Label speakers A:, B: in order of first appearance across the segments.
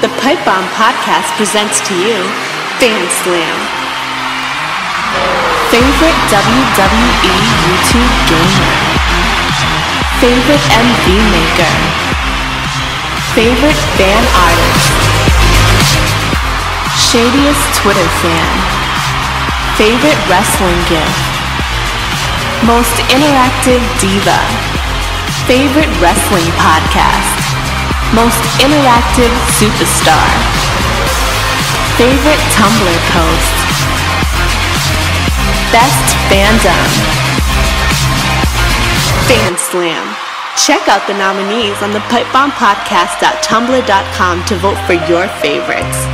A: The Pipe Bomb Podcast presents to you Fan Slam. Favorite WWE YouTube gamer. Favorite MV maker. Favorite fan artist. Shadiest Twitter fan. Favorite wrestling gift. Most interactive diva. Favorite wrestling podcast. Most interactive superstar. Favorite Tumblr post. Best fandom. Fan Slam. Check out the nominees on the pipebombpodcast.tumblr.com to vote for your favorites.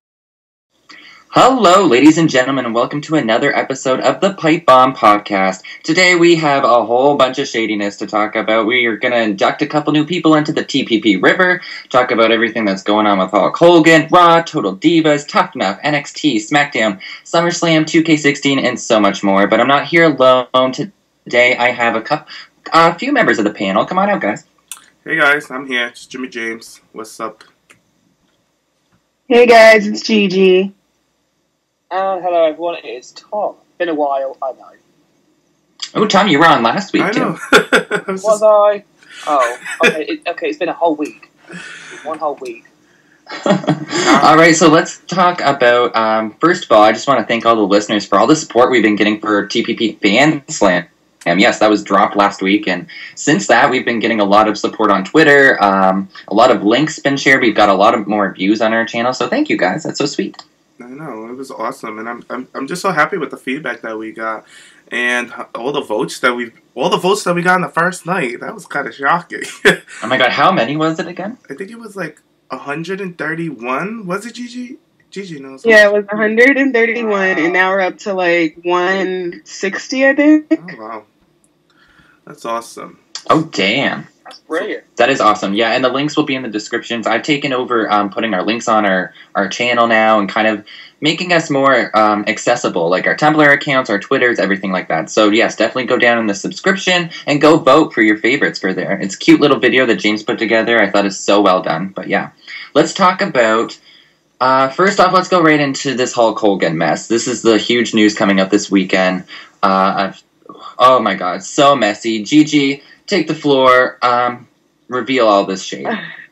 B: Hello, ladies and gentlemen, and welcome to another episode of the Pipe Bomb Podcast. Today we have a whole bunch of shadiness to talk about. We are going to induct a couple new people into the TPP River, talk about everything that's going on with Hulk Hogan, Raw, Total Divas, Tough Enough, NXT, SmackDown, SummerSlam, 2K16, and so much more. But I'm not here alone today. I have a few members of the panel. Come on out, guys.
C: Hey guys, I'm here. It's Jimmy James. What's up?
D: Hey guys, it's Gigi.
E: Hello everyone, it's Tom. Been a while, I know.
B: Oh, Tom, you were on last week,
C: I know.
E: Was I? Oh, okay, it's been a whole week. One whole week.
B: Alright, so let's talk about, first of all, I just want to thank all the listeners for all the support we've been getting for TPP Fan Slam. Yes, that was dropped last week, and since that, we've been getting a lot of support on Twitter, a lot of links been shared, we've got a lot of more views on our channel, so thank you guys, that's so sweet.
C: I know, it was awesome, and I'm just so happy with the feedback that we got, and all the votes that we got on the first night. That was kind of shocking.
B: Oh my god, how many was it again?
C: I think it was like 131. Was it, Gigi? Gigi knows.
D: Yeah, it was 131, and now we're up to like 160, I think.
C: Oh wow, that's awesome.
B: Oh damn.
E: That's brilliant.
B: That is awesome. Yeah, and the links will be in the descriptions. I've taken over putting our links on our channel now and kind of making us more accessible, like our Tumblr accounts, our Twitters, everything like that. So yes, definitely go down in the subscription and go vote for your favorites for there. It's a cute little video that James put together. I thought it's so well done. But yeah, let's talk about... first off, let's go right into this Hulk Hogan mess. This is the huge news coming up this weekend. Oh my god, so messy. Gigi... Take the floor, reveal all this shade.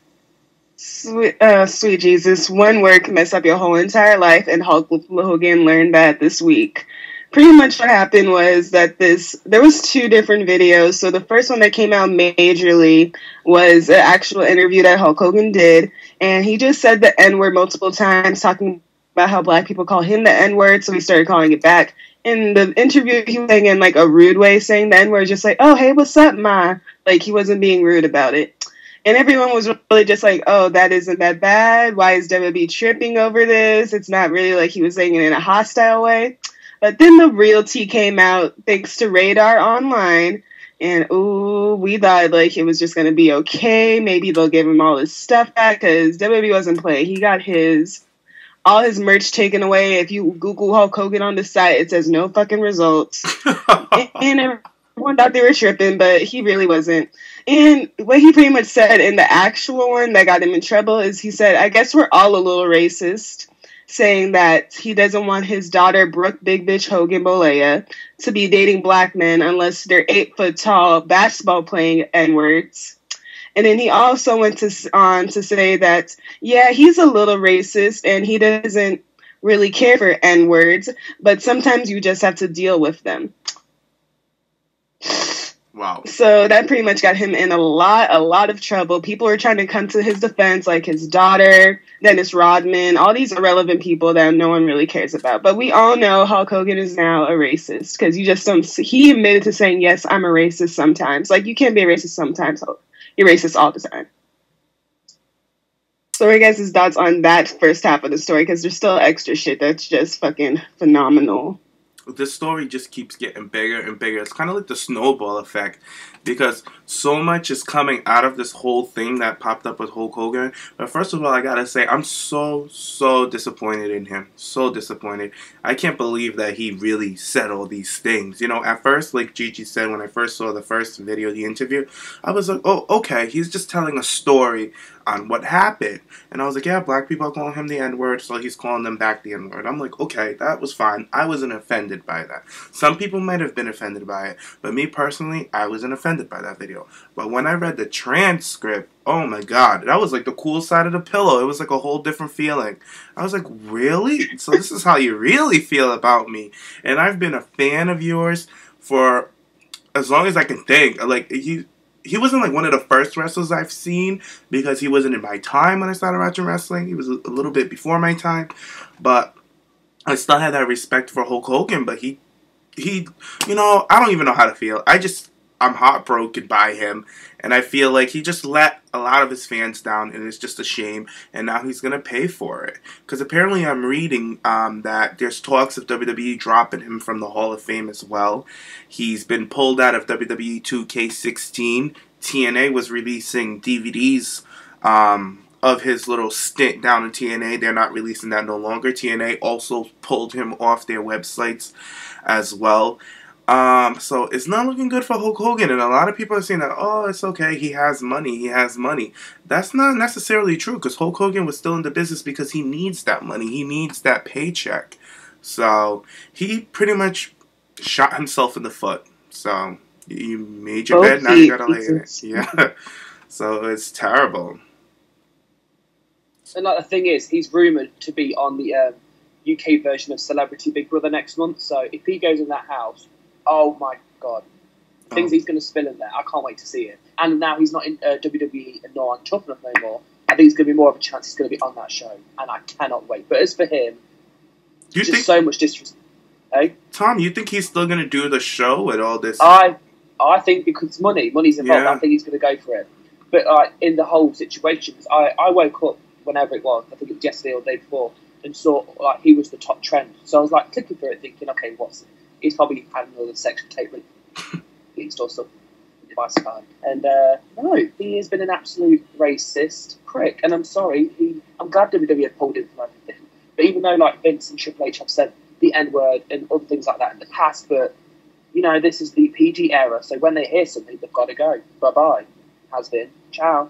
D: Sweet Jesus, one word can mess up your whole entire life, and Hulk Hogan learned that this week. Pretty much what happened was that there was two different videos. So the first one that came out majorly was an actual interview that Hulk Hogan did, and he just said the N-word multiple times, talking about how black people call him the N-word, so he started calling it back. In the interview, he was saying in like a rude way, saying the N-word, just like, oh, hey, what's up, ma? Like, he wasn't being rude about it. And everyone was really just like, oh, that isn't that bad. Why is WB tripping over this? It's not really like he was saying it in a hostile way. But then the real tea came out thanks to Radar Online. And, ooh, we thought like it was just going to be okay. Maybe they'll give him all his stuff back because WB wasn't playing. He got all his merch taken away. If you Google Hulk Hogan on the site, it says no fucking results. and everyone thought they were tripping, but he really wasn't. And what he pretty much said in the actual one that got him in trouble is he said, I guess we're all a little racist, saying that he doesn't want his daughter, Brooke Big Bitch Hogan Bolea, to be dating black men unless they're 8-foot-tall basketball-playing N-words. And then he also went on to say that, yeah, he's a little racist and he doesn't really care for N-words, but sometimes you just have to deal with them.
C: Wow.
D: So that pretty much got him in a lot of trouble. People were trying to come to his defense, like his daughter, Dennis Rodman, all these irrelevant people that no one really cares about. But we all know Hulk Hogan is now a racist because you just don't. He admitted to saying, yes, I'm a racist sometimes. Like, you can't be a racist sometimes. You're racist all the time. So what are you guys' thoughts on that first half of the story? Because there's still extra shit that's just fucking phenomenal.
C: This story just keeps getting bigger and bigger. It's kind of like the snowball effect because so much is coming out of this whole thing that popped up with Hulk Hogan. But first of all, I gotta say, I'm so disappointed in him. So disappointed. I can't believe that he really said all these things. You know, at first, like Gigi said, when I first saw the first video, the interview, I was like, oh, okay, he's just telling a story on what happened. And I was like, yeah, black people are calling him the N-word, so he's calling them back the N-word. I'm like, okay, that was fine. I wasn't offended by that. Some people might have been offended by it, but me personally, I wasn't offended by that video. But when I read the transcript, oh my god, that was like the cool side of the pillow. It was like a whole different feeling. I was like, really? So this is how you really feel about me? And I've been a fan of yours for as long as I can think. Like, he wasn't like one of the first wrestlers I've seen because he wasn't in my time when I started watching wrestling. He was a little bit before my time, but I still had that respect for Hulk Hogan. But he, you know, I don't even know how to feel. I'm heartbroken by him, and I feel like he just let a lot of his fans down, and it's just a shame, and now he's going to pay for it. Because apparently I'm reading that there's talks of WWE dropping him from the Hall of Fame as well. He's been pulled out of WWE 2K16. TNA was releasing DVDs of his little stint down in TNA. They're not releasing that no longer. TNA also pulled him off their websites as well. So it's not looking good for Hulk Hogan, and a lot of people are saying that, oh, it's okay, he has money. That's not necessarily true, because Hulk Hogan was still in the business because he needs that money, he needs that paycheck. So he pretty much shot himself in the foot. So you made your bed, now you gotta lay in it. Yeah. So it's terrible.
E: And like, the thing is, he's rumoured to be on the UK version of Celebrity Big Brother next month, so if he goes in that house, oh my god. Things he's going to spill in there. I can't wait to see it. And now he's not in WWE and not on Tough Enough no more. I think it's going to be more of a chance he's going to be on that show. And I cannot wait. But as for him, so much disrespect. Hey?
C: Tom, you think he's still going to do the show with all this?
E: I think because money's involved. Yeah. I think he's going to go for it. But in the whole situation, I woke up whenever it was, I think it was yesterday or the day before, and saw like he was the top trend. So I was like clicking through it thinking, okay, what's it? He's probably had another sexual tape released or something. And no, he has been an absolute racist prick. And I'm sorry, I'm glad WWE have pulled him from everything. But even though like Vince and Triple H have said the N-word and other things like that in the past, but you know, this is the PG era, so when they hear something, they've got to go. Bye-bye. Has been. Ciao.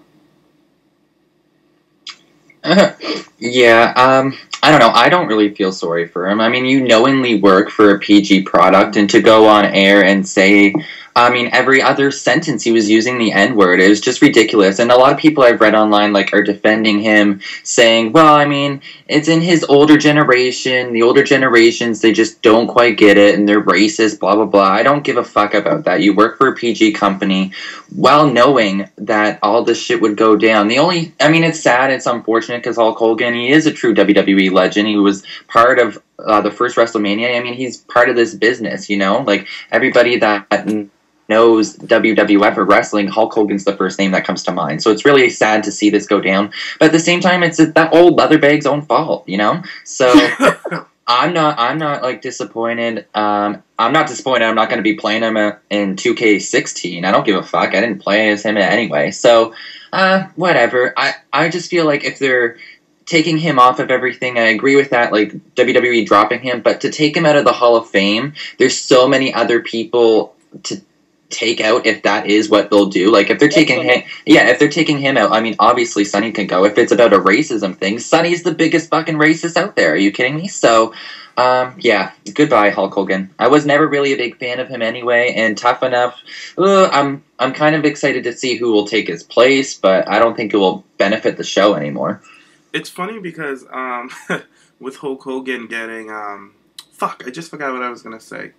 B: Yeah, I don't know. I don't really feel sorry for him. I mean, you knowingly work for a PG product, and to go on air and say, I mean, every other sentence he was using the N-word. It was just ridiculous. And a lot of people I've read online, like, are defending him, saying, well, I mean, it's in his older generation. The older generations, they just don't quite get it, and they're racist, blah, blah, blah. I don't give a fuck about that. You work for a PG company, well knowing that all this shit would go down. I mean, it's sad, it's unfortunate, because Hulk Hogan, he is a true WWE legend. He was part of the first WrestleMania. I mean, he's part of this business, you know? Like, everybody that knows WWF or wrestling, Hulk Hogan's the first name that comes to mind. So it's really sad to see this go down. But at the same time, it's that old Leatherbag's own fault, you know? So I'm not like disappointed. I'm not disappointed. I'm not going to be playing him in 2K16. I don't give a fuck. I didn't play as him anyway. So whatever. I just feel like if they're taking him off of everything, I agree with that, like WWE dropping him, but to take him out of the Hall of Fame, there's so many other people to take out if that is what they'll do. Like, if they're taking him out, I mean, obviously Sonny can go. If it's about a racism thing, Sonny's the biggest fucking racist out there. Are you kidding me? So, yeah, goodbye, Hulk Hogan. I was never really a big fan of him anyway, and Tough Enough, I'm kind of excited to see who will take his place, but I don't think it will benefit the show anymore.
C: It's funny because, with Hulk Hogan getting, fuck, I just forgot what I was going to say.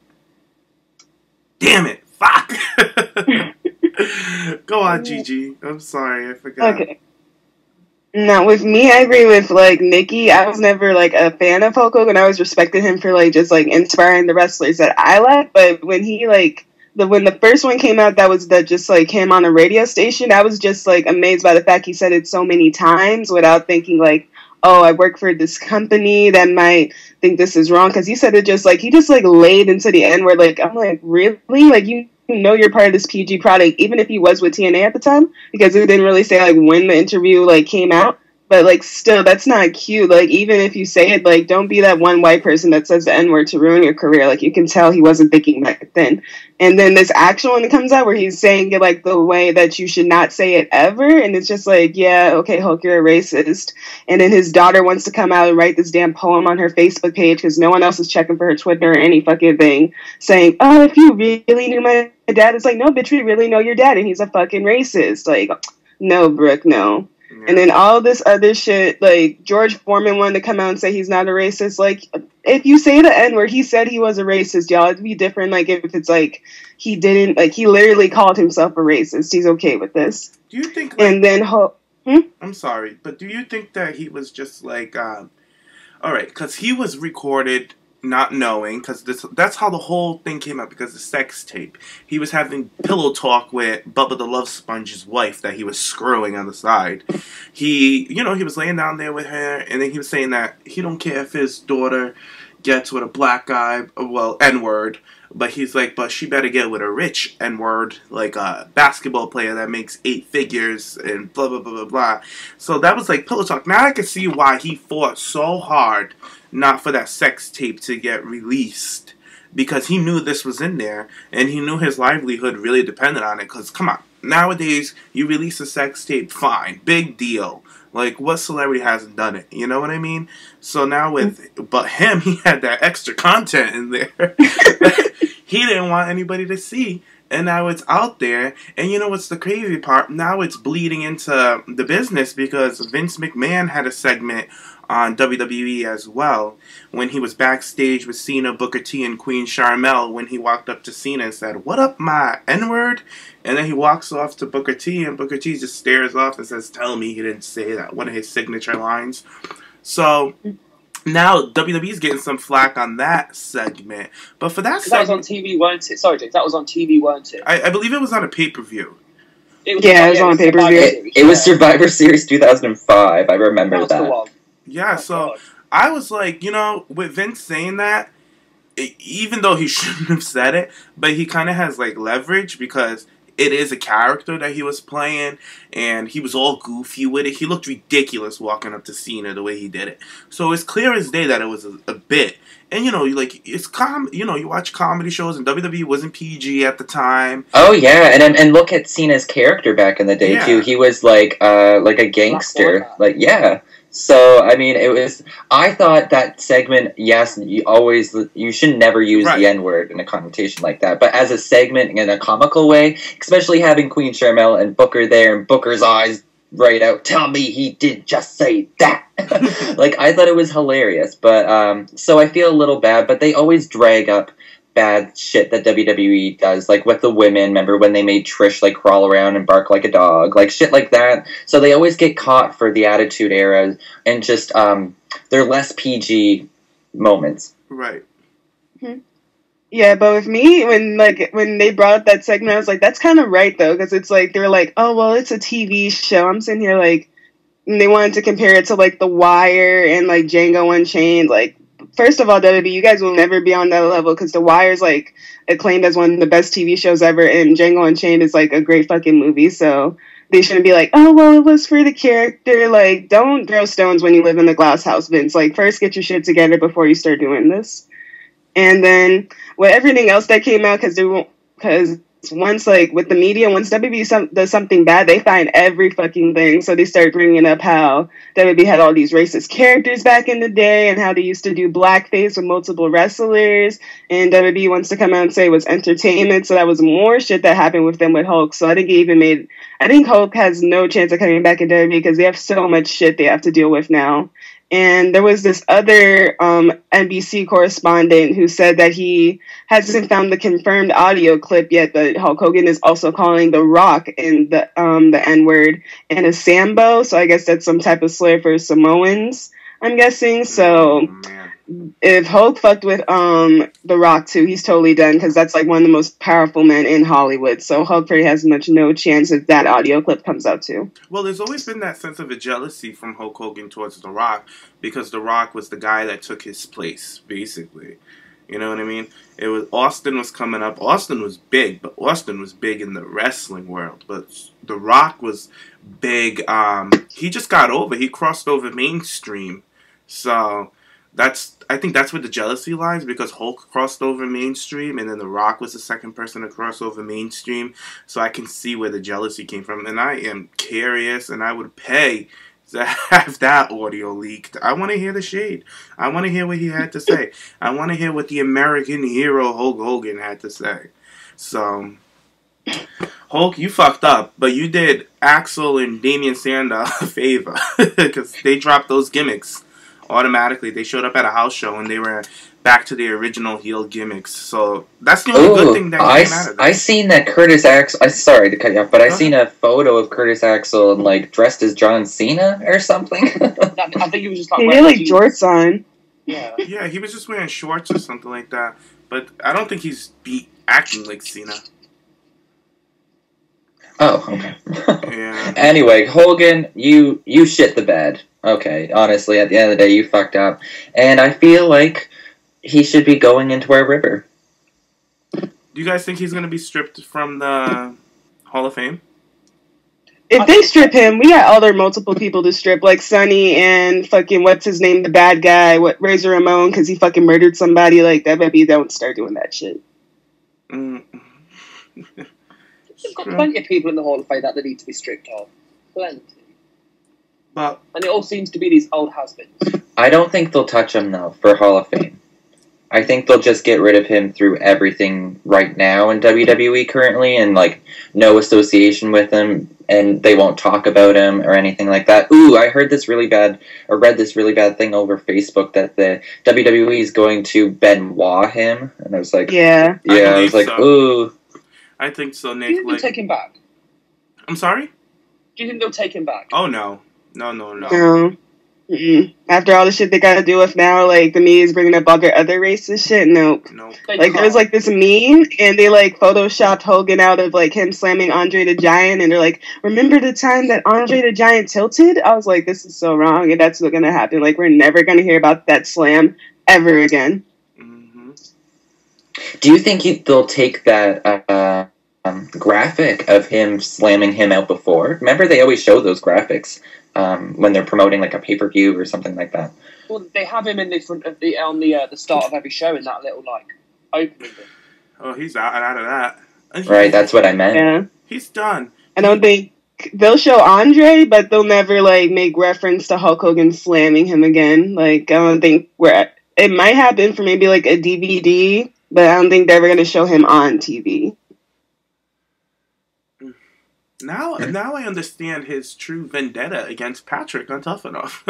C: Damn it! Fuck! Go on, Gigi. I'm sorry, I forgot.
D: Okay. Now, with me, I agree with, like, Nikki. I was never, like, a fan of Hulk Hogan. I always respected him for, like, just, like, inspiring the wrestlers that I like. But when he, like, when the first one came out, that just, like, came on a radio station, I was just, like, amazed by the fact he said it so many times without thinking, like, oh, I work for this company that might think this is wrong. Because he said it just, like, he just, like, laid into the end where, like, I'm like, really? Like, you know you're part of this PG product, even if he was with TNA at the time, because it didn't really say, like, when the interview, like, came out. But, like, still, that's not cute. Like, even if you say it, like, don't be that one white person that says the N-word to ruin your career. Like, you can tell he wasn't thinking back then. And then this actual one that comes out where he's saying it, like, the way that you should not say it ever. And it's just like, yeah, okay, Hulk, you're a racist. And then his daughter wants to come out and write this damn poem on her Facebook page because no one else is checking for her Twitter or any fucking thing, saying, oh, if you really knew my dad. It's like, no, bitch, we really know your dad, and he's a fucking racist. Like, no, Brooke, no. Yeah. And then all this other shit, like George Foreman wanted to come out and say he's not a racist. Like, if you say the N-word, he said he was a racist, y'all. It'd be different, like, if it's like he didn't, like, he literally called himself a racist. He's okay with this.
C: Do you think, like,
D: and then,
C: I'm sorry, but do you think that he was just like, all right, because he was recorded not knowing, because that's how the whole thing came out, because the sex tape. He was having pillow talk with Bubba the Love Sponge's wife that he was screwing on the side. He was laying down there with her, and then he was saying that he don't care if his daughter gets with a black guy, well, N-word, but he's like, but she better get with a rich N-word, like a basketball player that makes 8 figures and blah, blah, blah, blah, blah. So that was like pillow talk. Now I can see why he fought so hard not for that sex tape to get released, because he knew this was in there, and he knew his livelihood really depended on it, because, come on, nowadays, you release a sex tape, fine, big deal. Like, what celebrity hasn't done it? You know what I mean? So now but him, he had that extra content in there. He didn't want anybody to see. And now it's out there. And you know what's the crazy part? Now it's bleeding into the business, because Vince McMahon had a segment on WWE as well, when he was backstage with Cena, Booker T, and Queen Sharmell, when he walked up to Cena and said, "What up, my N-word?" And then he walks off to Booker T, and Booker T just stares off and says, "Tell me he didn't say that," one of his signature lines. So now WWE's getting some flack on that segment. But for that segment...
E: That was on TV, weren't it? Sorry, James, that was on TV, weren't it?
C: I believe it was on a pay-per-view.
D: It was on pay-per-view.
B: It was Survivor Series 2005. I remember that.
C: Yeah, so I was like, with Vince saying that, even though he shouldn't have said it, but he kind of has, like, leverage, because it is a character that he was playing, and he was all goofy with it. He looked ridiculous walking up to Cena the way he did it. So it's clear as day that it was a bit. And, it's you watch comedy shows, and WWE wasn't PG at the time.
B: Oh, yeah, and look at Cena's character back in the day, too. He was, like a gangster. Like, yeah. So, I mean, I thought that segment, yes, you should never use the N-word in a connotation like that, but as a segment in a comical way, especially having Queen Sharmell and Booker there, and Booker's eyes right out, "Tell me he did just say that." Like, I thought it was hilarious, but, so I feel a little bad, but they always drag up bad shit that WWE does, like with the women. Remember when they made Trish, like, crawl around and bark like a dog, like shit like that. So they always get caught for the Attitude Era, and just they're less PG moments.
C: Right.
D: Mm-hmm. Yeah, but with me, when they brought up that segment, I was like, that's kind of right, though, because it's like, they're like, oh, well, it's a TV show. I'm sitting here, like, and they wanted to compare it to, like, The Wire and, like, Django Unchained. Like, first of all, WWE, you guys will never be on that level, because The Wire is, like, acclaimed as one of the best TV shows ever, and Django Unchained is, like, a great fucking movie, so they shouldn't be like, oh, well, it was for the character. Like, don't throw stones when you live in the glass house, Vince. Like, first get your shit together before you start doing this. And then with everything else that came out, because once, like, with the media, once WWE does something bad, they find every fucking thing. So they start bringing up how WWE had all these racist characters back in the day, and how they used to do blackface with multiple wrestlers. And WWE wants to come out and say it was entertainment. So that was more shit that happened with them with Hulk. So I think Hulk has no chance of coming back in WWE, because they have so much shit they have to deal with now. And there was this other NBC correspondent who said that he hasn't found the confirmed audio clip yet, but Hulk Hogan is also calling The Rock in the N-word and a Sambo. So I guess that's some type of slur for Samoans, I'm guessing. So if Hulk fucked with The Rock too, he's totally done, because that's like one of the most powerful men in Hollywood. So Hulk pretty has no chance if that audio clip comes out too.
C: Well, there's always been that sense of a jealousy from Hulk Hogan towards The Rock, because The Rock was the guy that took his place, basically. You know what I mean? It was Austin was coming up. Austin was big, but Austin was big in the wrestling world. But The Rock was big. He just got over. He crossed over mainstream. So I think that's where the jealousy lies, because Hulk crossed over mainstream, and then The Rock was the second person to cross over mainstream. So I can see where the jealousy came from, and I am curious, and I would pay to have that audio leaked. I want to hear the shade. I want to hear what he had to say. I want to hear what the American hero Hulk Hogan had to say. So, Hulk, you fucked up, but you did Axel and Damian Sandow a favor, because they dropped those gimmicks automatically. They showed up at a house show, and they were back to the original heel gimmicks. So that's the only good thing that came out of this.
B: I seen that Curtis Axel. Sorry to cut you off, but I seen a photo of Curtis Axel and like dressed as John Cena or something.
E: I think he was just like
D: he had like jorts on.
E: Yeah.
C: Yeah, he was just wearing shorts or something like that. But I don't think he's acting like Cena.
B: Oh, okay.
C: Yeah.
B: Anyway, Hogan, you shit the bed. Okay, honestly, at the end of the day, you fucked up, and I feel like he should be going into our river.
C: Do you guys think he's going to be stripped from the Hall of Fame?
D: If they strip him, we got other multiple people to strip, like Sonny and fucking, what's his name, the bad guy, Razor Ramon, because he fucking murdered somebody. Like, that baby, don't start doing that shit.
E: You've got plenty of people in the Hall of Fame that they need to be stripped of. Plenty.
C: And
E: it all seems to be these old has-beens.
B: I don't think they'll touch him, though, for Hall of Fame. I think they'll just get rid of him through everything right now in WWE currently, and, like, no association with him, and they won't talk about him or anything like that. Ooh, I heard this really bad, or read this really bad thing over Facebook that the WWE is going to Benoit him, and I was like,
D: yeah,
B: I was like, so. Ooh.
C: I think so, Nick.
E: Do you think they'll take him back?
C: I'm sorry?
E: Do you think they'll take him back?
C: Oh, no. No.
D: Mm-mm. After all the shit they gotta deal with now, like the media's bringing up all their other racist shit. Nope. Like there was like this meme, and they like photoshopped Hogan out of like him slamming Andre the Giant, and they're like, "Remember the time that Andre the Giant tilted?" I was like, "This is so wrong," and that's what's gonna happen. Like we're never gonna hear about that slam ever again.
C: Mm-hmm.
B: Do you think they'll take that graphic of him slamming him out before? Remember, they always show those graphics. When they're promoting like a pay-per-view or something like that.
E: Well, they have him in the front of the start of every show in that little like opening bit.
C: Oh, he's out of that.
B: Right, that's what I meant.
D: Yeah,
C: he's done.
D: I don't think they'll show Andre, but they'll never like make reference to Hulk Hogan slamming him again. Like I don't think it might happen for maybe like a DVD, but I don't think they're ever gonna show him on TV.
C: Now I understand his true vendetta against Patrick on Tough Enough.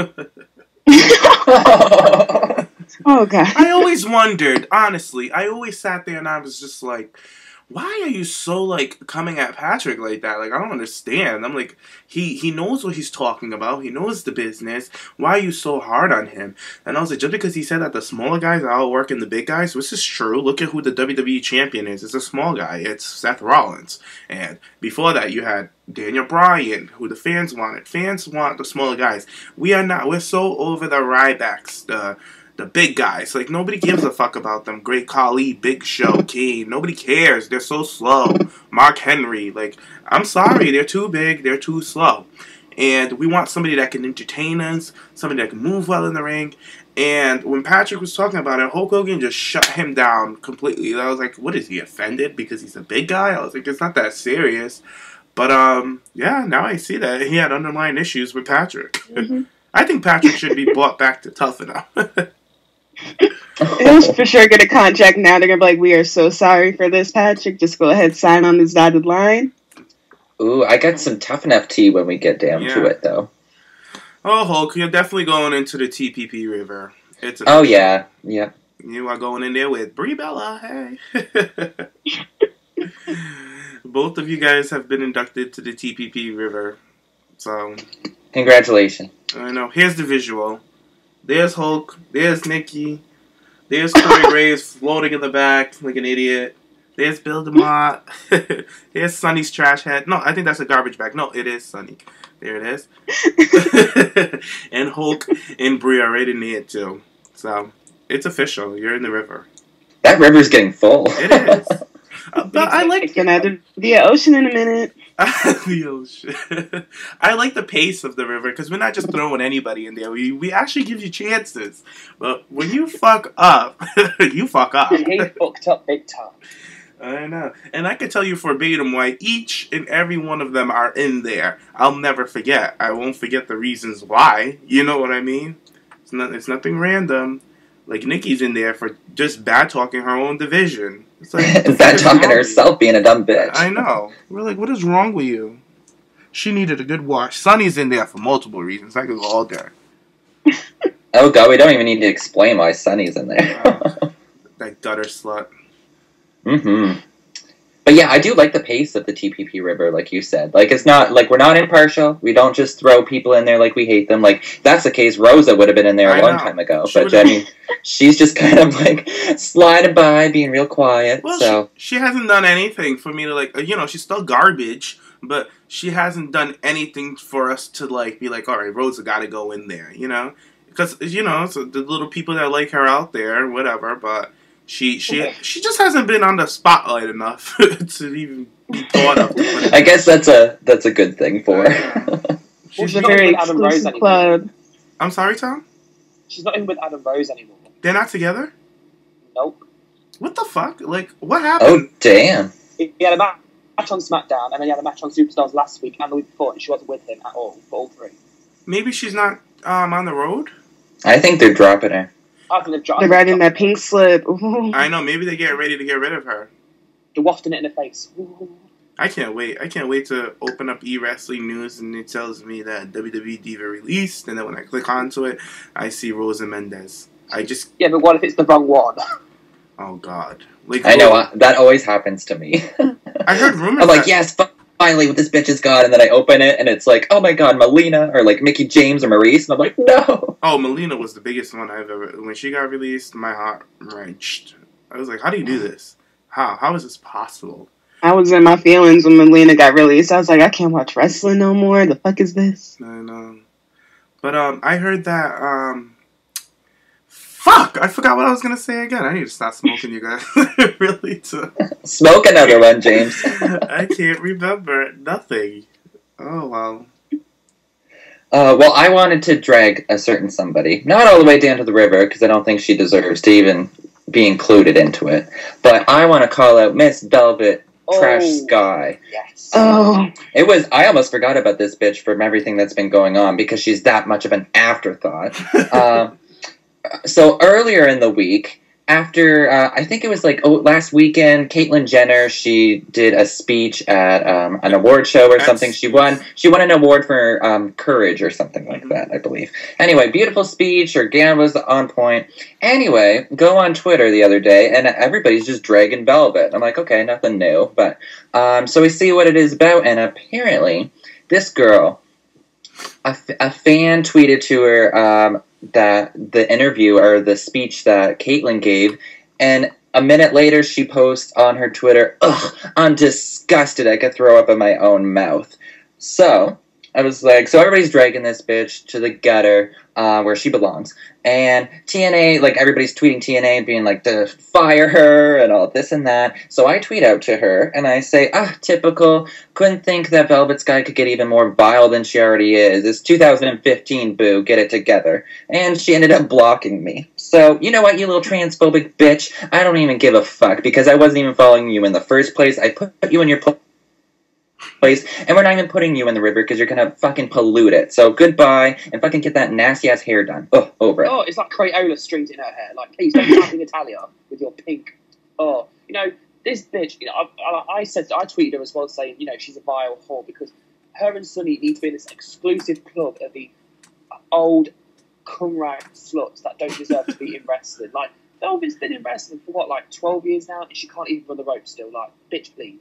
D: Oh, God.
C: I always wondered, honestly, I always sat there and I was just like, why are you so, like, coming at Patrick like that? Like, I don't understand. I'm like, he knows what he's talking about. He knows the business. Why are you so hard on him? And I was like, just because he said that the smaller guys are outworking the big guys, which is true. Look at who the WWE champion is. It's a small guy. It's Seth Rollins. And before that, you had Daniel Bryan, who the fans wanted. Fans want the smaller guys. We are not. We're so over the Rybacks, the big guys. Like, nobody gives a fuck about them. Great Khali, Big Show, Kane. Nobody cares. They're so slow. Mark Henry. Like, I'm sorry. They're too big. They're too slow. And we want somebody that can entertain us, somebody that can move well in the ring. And when Patrick was talking about it, Hulk Hogan just shut him down completely. I was like, what is he, offended because he's a big guy? I was like, it's not that serious. But, yeah, now I see that he had underlying issues with Patrick. Mm-hmm. I think Patrick should be brought back to Tough Enough.
D: He'll for sure get a contract now. They're gonna be like, "We are so sorry for this, Patrick. Just go ahead, sign on this dotted line."
B: Ooh, I got some Tough Enough tea when we get down to it, though.
C: Oh, Hulk, you're definitely going into the TPP River.
B: Oh yeah.
C: You are going in there with Brie Bella. Hey. Both of you guys have been inducted to the TPP River. So,
B: congratulations.
C: I know. Here's the visual. There's Hulk. There's Nikki. There's Corey Graves floating in the back like an idiot. There's Bill DeMott. Here's Sonny's trash head. No, I think that's a garbage bag. No, it is Sonny. There it is. And Hulk and Brie are right in there too. So, it's official. You're in the river.
B: That river's getting full.
C: It is. But I like...
D: It's gonna have to be an ocean in a minute.
C: The ocean. I like the pace of the river because we're not just throwing anybody in there. We actually give you chances. But when you fuck up, you fuck up.
E: He fucked up big time.
C: I know. And I can tell you verbatim why each and every one of them are in there. I'll never forget. I won't forget the reasons why. You know what I mean? It's nothing random. Like, Nikki's in there for just bad-talking her own division. It's like,
B: bad-talking herself being a dumb bitch.
C: I know. We're like, what is wrong with you? She needed a good wash. Sunny's in there for multiple reasons. I could go all day.
B: Oh, God, we don't even need to explain why Sunny's in there.
C: That gutter slut.
B: Mm-hmm. But yeah, I do like the pace of the TPP River, like you said. Like, it's not, like, we're not impartial. We don't just throw people in there like we hate them. Like, if that's the case, Rosa would have been in there a long time ago. But, I mean, she's just kind of, like, sliding by, being real quiet.
C: Well,
B: so
C: she hasn't done anything for me to, like, you know, she's still garbage, but she hasn't done anything for us to, like, be like, all right, Rosa gotta go in there, you know? Because, you know, so the little people that like her out there, whatever, but... She just hasn't been on the spotlight enough to even be thought of.
B: I guess that's a good thing for her.
E: She's a very exclusive club.
C: I'm sorry, Tom?
E: She's not even with Adam Rose anymore.
C: They're not together?
E: Nope.
C: What the fuck? Like, what happened?
B: Oh, damn.
E: He had a match on SmackDown, and then he had a match on Superstars last week and the week before, and she wasn't with him at all for all three.
C: Maybe she's not on the road?
B: I think they're dropping her.
D: They're riding that pink slip. Ooh.
C: I know. Maybe they get ready to get rid of her.
E: They're wafting it in the face. Ooh.
C: I can't wait. I can't wait to open up eWrestling News and it tells me that WWE Diva released, and then when I click onto it, I see Rosa Mendez.
E: Yeah, but what if it's the wrong one?
C: Oh God! Like,
B: I know that always happens to me.
C: I heard rumors.
B: I'm like, yes, finally, this bitch is gone, and then I open it, and it's like, oh my God, Melina, or like Mickey James or Maurice, and I'm like, no.
C: Oh, Melina was the biggest one I've ever... When she got released, my heart wrenched. I was like, how do you do this? How is this possible?
D: I was in my feelings when Melina got released. I was like, I can't watch wrestling no more. The fuck is this?
C: I know. But I heard that... Fuck! I forgot what I was going to say again. I need to stop smoking, you guys. Really?
B: Smoke another one, James.
C: I can't remember. Nothing. Oh, wow.
B: Well, I wanted to drag a certain somebody. Not all the way down to the river, because I don't think she deserves to even be included into it. But I want to call out Miss Velvet Trash Sky.
E: Yes.
D: Oh.
B: I almost forgot about this bitch from everything that's been going on, because she's that much of an afterthought. So earlier in the week, after, I think it was like last weekend, Caitlyn Jenner, she did a speech at an award show or something. She won an award for courage or something like that, I believe. Anyway, beautiful speech. Her gown was on point. Anyway, go on Twitter the other day, and everybody's just dragging Velvet. I'm like, okay, nothing new. But so we see what it is about, and apparently this girl, a fan tweeted to her that the interview or the speech that Caitlyn gave, and a minute later she posts on her Twitter, ugh, I'm disgusted, I could throw up in my own mouth. So I was like, so everybody's dragging this bitch to the gutter where she belongs. And TNA, like, everybody's tweeting TNA and being like, to fire her and all this and that. So I tweet out to her and I say, typical. Couldn't think that Velvet Sky could get even more vile than she already is. It's 2015, boo. Get it together. And she ended up blocking me. So, you know what, you little transphobic bitch? I don't even give a fuck because I wasn't even following you in the first place. I put you in your place, and we're not even putting you in the river because you're gonna fucking pollute it. So goodbye, and fucking get that nasty ass hair done. Oh, over it.
E: Oh, it's like Crayola strings in her hair. Like, please don't try Natalia with your pink. Oh, you know, this bitch. You know, I tweeted her as well, saying, you know, she's a vile whore because her and Sunny need to be in this exclusive club of the old cum-rag sluts that don't deserve to be in wrestling. Like, Velvet's been in wrestling for what, like 12 years now, and she can't even run the rope still. Like, bitch, please.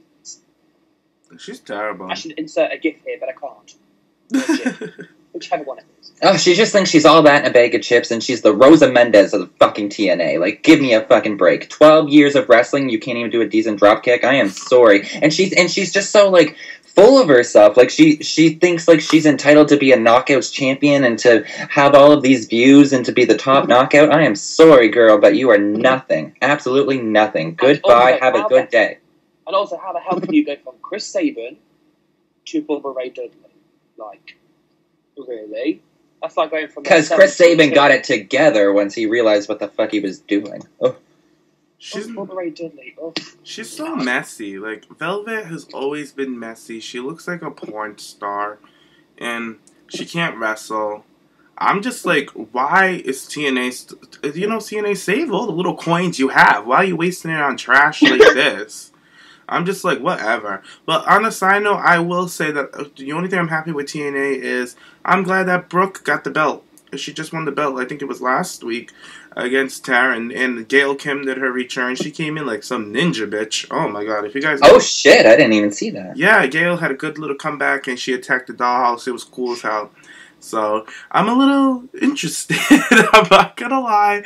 C: She's terrible.
E: I should insert a gif here, but I can't. Whichever one it is.
B: Oh, she just thinks she's all that in a bag of chips, and she's the Rosa Mendez of the fucking TNA. Like, give me a fucking break. 12 years of wrestling, you can't even do a decent drop kick? I am sorry. And she's just so, like, full of herself. Like she thinks like she's entitled to be a knockouts champion and to have all of these views and to be the top knockout. I am sorry, girl, but you are nothing. Absolutely nothing. Goodbye. Have a good day.
E: And also, how the hell can you go from Chris Sabin to Bubba Ray Dudley? Like, really? That's like going from...
B: Because Chris Sabin got it together once he realized what the fuck he was doing. Oh.
E: Bubba Ray Dudley. Oh.
C: She's so messy. Like, Velvet has always been messy. She looks like a porn star. And she can't wrestle. I'm just like, why is TNA... TNA, save all the little coins you have. Why are you wasting it on trash like this? I'm just like, whatever. But on a side note, I will say that the only thing I'm happy with TNA is I'm glad that Brooke got the belt. She just won the belt, I think it was last week, against Taryn. And Gail Kim did her return. She came in like some ninja bitch. Oh my god, if you guys...
B: Oh shit, I didn't even see that.
C: Yeah, Gail had a good little comeback and she attacked the dollhouse. It was cool as hell. So, I'm a little interested. I'm not gonna lie.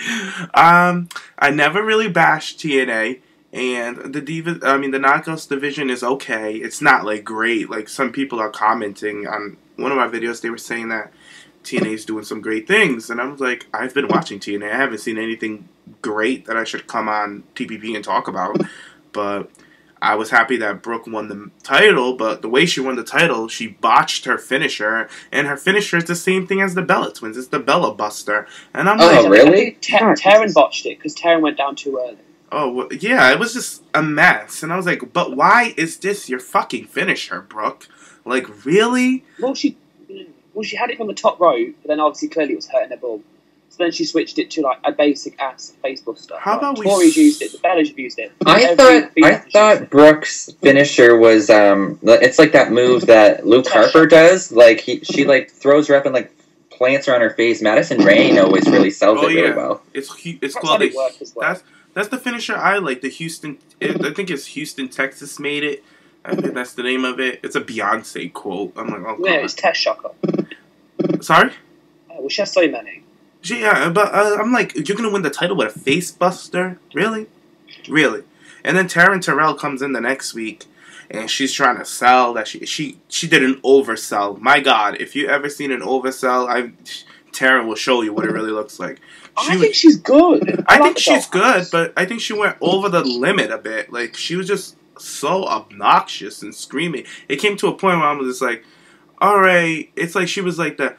C: I never really bashed TNA. And the Knockouts division is okay. It's not, like, great. Like, some people are commenting on one of my videos. They were saying that TNA is doing some great things. And I was like, I've been watching TNA. I haven't seen anything great that I should come on TPP and talk about. But I was happy that Brooke won the title. But the way she won the title, she botched her finisher. And her finisher is the same thing as the Bella Twins. It's the Bella Buster. And I'm like...
B: Oh, really?
E: Taryn botched it because Taryn went down too early.
C: Oh, well, yeah, it was just a mess. And I was like, but why is this your fucking finisher, Brooke? Like, really?
E: Well, she had it from the top rope, but then obviously clearly it was hurting her bum. So then she switched it to, like, a basic ass Facebook stuff.
C: How about
E: Tori's used it, the Bella's used it.
B: I thought Brooke's finisher was, it's like that move that Luke Harper does. Like, she, like, throws her up and, like, plants her on her face. Madison Rain always really sells it really well.
C: It's called That's the finisher I like. The Houston, I think it's Houston, Texas made it. I think that's the name of it. It's a Beyonce quote. I'm like, oh god.
E: Yeah, it's Test Shocker.
C: Sorry?
E: Well, she has so many.
C: Yeah, but I'm like, you're gonna win the title with a face buster? Really? Really? And then Taryn Terrell comes in the next week, and she's trying to sell that she did an oversell. My god, if you ever seen an oversell, Taryn will show you what it really looks like.
E: I think she's good.
C: I think she's good, but I think she went over the limit a bit. Like, she was just so obnoxious and screaming. It came to a point where I was just like, alright, it's like she was like the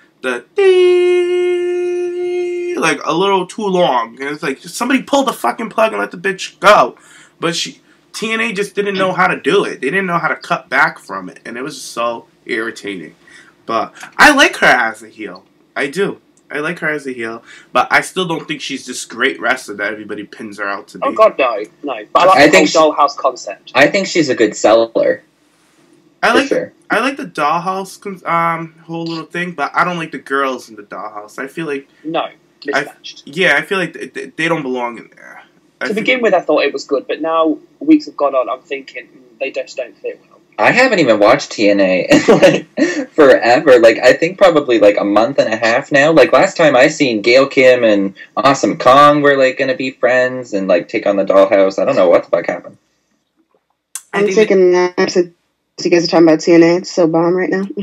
C: like a little too long. And it's like, somebody pull the fucking plug and let the bitch go. But TNA just didn't know how to do it. They didn't know how to cut back from it. And it was just so irritating. But I like her as a heel. I do. I like her as a heel, but I still don't think she's this great wrestler that everybody pins her out to be.
E: Oh god, no. But I like the whole dollhouse concept.
B: I think she's a good seller.
C: I like the dollhouse whole little thing, but I don't like the girls in the dollhouse. I feel like
E: mismatched.
C: I feel like they don't belong in there.
E: To begin with, I thought it was good, but now weeks have gone on. I'm thinking they just don't fit well.
B: I haven't even watched TNA in, like, forever. Like, I think probably, like, a month and a half now. Like, last time I seen Gail Kim and Awesome Kong were, like, gonna be friends and, like, take on the dollhouse. I don't know what the fuck happened.
D: I'm taking naps since you guys are talking about TNA. It's so bomb right now.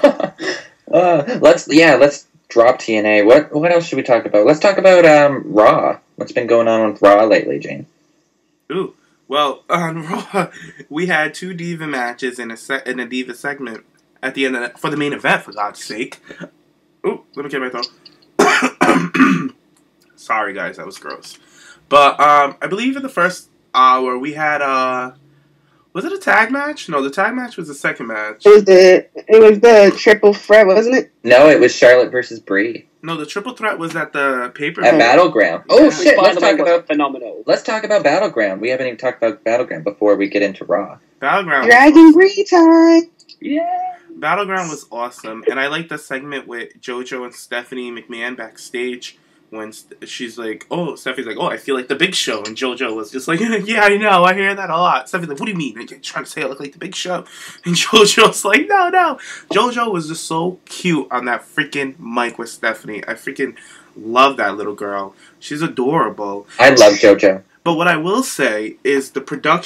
B: Let's drop TNA. What else should we talk about? Let's talk about, Raw. What's been going on with Raw lately, Jane?
C: Ooh. Well, on Raw, we had 2 Diva matches in a Diva segment at the end for the main event, for God's sake. Ooh, let me get my throat. Sorry, guys, that was gross. But I believe in the first hour we had was it a tag match? No, the tag match was the second match.
D: It was the triple threat, wasn't it?
B: No, it was Charlotte versus Brie.
C: No, the triple threat was at the pay-per-view.
B: At Battleground. Oh, shit, let's talk about...
E: Phenomenal.
B: Let's talk about Battleground. We haven't even talked about Battleground before we get into Raw.
C: Battleground.
D: Dragon Brie time!
E: Yeah!
C: Battleground was awesome, and I liked the segment with JoJo and Stephanie McMahon backstage when she's like, Stephanie's like, I feel like the Big Show, and JoJo was just like, yeah, I know, I hear that a lot. Stephanie's like, what do you mean? You're trying to say I look like the Big Show? And JoJo's like, no. JoJo was just so cute on that freaking mic with Stephanie. I freaking love that little girl. She's adorable.
B: I love JoJo.
C: But what I will say is the production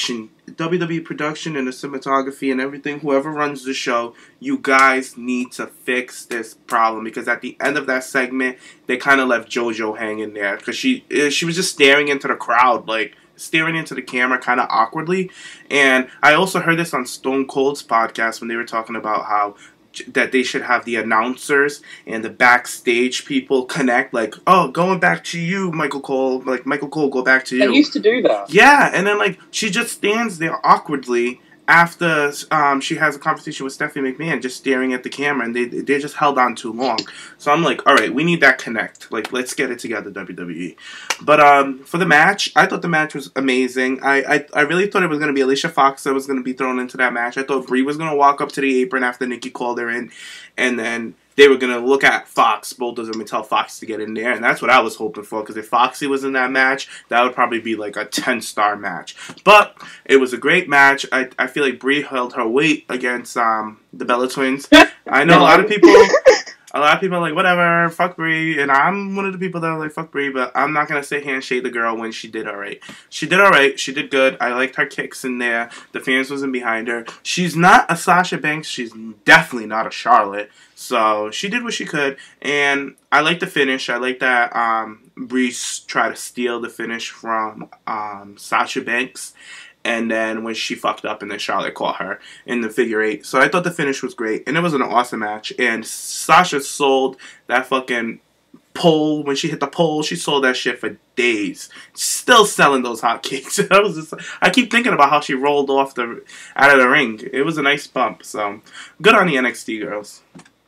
C: WWE production and the cinematography and everything, whoever runs the show, you guys need to fix this problem, because at the end of that segment, they kind of left JoJo hanging there because she was just staring into the crowd, like staring into the camera kind of awkwardly. And I also heard this on Stone Cold's podcast when they were talking about how that they should have the announcers and the backstage people connect, like, oh, going back to you, Michael Cole, like, Michael Cole, go back to you.
E: They used to do that.
C: Yeah, and then, like, she just stands there awkwardly after she has a conversation with Stephanie McMahon, just staring at the camera, and they just held on too long. So I'm like, all right, we need that connect. Like, let's get it together, WWE. But for the match, I thought the match was amazing. I really thought it was going to be Alicia Fox that was going to be thrown into that match. I thought Brie was going to walk up to the apron after Nikki called her in, and then they were going to look at Fox, both of them, and tell Fox to get in there. And that's what I was hoping for, because if Foxy was in that match, that would probably be like a 10-star match. But it was a great match. I feel like Brie held her weight against the Bella Twins. I know a lot of people are like, whatever, fuck Brie. And I'm one of the people that are like, fuck Brie. But I'm not going to sit here and shade the girl when she did alright. She did alright. She did good. I liked her kicks in there. The fans wasn't behind her. She's not a Sasha Banks. She's definitely not a Charlotte. So she did what she could, and I like the finish. I like that Brie tried to steal the finish from Sasha Banks, and then when she fucked up, and then Charlotte caught her in the figure 8. So I thought the finish was great, and it was an awesome match. And Sasha sold that fucking pole. When she hit the pole, she sold that shit for days. Still selling those hotcakes. I keep thinking about how she rolled off out of the ring. It was a nice bump. So good on the NXT girls.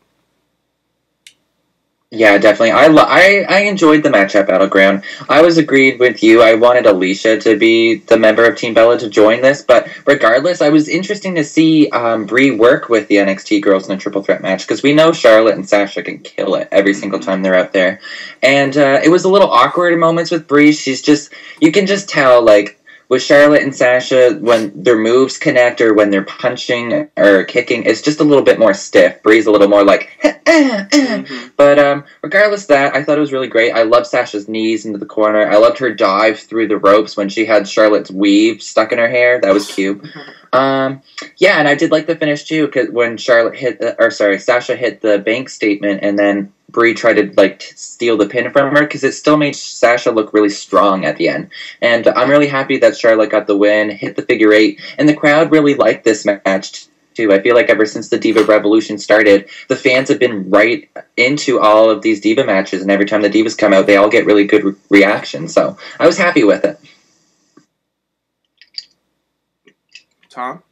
B: Yeah, definitely. I enjoyed the match at Battleground. I was agreed with you. I wanted Alicia to be the member of Team Bella to join this, but regardless, I was interesting to see Brie work with the NXT girls in a triple threat match, because we know Charlotte and Sasha can kill it every single time they're out there. And it was a little awkward in moments with Brie. You can just tell, like, with Charlotte and Sasha, when their moves connect or when they're punching or kicking, it's just a little bit more stiff. Brie's a little more like, But regardless of that, I thought it was really great. I loved Sasha's knees into the corner. I loved her dive through the ropes when she had Charlotte's weave stuck in her hair. That was cute. Yeah, and I did like the finish too, because when Sasha hit the bank statement, and then Brie tried to steal the pin from her, because it still made Sasha look really strong at the end. And I'm really happy that Charlotte got the win, hit the figure 8, and the crowd really liked this match too. I feel like ever since the Diva Revolution started, the fans have been right into all of these Diva matches, and every time the Divas come out, they all get really good reactions. So I was happy with it.
C: Tom?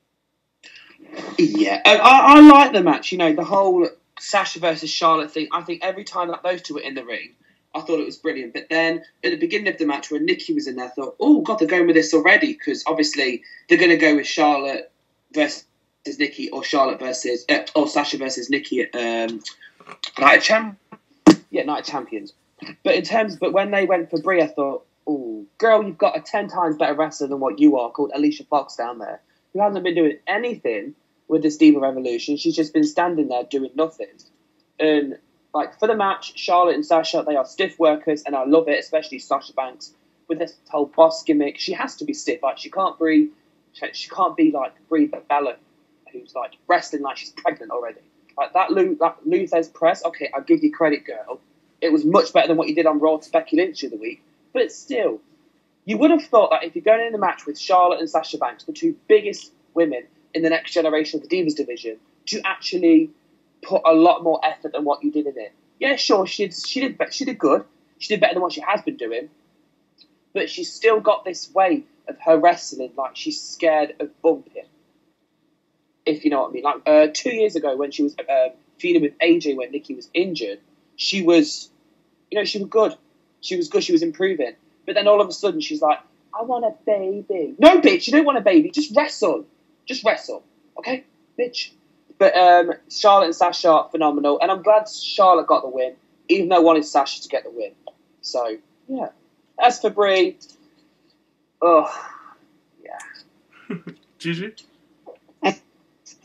E: Yeah, I like the match. You know, the whole Sasha versus Charlotte thing. I think every time that those two were in the ring, I thought it was brilliant. But then at the beginning of the match, when Nikki was in there, I thought, oh god, they're going with this already, because obviously they're going to go with Charlotte versus Nikki, or Charlotte versus or Sasha versus Nikki at Night of Champions. But when they went for Brie, I thought, oh girl, you've got a 10 times better wrestler than what you are, called Alicia Fox down there, who hasn't been doing anything with this Diva Revolution. She's just been standing there doing nothing. And for the match, Charlotte and Sasha, they are stiff workers, and I love it, especially Sasha Banks with this whole boss gimmick. She has to be stiff. She can't be like Brie Bella, who's wrestling like she's pregnant already. That Lou Thesz press. Okay, I'll give you credit, girl. It was much better than what you did on Raw to Becky Lynch the other week. But still, you would have thought that if you're going in the match with Charlotte and Sasha Banks, the two biggest women in the next generation of the Divas division, to actually put a lot more effort than what you did in it. Yeah, sure, she did good. She did better than what she has been doing. But she's still got this way of her wrestling, like she's scared of bumping. If you know what I mean. 2 years ago, when she was feuding with AJ when Nikki was injured, she was good. She was good. She was improving. But then all of a sudden, she's like, I want a baby. No, bitch, you don't want a baby. Just wrestle. Okay, bitch. But Charlotte and Sasha are phenomenal. And I'm glad Charlotte got the win, even though I wanted Sasha to get the win. So, yeah. As for Brie, yeah.
C: Gigi?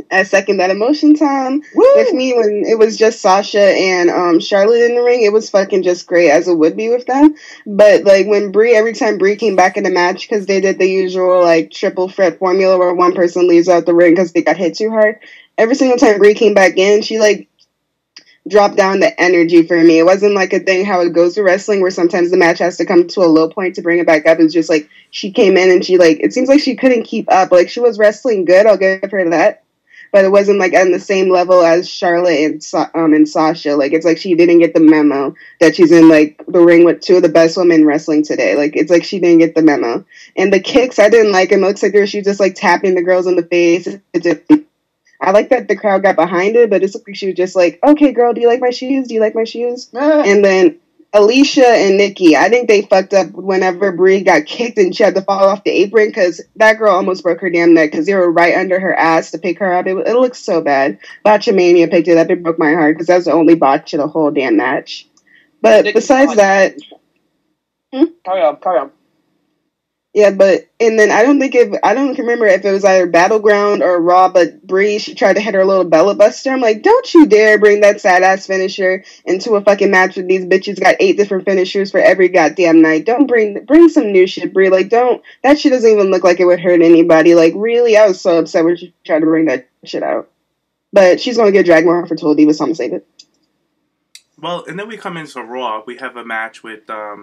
D: I second that emotion, Tom.
E: Woo!
D: With me, when it was just Sasha and Charlotte in the ring, it was fucking just great, as it would be with them. But like when Brie, every time Brie came back in the match, because they did the usual like triple threat formula where one person leaves out the ring because they got hit too hard. Every single time Brie came back in, she like dropped down the energy for me. It wasn't like a thing how it goes to wrestling where sometimes the match has to come to a low point to bring it back up. It's just like she came in and she like, it seems like she couldn't keep up. Like she was wrestling good, I'll give her that. But it wasn't like on the same level as Charlotte and Sasha. Like it's like she didn't get the memo that she's in like the ring with two of the best women wrestling today. Like it's like she didn't get the memo. And the kicks, I didn't like them. It looks like she was just like tapping the girls in the face. I like that the crowd got behind it, but it looked like she was just like, okay, girl, do you like my shoes? Do you like my shoes? And then Alicia and Nikki, I think they fucked up whenever Brie got kicked and she had to fall off the apron because that girl almost broke her damn neck because they were right under her ass to pick her up. It looked so bad. Botchamania picked it up. It broke my heart because that was the only botch of the whole damn match. But besides that...
E: Carry on.
D: Yeah, but and then I don't remember if it was either Battleground or Raw, but Brie, she tried to hit her little Bella Buster. I'm like, don't you dare bring that sad ass finisher into a fucking match with these bitches got 8 different finishers for every goddamn night. Don't bring some new shit, Brie. Like, that shit doesn't even look like it would hurt anybody. Like, really, I was so upset when she tried to bring that shit out. But she's gonna get dragged more for Total Divas, so I'm gonna save it.
C: Well, and then we come into Raw. We have a match with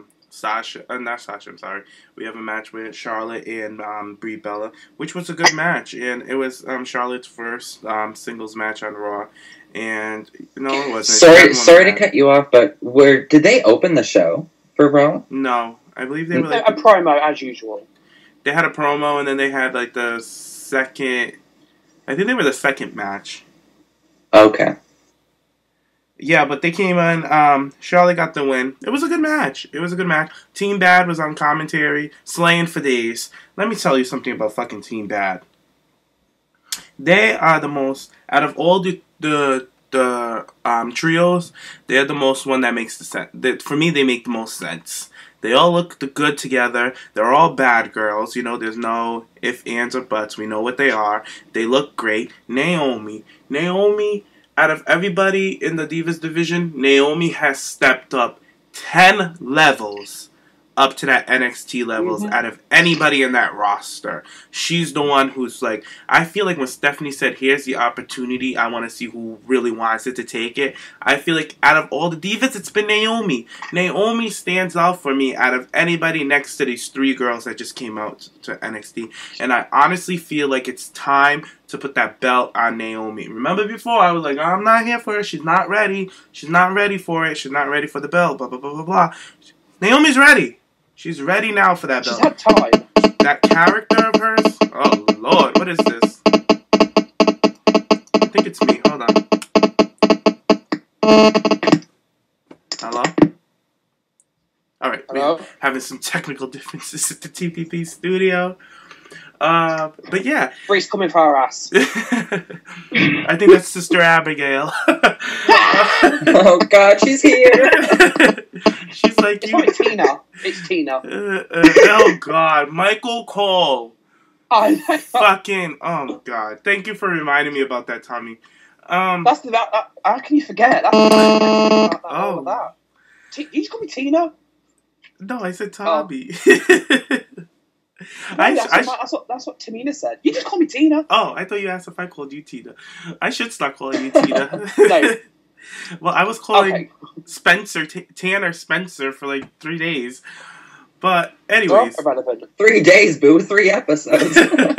C: we have a match with Charlotte and Brie Bella, which was a good match, and it was Charlotte's first singles match on Raw, and no, it wasn't.
B: Sorry to cut you off, but did they open the show for Raw?
C: No, I believe they were like
E: a promo as usual.
C: They had a promo, and then they had like the second. I think they were the second match.
B: Okay.
C: Yeah, but they came on. Charlotte got the win. It was a good match. Team Bad was on commentary, slaying for days. Let me tell you something about fucking Team Bad. They are the most, out of all the trios, they're the most one that makes the sense. For me, they make the most sense. They all look good together. They're all bad girls. You know, there's no ifs, ands, or buts. We know what they are. They look great. Naomi, out of everybody in the Divas division, Naomi has stepped up 10 levels up to that NXT levels out of anybody in that roster. She's the one who's like, I feel like when Stephanie said, here's the opportunity, I want to see who really wants it to take it. I feel like out of all the Divas, it's been Naomi. Naomi stands out for me out of anybody next to these 3 girls that just came out to NXT. And I honestly feel like it's time to put that belt on Naomi. Remember before, I was like, oh, I'm not here for her. She's not ready. She's not ready for it. She's not ready for the belt. Blah, blah, blah, blah, blah. Naomi's ready. She's ready now for that belt.
E: She's had time.
C: That character of hers? Oh, Lord. What is this? I think it's me. Hold on. Hello? Alright.
E: Hello?
C: We're having some technical differences at the TPP studio. But yeah.
E: Bree's coming for our ass.
C: I think that's Sister Abigail.
B: Oh God, she's here.
C: She's like,
E: it's probably Tina. It's Tina.
C: Oh God, Michael Cole.
E: Oh,
C: fucking. Oh God, thank you for reminding me about that, Tommy.
E: That's how can you forget? That's all of that. You just call me Tina.
C: No, I said Tommy.
E: No, that's what Tamina said. You just call me Tina.
C: Oh, I thought you asked if I called you Tina. I should start calling you Tina.
E: No.
C: Well, I was calling Spencer, Tanner Spencer for like 3 days. But anyways.
B: 3 days, boo. 3 episodes.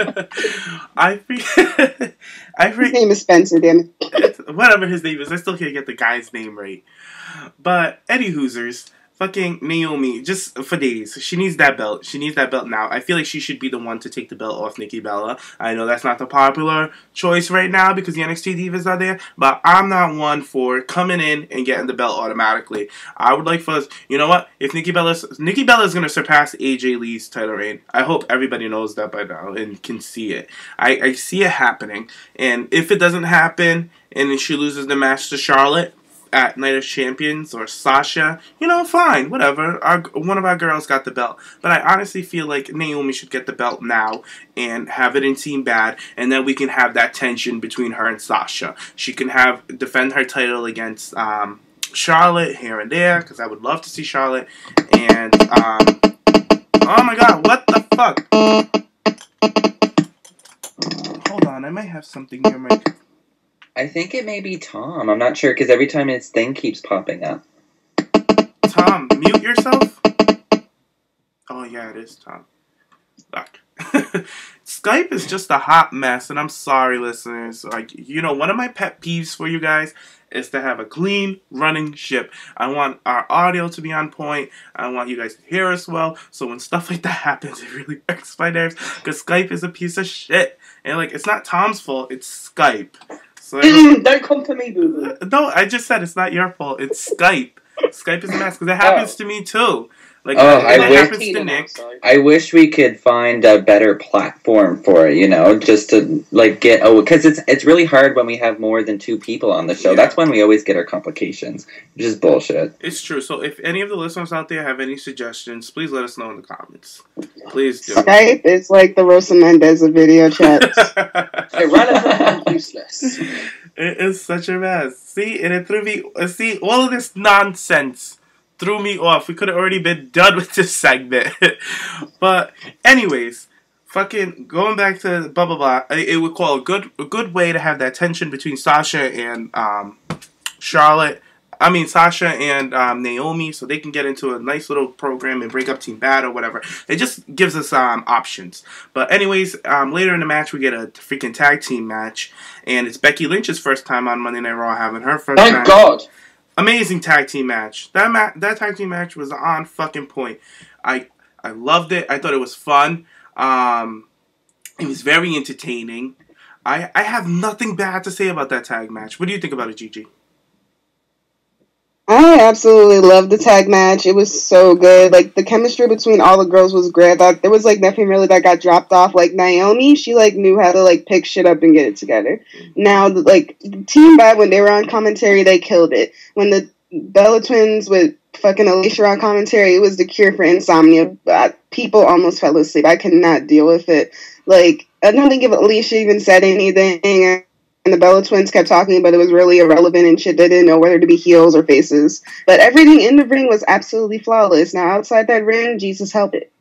D: His name is Spencer, damn it.
C: Whatever his name is, I still can't get the guy's name right. But, any Hoosers. Fucking Naomi, just for days. She needs that belt. She needs that belt now. I feel like she should be the one to take the belt off Nikki Bella. I know that's not the popular choice right now because the NXT Divas are there, but I'm not one for coming in and getting the belt automatically. I would like for us, you know what? If Nikki Bella is going to surpass AJ Lee's title reign. I hope everybody knows that by now and can see it. I see it happening. And if it doesn't happen and she loses the match to Charlotte, at Night of Champions or Sasha, fine, whatever. One of our girls got the belt. But I honestly feel like Naomi should get the belt now and have it in Team Bad, and then we can have that tension between her and Sasha. She can defend her title against Charlotte here and there, because I would love to see Charlotte. And, oh my god, what the fuck? Hold on, I might have something near my...
B: I think it may be Tom. I'm not sure, because every time his thing keeps popping up.
C: Tom, mute yourself? Oh yeah, it is Tom. Fuck. Skype is just a hot mess, and I'm sorry, listeners. One of my pet peeves for you guys is to have a clean running ship. I want our audio to be on point. I want you guys to hear us well. So when stuff like that happens, it really irks my nerves, because Skype is a piece of shit. And it's not Tom's fault, it's Skype. So
E: don't come for me, boo boo.
C: No, I just said it's not your fault. It's Skype. Skype is a mess, because it happens to me too.
B: I wish we could find a better platform for it, just to because it's really hard when we have more than 2 people on the show. Yeah. That's when we always get our complications, which is bullshit.
C: It's true. So if any of the listeners out there have any suggestions, please let us know in the comments. Please do.
D: Skype is like the Rosa Mendez of video chats.
E: Irrelevant and useless.
C: It is such a mess. See, and it threw me. See, all of this nonsense threw me off. We could have already been done with this segment. But anyways, fucking going back to blah blah blah. It would call a good way to have that tension between Sasha and Sasha and Naomi, so they can get into a nice little program and break up Team Bad or whatever. It just gives us options. But anyways, later in the match we get a freaking tag team match, and it's Becky Lynch's first time on Monday Night Raw having her first
E: Thank God.
C: Amazing tag team match. That tag team match was on fucking point. I loved it. I thought it was fun. It was very entertaining. I have nothing bad to say about that tag match. What do you think about it, Gigi?
D: I absolutely loved the tag match. It was so good. The chemistry between all the girls was great. I thought there was nothing really that got dropped off. Naomi, she knew how to pick shit up and get it together. Now, Team Bad, when they were on commentary, they killed it. When the Bella Twins with fucking Alicia on commentary, it was the cure for insomnia. People almost fell asleep. I could not deal with it. I don't think if Alicia even said anything, and the Bella Twins kept talking, but it was really irrelevant and shit. They didn't know whether to be heels or faces. But everything in the ring was absolutely flawless. Now, outside that ring, Jesus help it.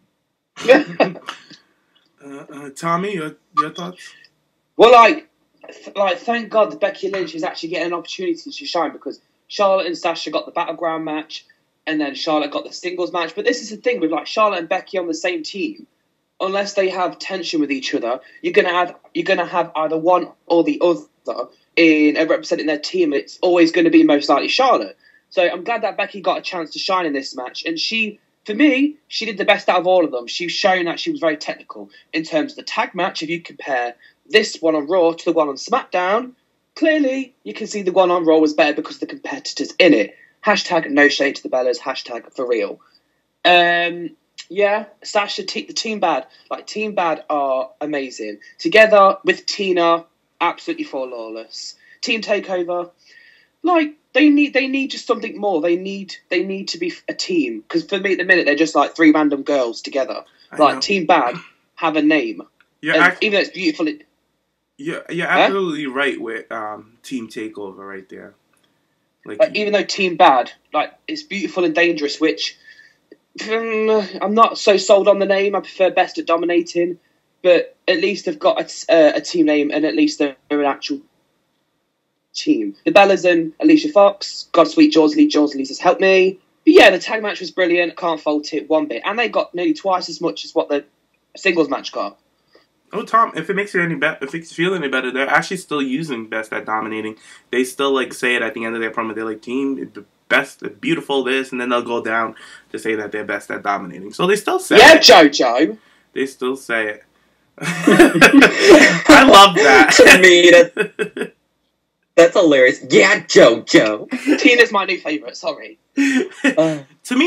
C: Tommy, your thoughts?
E: Well, thank God that Becky Lynch is actually getting an opportunity to shine, because Charlotte and Sasha got the Battleground match, and then Charlotte got the singles match. But this is the thing with Charlotte and Becky on the same team. Unless they have tension with each other, you're gonna have either one or the other in representing their team. It's always going to be most likely Charlotte. So I'm glad that Becky got a chance to shine in this match, and for me, she did the best out of all of them. She's shown that she was very technical in terms of the tag match. If you compare this one on Raw to the one on SmackDown, clearly you can see the one on Raw was better because of the competitors in it. Hashtag no shade to the Bellas. Hashtag for real. Yeah, Sasha, the Team Bad. Team Bad are amazing. Together with Tina, absolutely flawless. Team Takeover, they need just something more. They need to be a team. Because for me at the minute, they're just 3 random girls together. Team Bad have a name. Even though it's beautiful.
C: You're absolutely right with Team Takeover right there.
E: Even though Team Bad, it's beautiful and dangerous, which... I'm not so sold on the name. I prefer Best at Dominating, but at least they've got a team name, and at least they're an actual team. The Bellas and Alicia Fox, Godsweet Jorsley says help me. But yeah, the tag match was brilliant. Can't fault it one bit, and they got nearly twice as much as what the singles match got.
C: Oh, Tom, if it makes you any better, if it makes you feel any better, they're actually still using Best at Dominating. They still say it at the end of their promo. They're team. Best, beautiful this, and then they'll go down to say that they're best at dominating. So they still say it.
E: Yeah, JoJo.
C: They still say it. I love that.
B: To me, that's hilarious. Yeah, JoJo.
E: Tina's my new favourite, sorry.
C: Tamina,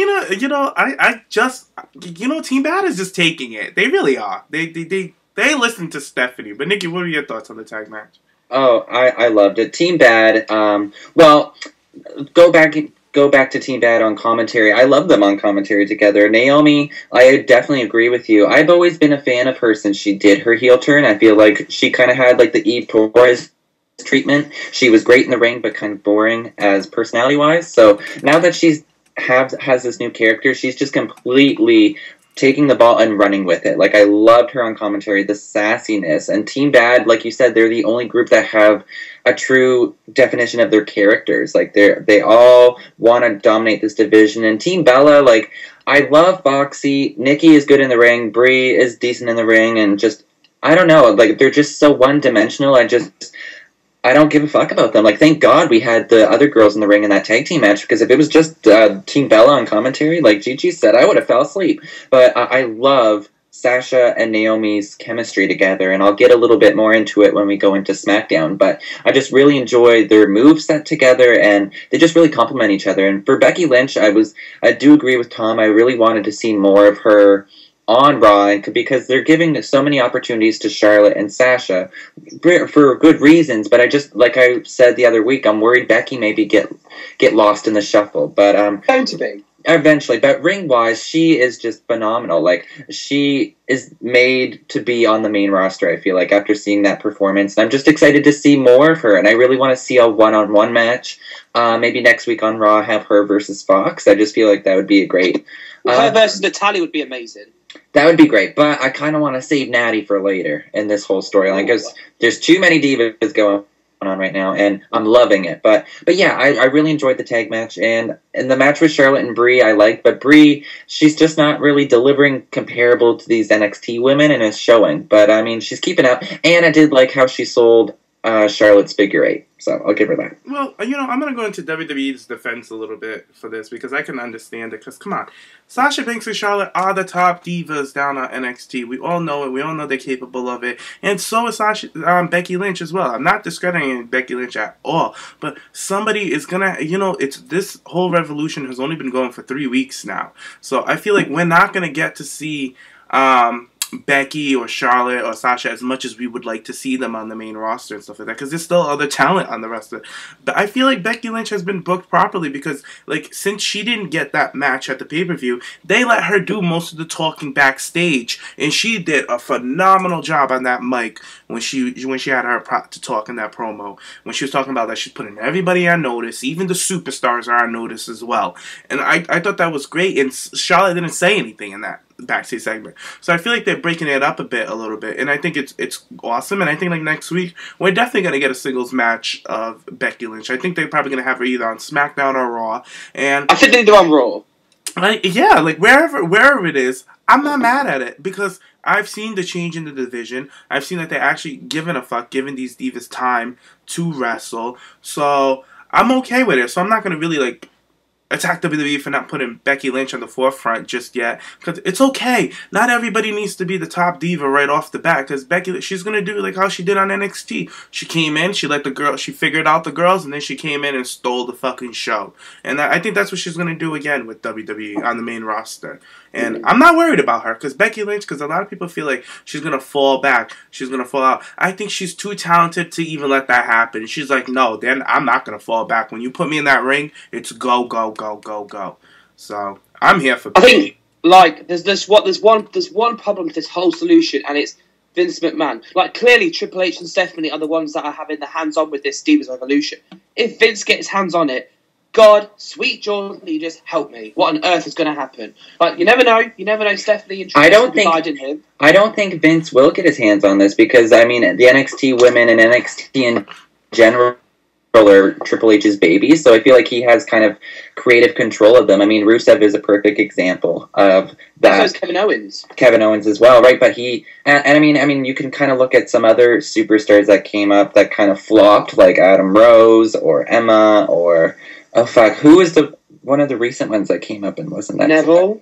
C: Team Bad is just taking it. They really are. They listen to Stephanie. But Nikki, what are your thoughts on the tag match?
B: Oh, I loved it. Team Bad, well... go back to Team Bad on commentary. I love them on commentary together. Naomi, I definitely agree with you. I've always been a fan of her since she did her heel turn. I feel like she kind of had like the Eve Torres treatment. She was great in the ring, but kind of boring as personality-wise. So now that has this new character, she's just completely taking the ball and running with it. Like, I loved her on commentary, the sassiness. And Team Bad, like you said, they're the only group that have a true definition of their characters. Like, they all want to dominate this division. And Team Bella, like, I love Foxy. Nikki is good in the ring. Brie is decent in the ring. And just, I don't know, like, they're just so one-dimensional. I don't give a fuck about them. Like, thank God we had the other girls in the ring in that tag team match, because if it was just Team Bella on commentary, like Gigi said, I would have fell asleep. But I love Sasha and Naomi's chemistry together, and I'll get a little bit more into it when we go into SmackDown. But I just really enjoy their moveset together, and they just really complement each other. And for Becky Lynch, I do agree with Tom. I really wanted to see more of her on Raw, because they're giving so many opportunities to Charlotte and Sasha for good reasons, but I just, like I said the other week, I'm worried Becky maybe get lost in the shuffle, but
E: going to be
B: eventually. But ring-wise, she is just phenomenal. Like, she is made to be on the main roster, I feel like, after seeing that performance, and I'm just excited to see more of her, and I really want to see a one-on-one match. Maybe next week on Raw, have her versus Fox. I just feel like that would be a great...
E: her versus Natalya would be amazing.
B: That would be great, but I kind of want to save Natty for later in this whole storyline, because there's too many divas going on right now, and I'm loving it. But yeah, I really enjoyed the tag match, and the match with Charlotte and Brie I liked, but Brie, she's just not really delivering comparable to these NXT women, and it's showing. But I mean, she's keeping up, and I did like how she sold Charlotte's figure 8. So I'll give her that.
C: Well, I'm going to go into WWE's defense a little bit for this, because I can understand it. Because, come on, Sasha Banks and Charlotte are the top divas down on NXT. We all know it. We all know they're capable of it. And so is Becky Lynch as well. I'm not discrediting Becky Lynch at all. But somebody is going to, it's this whole revolution has only been going for 3 weeks now. So I feel like we're not going to get to see... Becky or Charlotte or Sasha as much as we would like to see them on the main roster and stuff like that, because there's still other talent on the roster. But I feel like Becky Lynch has been booked properly, because like, since she didn't get that match at the pay-per-view, they let her do most of the talking backstage, and she did a phenomenal job on that mic when she had her to talk in that promo, when she was talking about that she's putting everybody on notice, even the superstars are on notice as well. And I thought that was great, and Charlotte didn't say anything in that backstage segment. So I feel like they're breaking it up a little bit, and I think it's awesome. And I think like next week we're definitely gonna get a singles match of Becky Lynch. I think they're probably gonna have her either on SmackDown or Raw. And
E: I think they do on Raw.
C: Yeah, like wherever it is, I'm not mad at it, because I've seen the change in the division. I've seen that they're actually giving a fuck, giving these divas time to wrestle. So I'm okay with it. So I'm not gonna really like attack WWE for not putting Becky Lynch on the forefront just yet, because it's okay. Not everybody needs to be the top diva right off the bat, because Becky, she's gonna do like how she did on NXT. She came in, she figured out the girls, and then she came in and stole the fucking show. And I think that's what she's gonna do again with WWE on the main roster. And I'm not worried about her, because Becky Lynch, because a lot of people feel like she's going to fall back, she's going to fall out. I think she's too talented to even let that happen. She's like, no, then I'm not going to fall back. When you put me in that ring, it's go, go, go, go, go. So I'm here for Becky.
E: I think, like, there's one problem with this whole solution, and it's Vince McMahon. Like, clearly Triple H and Stephanie are the ones that are having the hands on with this Divas Revolution. If Vince gets hands on it, God, sweet Jordan, you just help me. What on earth is going to happen? Like, you never know. You never know. Stephanie and Triple H will be guiding him.
B: I don't think Vince will get his hands on this, because I mean, the NXT women and NXT in general are Triple H's babies, so I feel like he has kind of creative control of them. I mean, Rusev is a perfect example of that.
E: So is Kevin Owens.
B: Kevin Owens as well, right? But I mean, you can kind of look at some other superstars that came up that kind of flopped, like Adam Rose or Emma or. Oh fuck! Who was one of the recent ones that came up and wasn't that
E: Neville?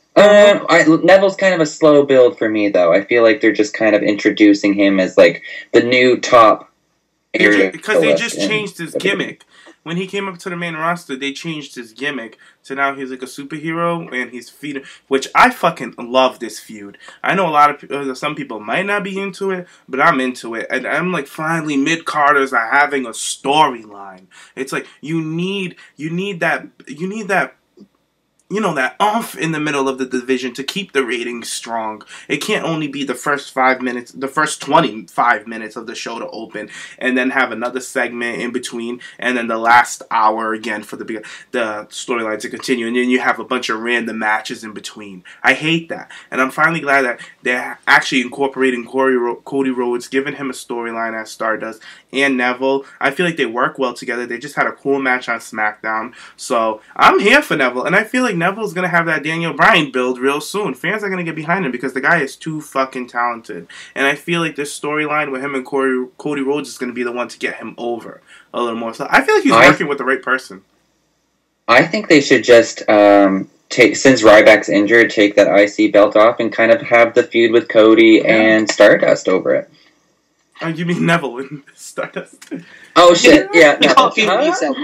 B: Neville's kind of a slow build for me, though. I feel like they're just kind of introducing him as like the new top.
C: Because they just changed his gimmick. when he came up to the main roster, they changed his gimmick to now he's like a superhero and he's feeding, which I fucking love this feud. I know a lot of people, some people might not be into it, but I'm into it. And I'm like, finally, mid-carders are having a storyline. It's like, you need that, you know, that oomph in the middle of the division to keep the ratings strong. It can't only be the first 5 minutes, the first 25 minutes of the show to open, and then have another segment in between, and then the last hour again for the storyline to continue, and then you have a bunch of random matches in between. I hate that, and I'm finally glad that they're actually incorporating Cody Rhodes, giving him a storyline as Stardust, and Neville. I feel like they work well together. They just had a cool match on SmackDown, so I'm here for Neville, and I feel like Neville's going to have that Daniel Bryan build real soon. Fans are going to get behind him because the guy is too fucking talented. And I feel like this storyline with him and Cody Rhodes is going to be the one to get him over a little more. So I feel like he's working with the right person.
B: I think they should just since Ryback's injured, take that IC belt off and kind of have the feud with Cody and Stardust over it.
C: Oh, you mean Neville and Stardust?
B: Oh shit! Yeah,
E: you can't feud yourself.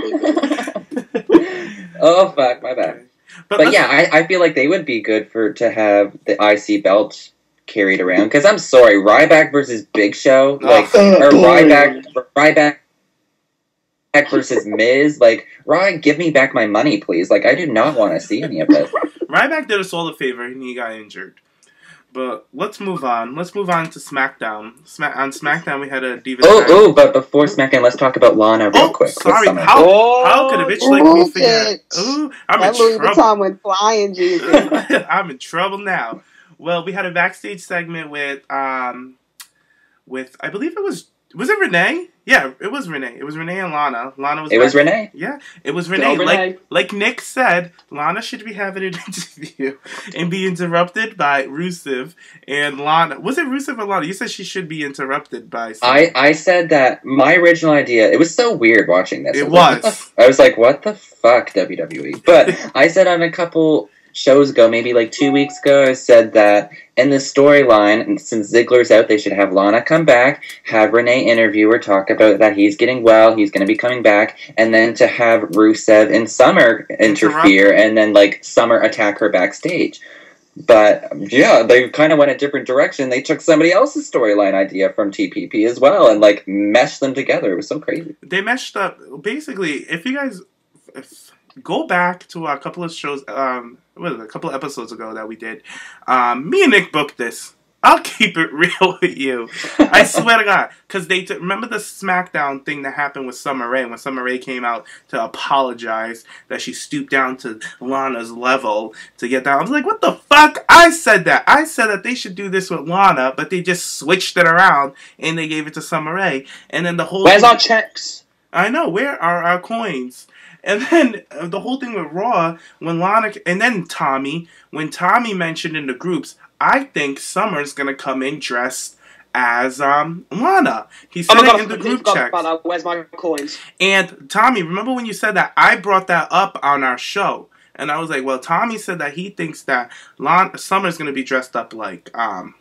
B: Oh fuck, my bad. But yeah, I feel like they would be good to have the IC belt carried around. Because I'm sorry, Ryback versus Big Show, or Ryback versus Miz, give me back my money, please. Like, I do not want to see any of this.
C: Ryback did us all a favor and he got injured. But let's move on. Let's move on to SmackDown. On SmackDown, we had a Divas.
B: But before SmackDown, let's talk about Lana real quick.
C: Sorry. How could a bitch like me forget? Ooh, I'm in trouble.
D: Louis Vuitton went flying, Jesus.
C: I'm in trouble now. Well, we had a backstage segment with I believe was it Renee? Yeah, it was Renee. It was Renee and Lana.
B: It was Renee?
C: Yeah, it was Renee. Like Nick said, Lana should be having an interview and be interrupted by Rusev and Lana. Was it Rusev or Lana? You said she should be interrupted by someone.
B: I said that my original idea, it was so weird watching this.
C: I
B: was like, what the fuck, WWE? But I said on a couple shows ago, maybe like 2 weeks ago, I said that in the storyline, and since Ziggler's out, they should have Lana come back, have Renee interview her, talk about that he's getting well, he's going to be coming back, and then to have Rusev and Summer interfere, and then Summer attack her backstage. But yeah, they kind of went a different direction. They took somebody else's storyline idea from TPP as well, and meshed them together. It was so crazy.
C: They meshed up. Basically, if you guys go back to a couple of shows, a couple of episodes ago that we did, me and Nick booked this. I'll keep it real with you. I swear to God. Because remember the SmackDown thing that happened with Summer Rae, when Summer Rae came out to apologize that she stooped down to Lana's level to get down. I was like, what the fuck? I said that. I said that they should do this with Lana, but they just switched it around and they gave it to Summer Rae. And then the whole
E: Where's our checks?
C: I know. Where are our coins? And then the whole thing with Raw, when Lana, and then Tommy, when Tommy mentioned in the groups, I think Summer's going to come in dressed as Lana. He said it in the group chat.
E: Where's my coins?
C: And Tommy, remember when you said that? I brought that up on our show. And I was like, well, Tommy said that he thinks that Summer's going to be dressed up like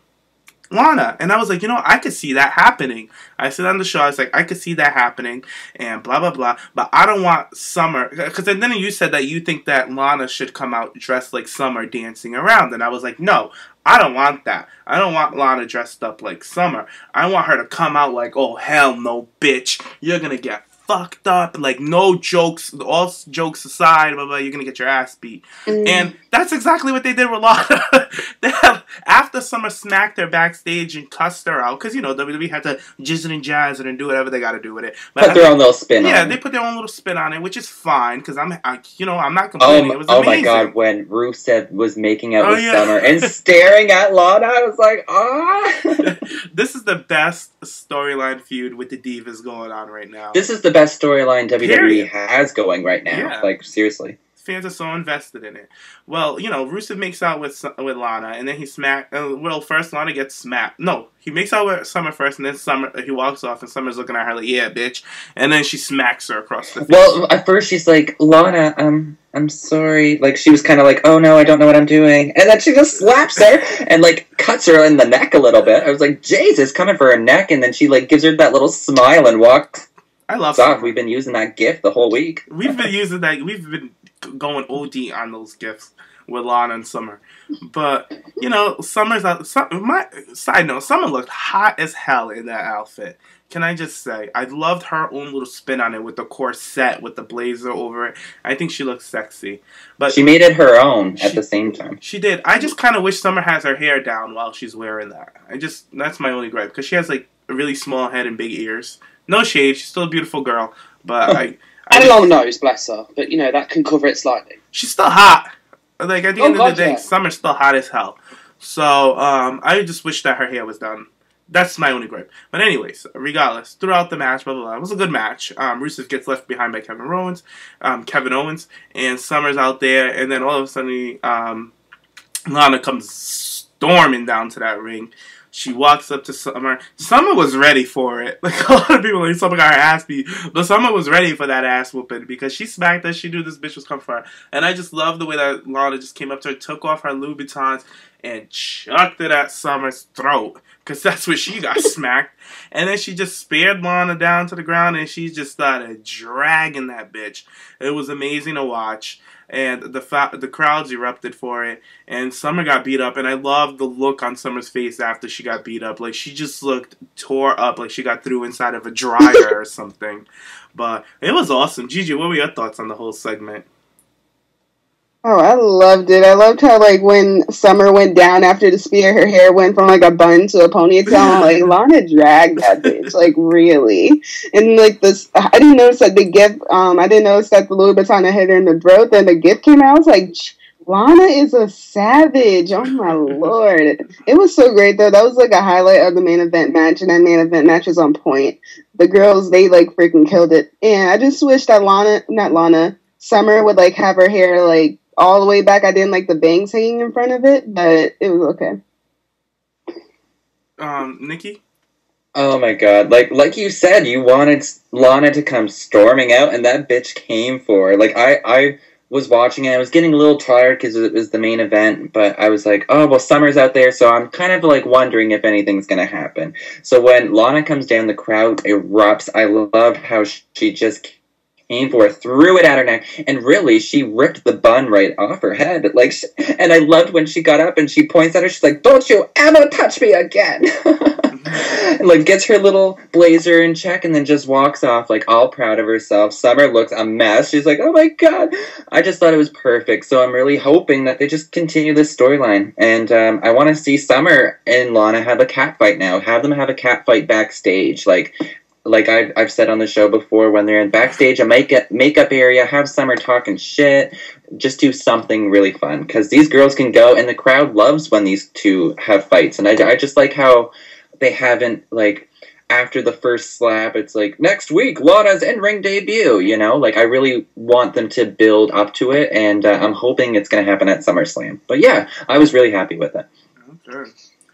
C: Lana. And I was like, I could see that happening. I said on the show, I was like, I could see that happening and blah, blah, blah. But I don't want Summer, because then you said that you think that Lana should come out dressed like Summer dancing around. And I was like, no, I don't want that. I don't want Lana dressed up like Summer. I want her to come out like, oh, hell no, bitch. You're going to get fucked up, no jokes, all jokes aside, blah, blah, you're gonna get your ass beat. And that's exactly what they did with Lana. After Summer smacked her backstage and cussed her out, because WWE had to jizzing and jazzing and do whatever they gotta do with it. But
B: put their own little spin on it.
C: Yeah, they put their own little spin on it, which is fine, because I'm not complaining. It was amazing.
B: Oh my God, when Rusev was making out with Summer and staring at Lana, I was like, ah.
C: This is the best storyline feud with the Divas going on right now.
B: This is the best storyline WWE has going right now. Yeah. Seriously.
C: Fans are so invested in it. Well, Rusev makes out with Lana, and then he first Lana gets smacked. No, he makes out with Summer first, and then he walks off, and Summer's looking at her like, yeah, bitch. And then she smacks her across the face.
B: Well, at first she's like, Lana, I'm sorry. She was kind of like, oh no, I don't know what I'm doing. And then she just slaps her and cuts her in the neck a little bit. I was like, Jesus, coming for her neck. And then she gives her that little smile and walks
C: I love
B: Soft,
C: Summer.
B: we've been using that GIF the whole week.
C: We've been using that. We've been going OD on those GIFs with Lana and Summer. But, you know, Summer's out. My side note, Summer looked hot as hell in that outfit. Can I just say, I loved her own little spin on it with the corset, with the blazer over it. I think she looks sexy. But
B: she made it her own at the same time.
C: She did. I just kind of wish Summer has her hair down while she's wearing that. That's my only gripe. Because she has, like, a really small head and big ears. No shade. She's still a beautiful girl. But
E: and a long nose, bless her. But, you know, that can cover it slightly.
C: She's still hot. Like, at the end of the day,
E: yeah.
C: Summer's still hot as hell. So, I just wish that her hair was done. That's my only gripe. But anyways, regardless, throughout the match, blah, blah, blah, it was a good match. Rusev gets left behind by Kevin Owens, and Summer's out there, and then all of a sudden, Lana comes storming down to that ring. She walks up to Summer. Summer was ready for it. Like, a lot of people like, Summer got her ass beat. But Summer was ready for that ass whooping because she smacked her. She knew this bitch was coming for her. And I just love the way that Lana just came up to her, took off her Louboutins, and chucked it at Summer's throat. Because that's what she got smacked. And then she just speared Lana down to the ground, and she just started dragging that bitch. It was amazing to watch. And the crowds erupted for it. And Summer got beat up. And I loved the look on Summer's face after she got beat up. Like, she just looked tore up. Like she got through inside of a dryer or something. But it was awesome. Gigi, what were your thoughts on the whole segment?
D: Oh, I loved it. I loved how, like, when Summer went down after the spear, her hair went from, like, a bun to a ponytail. I'm like, Lana dragged that bitch. Like, really? And, like, I didn't notice that the gift, I didn't notice that the Louboutin hit her in the throat. Then the gift came out. I was like, Lana is a savage. Oh, my Lord. It was so great, though. That was, like, a highlight of the main event match, and that main event match was on point. The girls, they, like, freaking killed it. And I just wish that Summer would, like, have her hair, like, all the way back. I didn't like the bangs hanging in front of it, but it was okay.
C: Nikki?
B: Oh my god. Like you said, you wanted Lana to come storming out, and that bitch came for her. Like, I was watching it. I was getting a little tired because it was the main event, but I was like, oh, well, Summer's out there, so I'm kind of, like, wondering if anything's gonna happen. So when Lana comes down, the crowd erupts. I love how she just came for her, threw it at her neck, and really, she ripped the bun right off her head. Like, and I loved when she got up and she points at her, she's like, don't you ever touch me again! And, like, gets her little blazer in check and then just walks off, like, all proud of herself. Summer looks a mess. She's like, oh my god! I just thought it was perfect, so I'm really hoping that they just continue this storyline. And I want to see Summer and Lana have a cat fight now. Have them have a cat fight backstage. Like I've said on the show before, when they're in backstage, a makeup area, have Summer talking shit, just do something really fun, because these girls can go, and the crowd loves when these two have fights, and I just like how they haven't, like, after the first slap, it's like, next week, Lana's in-ring debut, you know? Like, I really want them to build up to it, and I'm hoping it's going to happen at SummerSlam. But yeah, I was really happy with it.
C: Okay.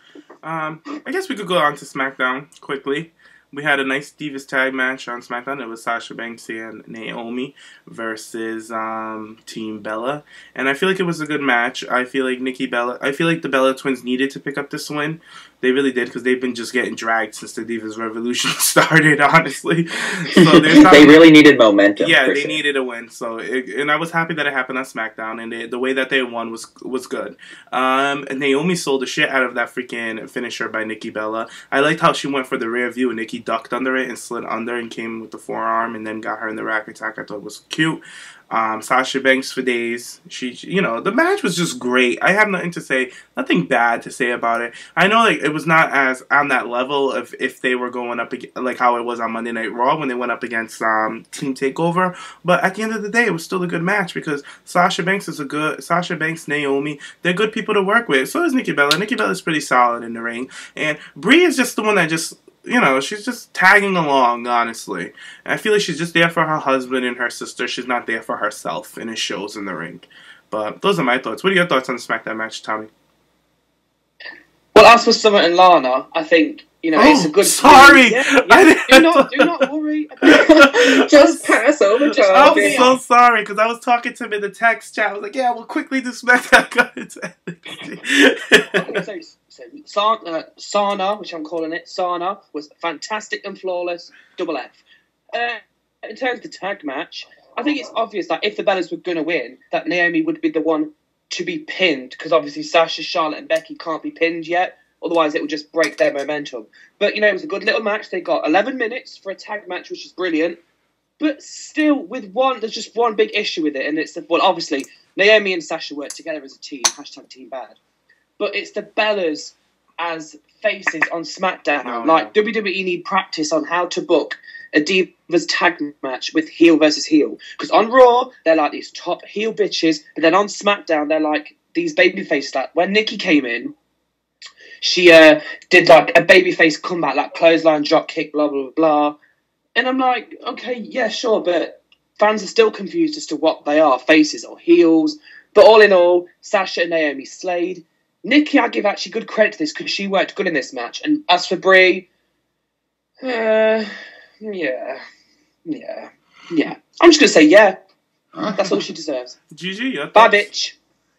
C: I guess we could go on to SmackDown quickly. We had a nice Divas tag match on SmackDown. It was Sasha Banks and Naomi versus Team Bella. And I feel like it was a good match. I feel like the Bella twins needed to pick up this win. They really did, because they've been just getting dragged since the Divas Revolution started, honestly. So
B: they really needed momentum.
C: Yeah, they needed a win. So, and I was happy that it happened on SmackDown, and the way that they won was good. And Naomi sold the shit out of that freaking finisher by Nikki Bella. I liked how she went for the rear view, and Nikki ducked under it and slid under and came with the forearm, and then got her in the rack attack. I thought it was cute. Sasha Banks for days. The match was just great. I have nothing to say, nothing bad to say about it. I know, like, it was not as on that level of if they were going up like how it was on Monday Night Raw when they went up against Team Takeover. But at the end of the day, it was still a good match, because Sasha Banks, Naomi, they're good people to work with. So is Nikki Bella. Nikki Bella's pretty solid in the ring, and Brie is just the one that just, she's just tagging along, honestly. And I feel like she's just there for her husband and her sister. She's not there for herself, and it shows in the ring. But those are my thoughts. What are your thoughts on the SmackDown match, Tommy?
E: Well, as for Summer and Lana, I think, it's a good...
C: Sorry!
E: Do not worry about
B: Just pass over, Tommy.
C: I'm so sorry, because I was talking to him in the text chat. I was like, yeah, we'll quickly do SmackDown.
E: Sana, which I'm calling it, Sana, was fantastic and flawless. Double F. In terms of the tag match, I think it's obvious that if the Bellas were going to win, that Naomi would be the one to be pinned, because obviously Sasha, Charlotte, and Becky can't be pinned yet. Otherwise, it would just break their momentum. But, it was a good little match. They got 11 minutes for a tag match, which is brilliant. But still, there's just one big issue with it, and it's obviously, Naomi and Sasha work together as a team, # Team Bad. But it's the Bellas as faces on SmackDown. WWE need practice on how to book a Divas tag match with heel versus heel. Because on Raw, they're like these top heel bitches, but then on SmackDown, they're like these babyfaces. Like when Nikki came in, she did like a babyface comeback, like clothesline, drop kick, blah, blah, blah. And I'm like, okay, yeah, sure, but fans are still confused as to what they are, faces or heels. But all in all, Sasha and Naomi slayed. Nikki, I give actually good credit to this because she worked good in this match. And as for Brie, yeah. I'm just going to say yeah. That's all she deserves.
C: GG,
E: bye, bitch.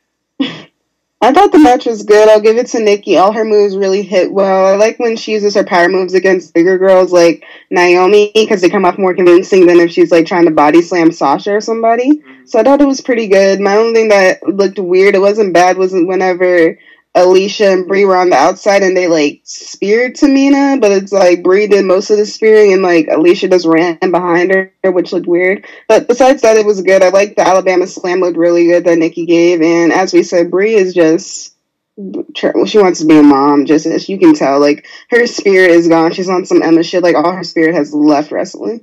D: I thought the match was good. I'll give it to Nikki. All her moves really hit well. I like when she uses her power moves against bigger girls like Naomi because they come off more convincing than if she's like trying to body slam Sasha or somebody. Mm-hmm. So I thought it was pretty good. My only thing that looked weird, it wasn't bad, wasn't whenever Alicia and Brie were on the outside and they like speared Tamina, but it's like Brie did most of the spearing and like Alicia just ran behind her, which looked weird. But besides that, it was good. I like the Alabama Slam, looked really good that Nikki gave. And as we said, Brie is just, she wants to be a mom. Just as you can tell, like her spirit is gone. She's on some Emma shit. Like all her spirit has left wrestling.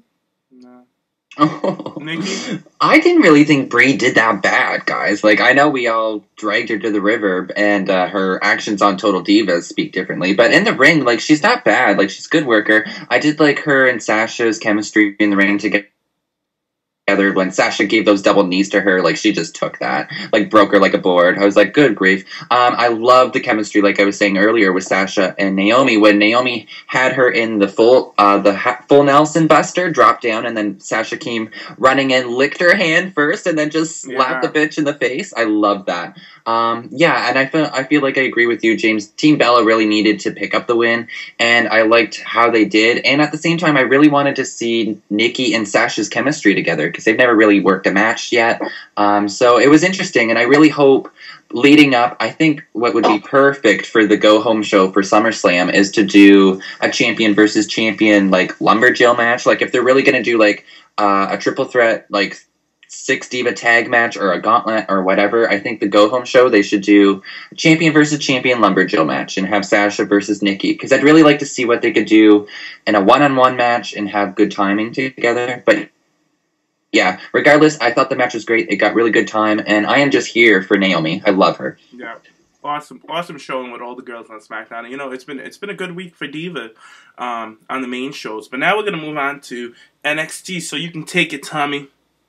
B: Oh,
C: Nikki?
B: I didn't really think Brie did that bad, guys. Like, I know we all dragged her to the river, and her actions on Total Divas speak differently. But in the ring, like, she's not bad. Like, she's a good worker. I did like her and Sasha's chemistry in the ring together. When Sasha gave those double knees to her, like, she just took that, like, broke her like a board. I was like, good grief. I love the chemistry, like I was saying earlier, with Sasha and Naomi. When Naomi had her in the full Nelson Buster, dropped down, and then Sasha came running in, licked her hand first, and then just slapped the bitch in the face. I love that. And I feel like I agree with you, James. Team Bella really needed to pick up the win, and I liked how they did. And at the same time, I really wanted to see Nikki and Sasha's chemistry together, because they've never really worked a match yet. So it was interesting, and I really hope leading up, I think what would be perfect for the go-home show for SummerSlam is to do a champion versus champion, like, Lumberjill match. Like, if they're really going to do, like, a triple threat, like, 6 diva tag match or a gauntlet or whatever, I think the go-home show, they should do a champion versus champion Lumberjill match and have Sasha versus Nikki, because I'd really like to see what they could do in a one-on-one match and have good timing together. But yeah, regardless, I thought the match was great. It got really good time, and I am just here for Naomi. I love her.
C: Yeah, awesome showing with all the girls on SmackDown. You know, it's been a good week for Diva on the main shows. But now we're gonna move on to NXT, so you can take it, Tommy.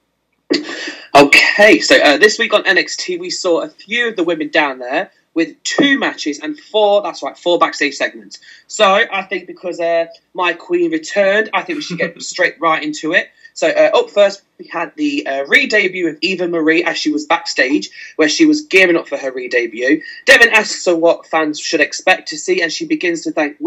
E: Okay, so this week on NXT, we saw a few of the women down there with 2 matches and 4 backstage segments. So I think because my queen returned, I think we should get straight right into it. So up first, we had the re-debut of Eva Marie as she was backstage, where she was gearing up for her re-debut. Devin asks her what fans should expect to see, and she begins to thank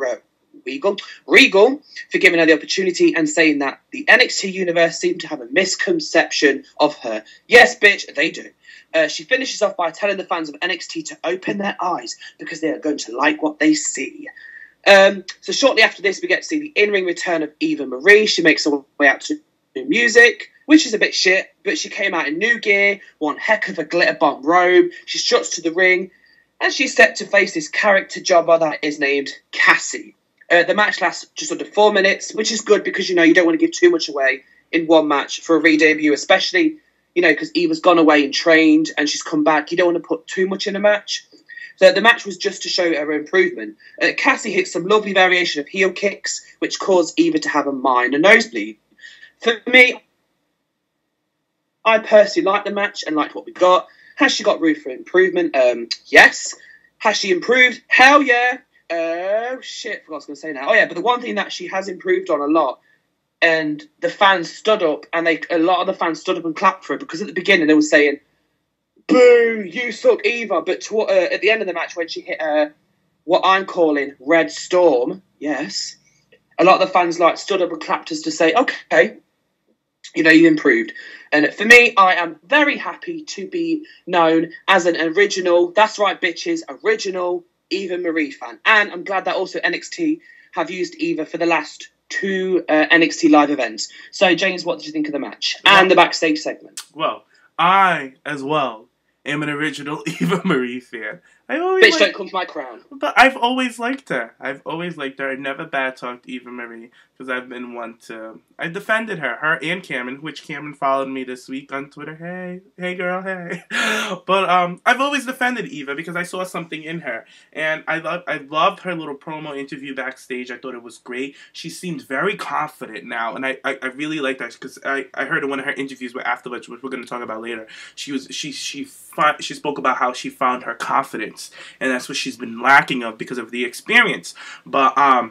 E: Regal for giving her the opportunity and saying that the NXT universe seemed to have a misconception of her. Yes, bitch, they do. She finishes off by telling the fans of NXT to open their eyes because they are going to like what they see. So shortly after this, we get to see the in-ring return of Eva Marie. She makes her way out to new music, which is a bit shit, but she came out in new gear, one heck of a glitter bomb robe. She struts to the ring, and she's set to face this character jobber that is named Cassie. The match lasts just under 4 minutes, which is good because, you don't want to give too much away in one match for a re-debut, especially, because Eva's gone away and trained and she's come back. You don't want to put too much in a match. So the match was just to show her improvement. Cassie hit some lovely variation of heel kicks, which caused Eva to have a minor nosebleed. For me, I personally liked the match and liked what we got. Has she got room for improvement? Yes. Has she improved? Hell yeah. Oh, shit, I forgot what I was going to say now. Oh, yeah, but the one thing that she has improved on a lot, and the fans stood up, and a lot of the fans stood up and clapped for her, because at the beginning they were saying, boo, you suck, Eva. But at the end of the match, when she hit what I'm calling Red Storm, yes, a lot of the fans like stood up and clapped us to say, okay, you know, you improved. And for me, I am very happy to be known as an original, that's right, bitches, original Eva Marie fan. And I'm glad that also NXT have used Eva for the last 2 NXT live events. So, James, what did you think of the match and the backstage segment?
C: Well, I, as well, am an original Eva Marie fan.
E: Bitch, don't come to my crown.
C: But I've always liked her. I never bad-talked Eva Marie, because I've been one to... I defended her and Cameron, which Cameron followed me this week on Twitter. Hey girl, hey. But I've always defended Eva, because I saw something in her. And I loved her little promo interview backstage. I thought it was great. She seemed very confident now, and I really liked that, because I heard in one of her interviews with Afterwards, which we're going to talk about later, she spoke about how she found her confidence. And that's what she's been lacking of because of the experience. But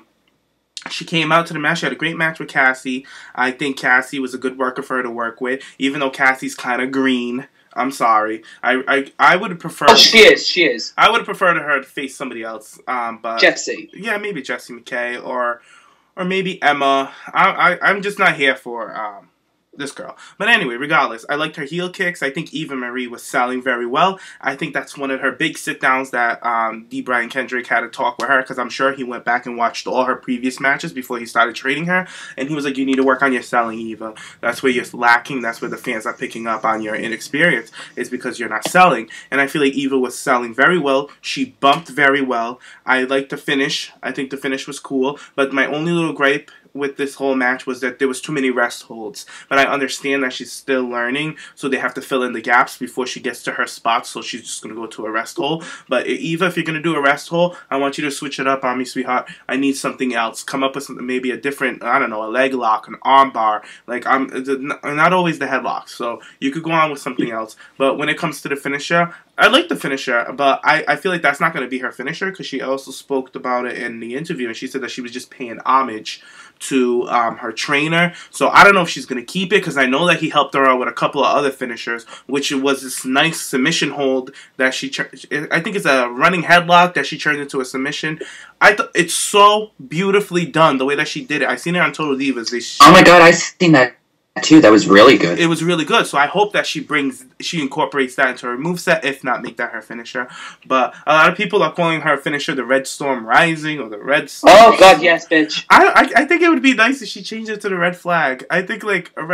C: she came out to the match. She had a great match with Cassie. I think Cassie was a good worker for her to work with, even though Cassie's kind of green. I'm sorry. I would have preferred...
E: Oh, she is.
C: I would have preferred her to face somebody else. But
E: Jessie.
C: Yeah, maybe Jessie McKay or maybe Emma. I'm just not here for... this girl. But anyway, regardless, I liked her heel kicks. I think Eva Marie was selling very well. I think that's one of her big sit-downs that D. Brian Kendrick had a talk with her, because I'm sure he went back and watched all her previous matches before he started trading her, and he was like, you need to work on your selling, Eva. That's where you're lacking. That's where the fans are picking up on your inexperience, is because you're not selling. And I feel like Eva was selling very well. She bumped very well. I liked the finish. I think the finish was cool, but my only little gripe with this whole match was that there was too many rest holds. But I understand that she's still learning, so they have to fill in the gaps before she gets to her spot, so she's just going to go to a rest hold. But Eva, if you're going to do a rest hold, I want you to switch it up on me, sweetheart. I need something else. Come up with something, maybe a different, I don't know, a leg lock, an arm bar. Like, I'm not always the headlock, so you could go on with something else. But when it comes to the finisher, I like the finisher, but I feel like that's not going to be her finisher, because she also spoke about it in the interview, and she said that she was just paying homage to her trainer. So I don't know if she's going to keep it, because I know that he helped her out with a couple of other finishers, which was this nice submission hold that I think it's a running headlock that she turned into a submission. It's so beautifully done, the way that she did it. I seen it on Total Divas.
B: Oh my god, I seen that too. That was really good.
C: It was really good. So I hope that she incorporates that into her moveset, if not make that her finisher. But a lot of people are calling her finisher the Red Storm Rising or the Red Storm.
E: Oh god, yes, bitch.
C: I think it would be nice if she changed it to the Red Flag. I think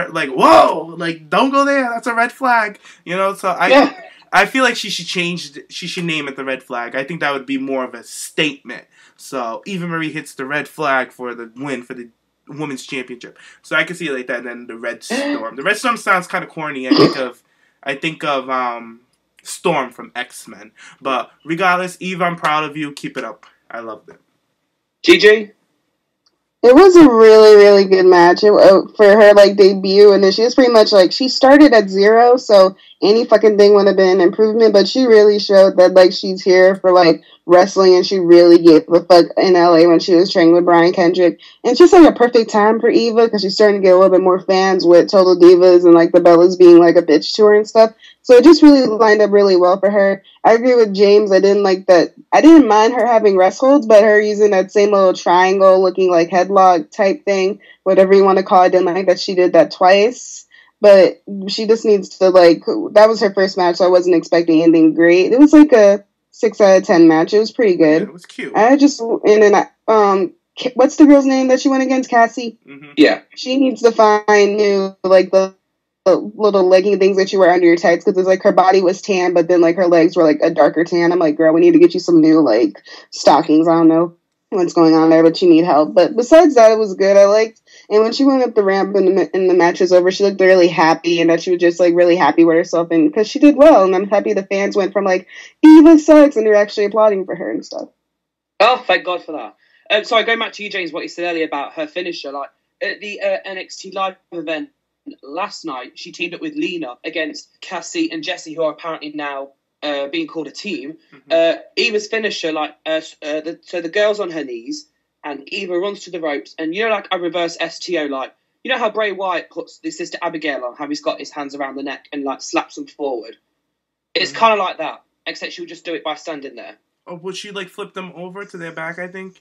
C: whoa, like don't go there. That's a red flag. You know. So I feel like she should name it the Red Flag. I think that would be more of a statement. So Eva Marie hits the Red Flag for the win for the Women's Championship. So I can see it like that. And then the Red Storm. The Red Storm sounds kind of corny. I think of Storm from X-Men. But regardless, Eva, I'm proud of you. Keep it up. I loved it.
E: GG?
D: It was a really, really good match for her, debut, and then she was pretty much, she started at 0, so any fucking thing would have been improvement, but she really showed that, she's here for, wrestling, and she really gave a fuck in LA when she was training with Brian Kendrick, and it's just, a perfect time for Eva, because she's starting to get a little bit more fans with Total Divas, and, the Bellas being, a bitch to her and stuff, so it just really lined up really well for her. I agree with James. I didn't like that. I didn't mind her having rest holds, but her using that same little triangle looking like headlock type thing, whatever you want to call it, I didn't like that she did that twice. But she just needs to, that was her first match, so I wasn't expecting anything great. It was a 6 out of 10 match. It was pretty good.
C: Yeah, it was cute.
D: What's the girl's name that she went against? Cassie?
C: Mm-hmm.
E: Yeah.
D: She needs to find new, the little legging things that you wear under your tights, because it's her body was tan, but then her legs were a darker tan. I'm like, girl, we need to get you some new stockings. I don't know what's going on there, but you need help. But besides that, it was good. I liked, and when she went up the ramp and the match was over, she looked really happy, and that she was just really happy with herself, and because she did well, and I'm happy the fans went from Eva sucks, and they're actually applauding for her and stuff.
E: Oh, thank God for that. Sorry, going back to you, James, what you said earlier about her finisher, at the NXT Live event last night, she teamed up with Lena against Cassie and Jessie, who are apparently now being called a team. Mm-hmm. Eva's finisher, so the girl's on her knees, and Eva runs to the ropes, and a reverse STO, you know how Bray Wyatt puts his sister Abigail on, how he's got his hands around the neck and slaps them forward. It's kind of like that, except she'll just do it by standing there.
C: Oh, would she flip them over to their back? I think.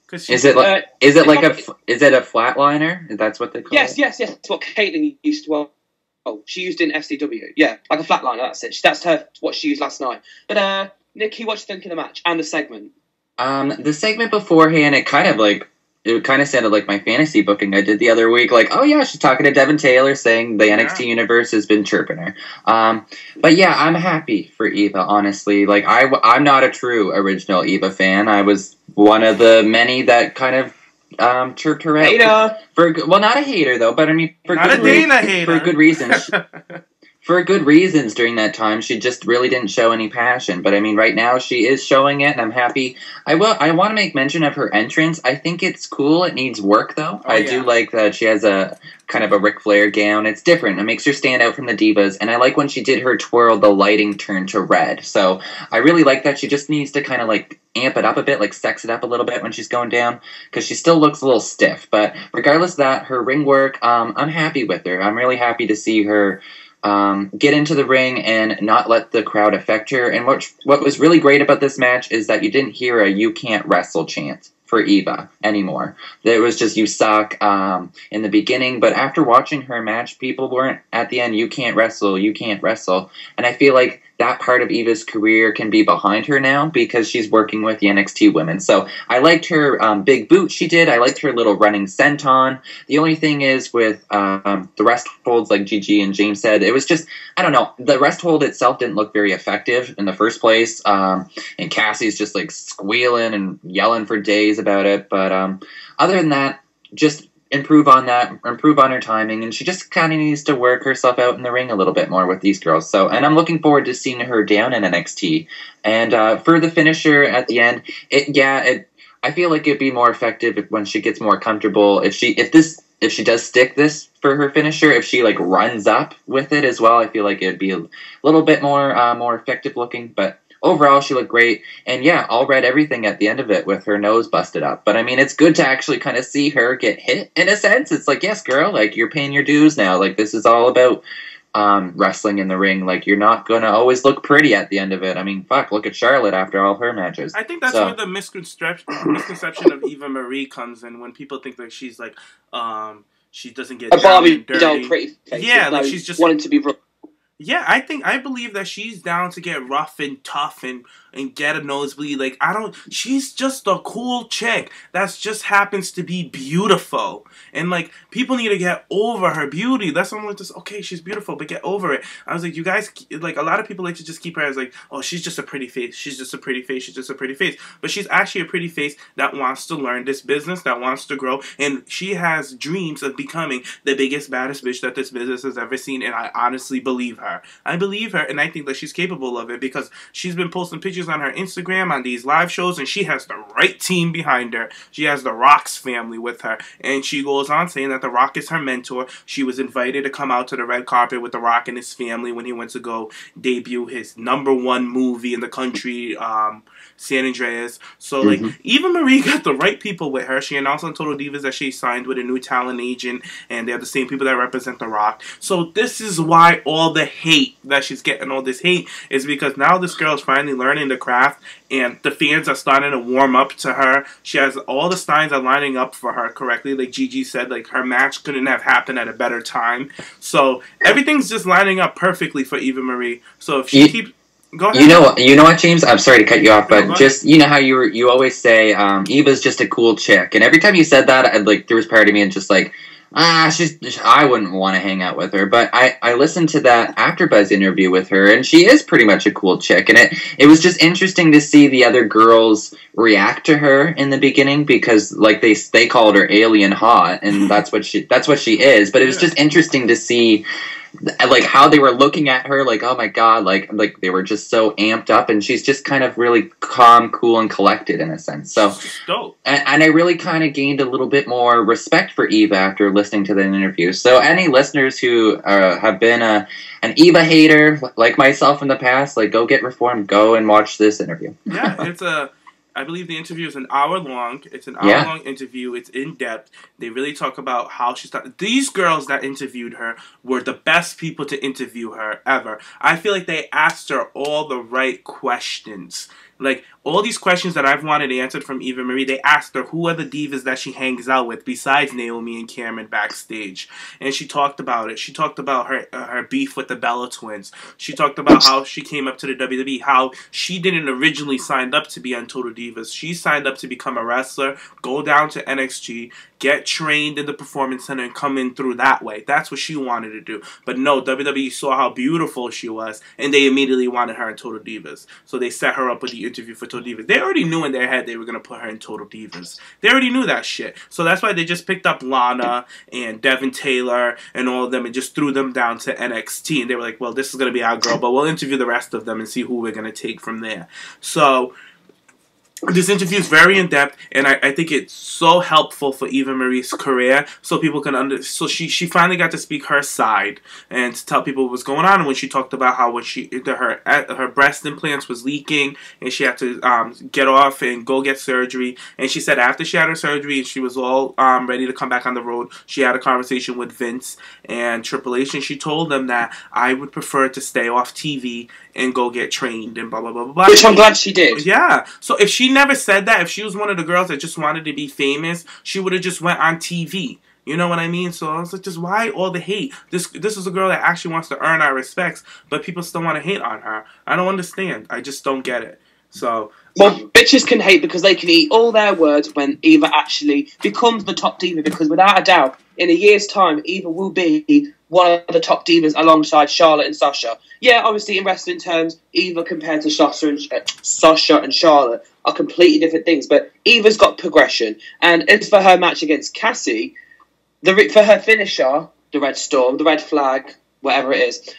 B: Is it like is it a flatliner? That's what they call it?
E: Yes. It's what Caitlyn used to. Oh, she used it in FCW. Yeah, like a flatliner. That's it. That's what she used last night. But Nikki, what do you think of the match and the segment?
B: The segment beforehand, it kind of sounded like my fantasy booking I did the other week. Like, oh yeah, she's talking to Devin Taylor, saying the NXT universe has been chirping her. But yeah, I'm happy for Eva. Honestly, like I'm not a true original Eva fan. I was one of the many that kind of chirped her out.
E: Hater.
B: Well, not a hater though, but I mean for good reasons. For good reasons during that time, she just really didn't show any passion. But I mean, right now she is showing it, and I'm happy. I want to make mention of her entrance. I think it's cool. It needs work, though. I do like that she has a kind of a Ric Flair gown. It's different. It makes her stand out from the divas. And I like when she did her twirl, the lighting turned to red. So I really like that. She just needs to kind of like amp it up a bit, like sex it up a little bit when she's going down, because she still looks a little stiff. But regardless of that, her ring work, I'm happy with her. I'm really happy to see her get into the ring and not let the crowd affect her. And what was really great about this match is that you didn't hear a "you can't wrestle" chant for Eva anymore. It was just "you suck" in the beginning, but after watching her match, people weren't at the end "you can't wrestle, you can't wrestle." And I feel like that part of Eva's career can be behind her now because she's working with the NXT women. So I liked her big boot she did. I liked her little running senton. The only thing is with the rest holds, like Gigi and James said, it was just, I don't know, the rest hold itself didn't look very effective in the first place. And Cassie's just like squealing and yelling for days about it. But other than that, just improve on her timing, and she just kind of needs to work herself out in the ring a little bit more with these girls. So, and I'm looking forward to seeing her down in NXT. And for the finisher at the end, I feel like it'd be more effective when she gets more comfortable. If she does stick this for her finisher, if she like runs up with it as well, I feel like it'd be a little bit more effective looking. But overall, she looked great. And yeah, I'll read everything at the end of it with her nose busted up. But I mean, it's good to actually kind of see her get hit in a sense. It's like, yes, girl, like you're paying your dues now. Like this is all about wrestling in the ring. Like you're not going to always look pretty at the end of it. I mean, fuck, look at Charlotte after all her matches.
C: I think that's where the misconception of Eva Marie comes in, when people think that she's like, she doesn't get
E: a Barbie
C: dirty.
E: doll pretty face.
C: Yeah, like she's just
E: wanting to be.
C: Yeah, I believe that she's down to get rough and tough and get a nosebleed. Like, she's just a cool chick that just happens to be beautiful. And, like, people need to get over her beauty. That's why I'm like, okay, she's beautiful, but get over it. I was like, you guys, like, a lot of people like to just keep her as like, oh, she's just a pretty face. She's just a pretty face. She's just a pretty face. But she's actually a pretty face that wants to learn this business, that wants to grow. And she has dreams of becoming the biggest, baddest bitch that this business has ever seen. And I honestly believe her. I believe her, and I think that she's capable of it because she's been posting pictures on her Instagram on these live shows, and she has the right team behind her. She has the Rock's family with her, and she goes on saying that the Rock is her mentor. She was invited to come out to the red carpet with the Rock and his family when he went to go debut his #1 movie in the country, San Andreas. So, like, Eva Marie got the right people with her. She announced on Total Divas that she signed with a new talent agent, and they're the same people that represent The Rock. So this is why all the hate that she's getting, all this hate, is because now this girl is finally learning the craft, and the fans are starting to warm up to her. She has all the signs are lining up for her correctly. Like Gigi said, like, her match couldn't have happened at a better time. So everything's just lining up perfectly for Eva Marie. So if she keeps... Go ahead.
B: You know what, James? I'm sorry to cut you off, but just, you know how you always say Eva's just a cool chick, and every time you said that, there was part of me and just like, I wouldn't want to hang out with her. But I listened to that AfterBuzz interview with her, and she is pretty much a cool chick. And it was just interesting to see the other girls react to her in the beginning, because like they called her alien hot, and that's what she is. But it was just interesting to see, like, how they were looking at her, like, oh my god, like they were just so amped up, and she's just kind of really calm, cool, and collected in a sense. So, and I really kind of gained a little bit more respect for Eva after listening to that interview. So, any listeners who have been an Eva hater like myself in the past, like, go get reformed, go and watch this interview.
C: Yeah, I believe the interview is an hour long. It's an hour-long interview. It's in-depth. They really talk about how she started. These girls that interviewed her were the best people to interview her ever. I feel like they asked her all the right questions. Like, all these questions that I've wanted answered from Eva Marie, they asked her who are the divas that she hangs out with besides Naomi and Cameron backstage. And she talked about it. She talked about her beef with the Bella Twins. She talked about how she came up to the WWE, how she didn't originally sign up to be on Total Divas. She signed up to become a wrestler, go down to NXT, get trained in the Performance Center, and come in through that way. That's what she wanted to do. But no, WWE saw how beautiful she was, and they immediately wanted her in Total Divas. So they set her up with the interview for Total Divas. They already knew in their head they were going to put her in Total Divas. They already knew that shit. So that's why they just picked up Lana and Devin Taylor and all of them and just threw them down to NXT. And they were like, well, this is going to be our girl, but we'll interview the rest of them and see who we're going to take from there. So this interview is very in-depth, and I think it's so helpful for Eva Marie's career, so people can so she finally got to speak her side and to tell people what was going on. And when she talked about how when her breast implants was leaking and she had to get off and go get surgery, and she said after she had her surgery and she was all ready to come back on the road, she had a conversation with Vince and Triple H, and she told them that I would prefer to stay off TV and go get trained and blah blah blah blah.
E: Which I'm glad she did.
C: Yeah. So if she never said that, if she was one of the girls that just wanted to be famous, she would have just went on TV. You know what I mean? So I was like, just why all the hate? This is a girl that actually wants to earn our respects, but people still want to hate on her. I don't understand. I just don't get it. So
E: well, bitches can hate because they can eat all their words when Eva actually becomes the top diva, because without a doubt, in a year's time, Eva will be one of the top divas alongside Charlotte and Sasha. Yeah, obviously in wrestling terms, Eva compared to Sasha and Charlotte are completely different things, but Eva's got progression. And as for her match against Cassie, for her finisher, the Red Storm, the Red Flag, whatever it is,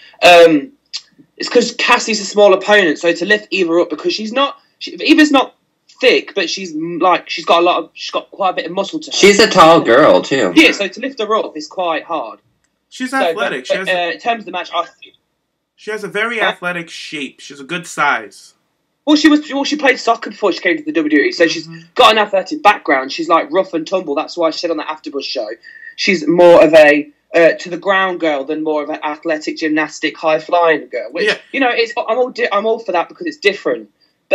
E: it's because Cassie's a small opponent, so to lift Eva up, because Eva's not thick, but she's got quite a bit of muscle to her.
B: She's a tall girl too.
E: Yeah, so to lift her up is quite hard.
C: She's athletic.
E: But, in terms of the match,
C: she has a very athletic shape. She's a good size.
E: Well, she played soccer before she came to the WWE, so she's got an athletic background. She's like rough and tumble. That's why she said on the AfterBuzz show, she's more of a to the ground girl than more of an athletic, gymnastic, high flying girl. Which you know, I'm all for that because it's different. But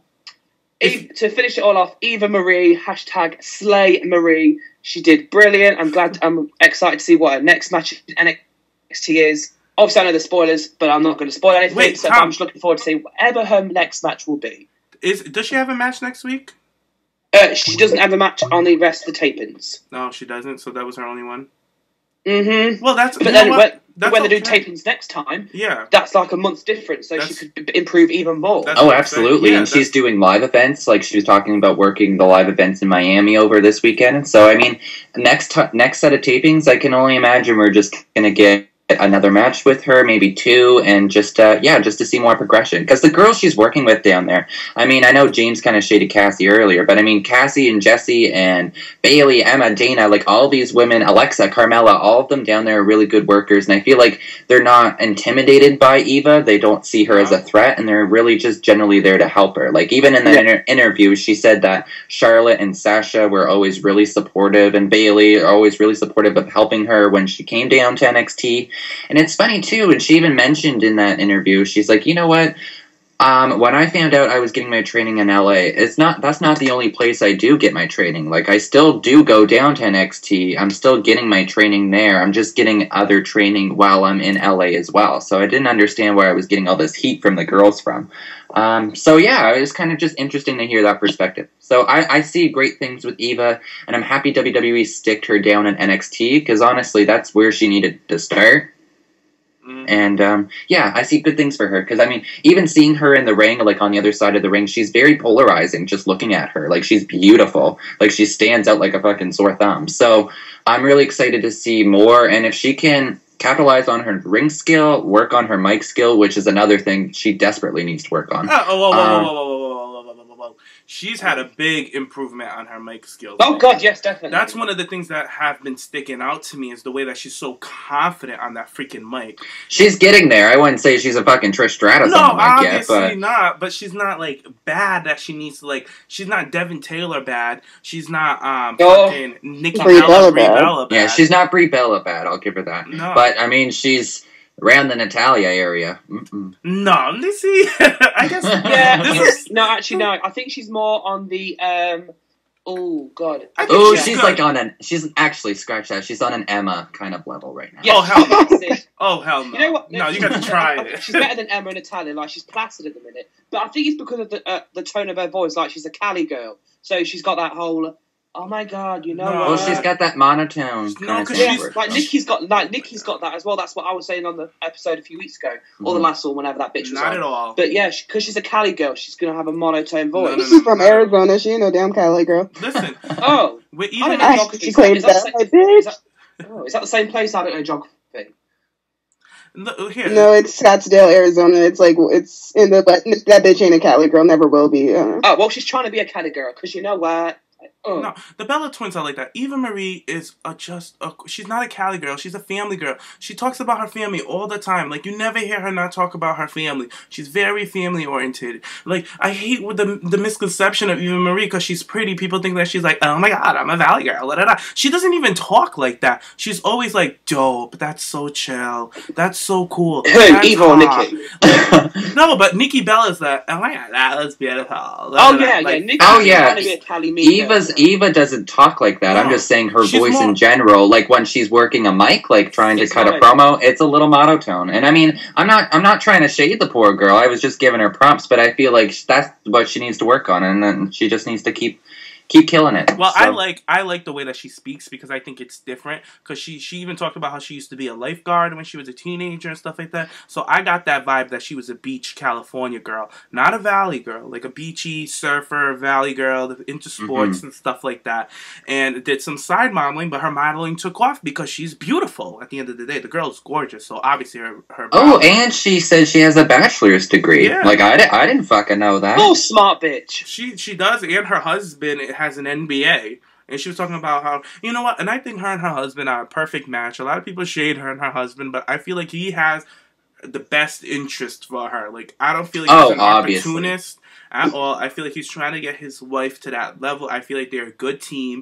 E: to finish it all off, Eva Marie #Slay Marie. She did brilliant. I'm excited to see what her next match in NXT is. Obviously, I know the spoilers, but I'm not going to spoil anything.
C: Wait,
E: so I'm just looking forward to seeing whatever her next match will be.
C: Does she have a match next week?
E: She doesn't have a match on the rest of the tapings.
C: No, she doesn't. So that was her only one.
E: Mm-hmm.
C: Well, that's.
E: But then when they do tapings next time, that's like a month's difference. So she could improve even more.
B: Oh, absolutely. And she's doing live events. Like she was talking about working the live events in Miami over this weekend. So I mean, next set of tapings, I can only imagine we're just gonna get another match with her, maybe two, and just to see more progression. Because the girls she's working with down there, I mean, I know James kind of shaded Cassie earlier, but I mean, Cassie and Jessie and Bailey, Emma, Dana, like all these women, Alexa, Carmella, all of them down there are really good workers, and I feel like they're not intimidated by Eva. They don't see her as a threat, and they're really just generally there to help her. Like, even in the interview, she said that Charlotte and Sasha were always really supportive, and Bailey are always really supportive of helping her when she came down to NXT. And it's funny, too, and she even mentioned in that interview, she's like, you know what, when I found out I was getting my training in LA, that's not the only place I do get my training. Like, I still do go down to NXT, I'm still getting my training there, I'm just getting other training while I'm in LA as well. So I didn't understand where I was getting all this heat from the girls from. So yeah, it was kind of just interesting to hear that perspective. So I see great things with Eva, and I'm happy WWE sticked her down in NXT, because honestly, that's where she needed to start. And, I see good things for her, because, I mean, even seeing her in the ring, like, on the other side of the ring, she's very polarizing just looking at her. Like, she's beautiful. Like, she stands out like a fucking sore thumb. So, I'm really excited to see more, and if she can capitalize on her ring skill, work on her mic skill, which is another thing she desperately needs to work on.
C: well. She's had a big improvement on her mic skills.
E: Oh, God, yes, definitely.
C: That's one of the things that have been sticking out to me is the way that she's so confident on that freaking mic.
B: She's getting there. I wouldn't say she's a fucking Trish Stratus
C: No,
B: on the mic
C: obviously
B: yet, but...
C: not. But she's not, like, bad that she needs to, like... She's not Devin Taylor bad. She's not, fucking Nikki Bella bad.
B: Yeah, she's not Brie Bella bad. I'll give her that.
C: No.
B: But, I mean, she's around the Natalia area. Mm-mm.
C: No, Lizzie. I guess...
E: Yeah, no, actually, no. I think she's more on the, oh, God.
B: Oh, she's like on an... She's actually, scratch that. She's on an Emma kind of level right now.
E: Yeah,
C: oh, hell no.
E: that's it.
C: Oh, hell no.
E: You know what?
C: No, you got to try it.
E: She's better than Emma and Natalia. Like, she's placid at the minute. But I think it's because of the tone of her voice. Like, she's a Cali girl. So she's got that whole... Oh my God! You know
C: No.
B: Well, she's got that monotone
C: No,
B: kind of
C: 'cause
B: thing.
C: she's-
E: like Nikki's got that as well. That's what I was saying on the episode a few weeks ago, or the last one, whenever that bitch was
C: Not
E: on.
C: at all.
E: But yeah, because she's a Cali girl, she's gonna have a monotone voice.
C: No.
D: She's from Arizona. She ain't no damn Cali girl.
C: Listen,
E: Oh,
C: with
E: I
C: even
E: don't know
D: I-
E: geography.
D: she claims
E: Is that
D: that.
E: the
D: Like,
E: same-
D: bitch.
E: is that the same place? I don't know geography.
C: here,
D: No, it's Scottsdale, Arizona. It's like it's in the that bitch ain't a Cali girl. Never will be.
E: Oh well, she's trying to be a Cali girl because you know what? Oh.
C: No, the Bella twins are like that. Eva Marie is she's not a Cali girl. She's a family girl. She talks about her family all the time. Like, you never hear her not talk about her family. She's very family oriented. Like, I hate with the misconception of Eva Marie because she's pretty. People think that she's like, oh my God, I'm a Valley girl. Da, da, da. She doesn't even talk like that. She's always like, dope. That's so chill. That's so cool. That's
E: Eva or
C: hot.
E: Nikki?
C: No, but Nikki Bella's that. Oh my God, that was beautiful.
E: Oh yeah,
C: Like,
E: yeah. Nikki's
B: oh, yeah.
E: trying to be a Cali mean girl.
B: Eva doesn't talk like that.
C: No.
B: I'm just saying her
C: She's
B: voice
C: more-
B: in general, like when she's working a mic, like trying to
E: It's
B: cut a
E: monotone.
B: promo, it's a little monotone. And I mean, I'm not trying to shade the poor girl. I was just giving her prompts, but I feel like that's what she needs to work on, and then she just needs to keep killing it.
C: Well,
B: So-
C: I like the way that she speaks because I think it's different. Because she even talked about how she used to be a lifeguard when she was a teenager and stuff like that. So I got that vibe that she was a beach California girl, not a valley girl, like a beachy surfer valley girl into sports and stuff like that. And did some side modeling, but her modeling took off because she's beautiful. At the end of the day, the girl's gorgeous. So obviously her.
B: Oh, and she said she has a bachelor's degree.
C: Yeah.
B: Like I didn't fucking know that.
E: Oh, smart bitch.
C: She does, and her husband has an MBA. And she was talking about how, you know what, and I think her and her husband are a perfect match. A lot of people shade her and her husband, but I feel like he has the best interest for her. Like, I don't feel like he's an
B: obviously.
C: opportunist at all. I feel like he's trying to get his wife to that level. I feel like they're a good team.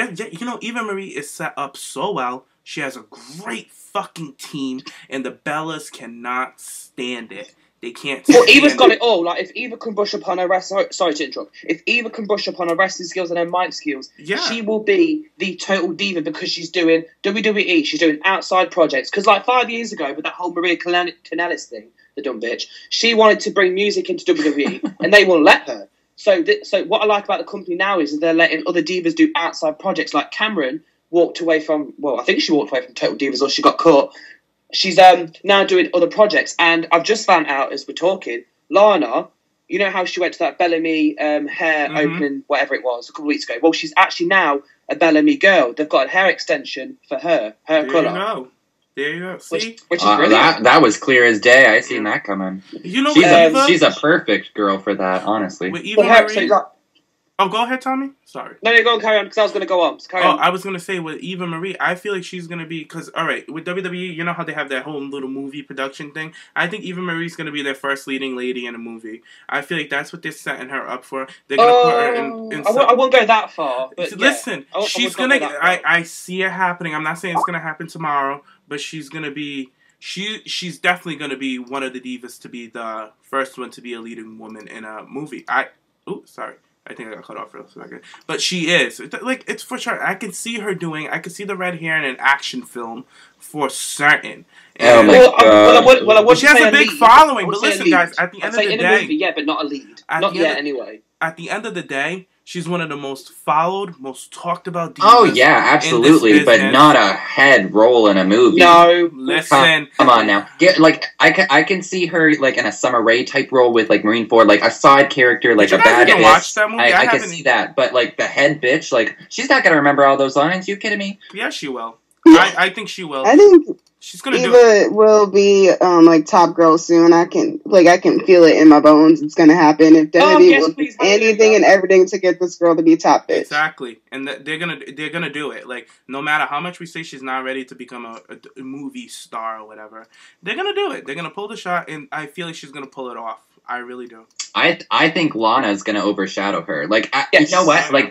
C: Eva Marie is set up so well. She has a great fucking team, and the Bellas cannot stand it. They can't.
E: Well, Eva's
C: stand
E: got it all. Like, if Eva can brush up on her sorry to interrupt. If Eva can brush up on her wrestling skills and her mic skills,
C: Yeah.
E: she will be the total diva because she's doing WWE. She's doing outside projects. Because like 5 years ago, with that whole Maria Kanellis thing, the dumb bitch, she wanted to bring music into WWE, and they won't let her. So what I like about the company now is that they're letting other divas do outside projects. Like Cameron walked away from. Well, I think she walked away from Total Divas, or she got caught. She's now doing other projects, and I've just found out as we're talking, Lana, you know how she went to that Bellamy hair opening, whatever it was, a couple of weeks ago? Well, she's actually now a Bellamy girl. They've got a hair extension for her
C: There
E: colour.
C: you go. There you go. See?
E: Which is brilliant.
B: that was clear as day. I seen that coming.
C: You know,
B: She's a perfect girl for that, honestly.
C: with Eva
E: Well, her,
C: Marie. Oh, go ahead, Tommy. Sorry.
E: no, go on, carry on, because I was going to go on. So carry on.
C: I was gonna say with Eva Marie, I feel like she's gonna be because all right with WWE, you know how they have that whole little movie production thing. I think Eva Marie's gonna be their first leading lady in a movie. I feel like that's what they're setting her up for. They're gonna put her in
E: I won't go that far. But
C: Listen,
E: yeah,
C: she's
E: I would not
C: gonna.
E: go that far.
C: I see it happening. I'm not saying it's gonna happen tomorrow, but she's gonna be. She's definitely gonna be one of the divas to be the first one to be a leading woman in a movie. Sorry. I think I got cut off for a second. But she is. Like, it's for sure. I can see her doing... I can see the red hair in an action film for certain.
B: Oh
C: And
B: my God.
E: I would
C: she has
E: say
C: a big
E: lead.
C: following.
E: I would
C: But
E: say
C: listen,
E: lead.
C: guys, at the
E: I'd
C: end of
E: say
C: the
E: in
C: day...
E: a movie, yeah, but not a lead.
C: At
E: Not
C: the
E: yet,
C: end of-
E: anyway.
C: At the end of the day, she's one of the most followed, most talked about divas.
B: Oh yeah, absolutely,
C: in this
B: but
C: business.
B: not a head role in a movie.
E: No.
C: Listen.
B: Come on now. I can see her like in a Summer Rae type role with like Marine Ford, like a side character, like
C: Did
B: a
C: you guys
B: bad
C: even
B: bitch.
C: watch that movie? I
B: I can
C: haven't-
B: see that, but like the head bitch, like she's not gonna remember all those lines. You kidding me?
C: Yeah, she will. I think she will.
D: I think
C: She's gonna do it.
D: Eva will be like top girl soon. I can feel it in my bones. It's gonna happen. If Debbie will do anything and everything to get this girl to be top bitch.
C: Exactly, and they're gonna do it. Like, no matter how much we say she's not ready to become a movie star or whatever, they're gonna do it. They're gonna pull the shot, and I feel like she's gonna pull it off. I really do.
B: I think Lana is going to overshadow her. Like,
E: yes.
B: You know what? Like,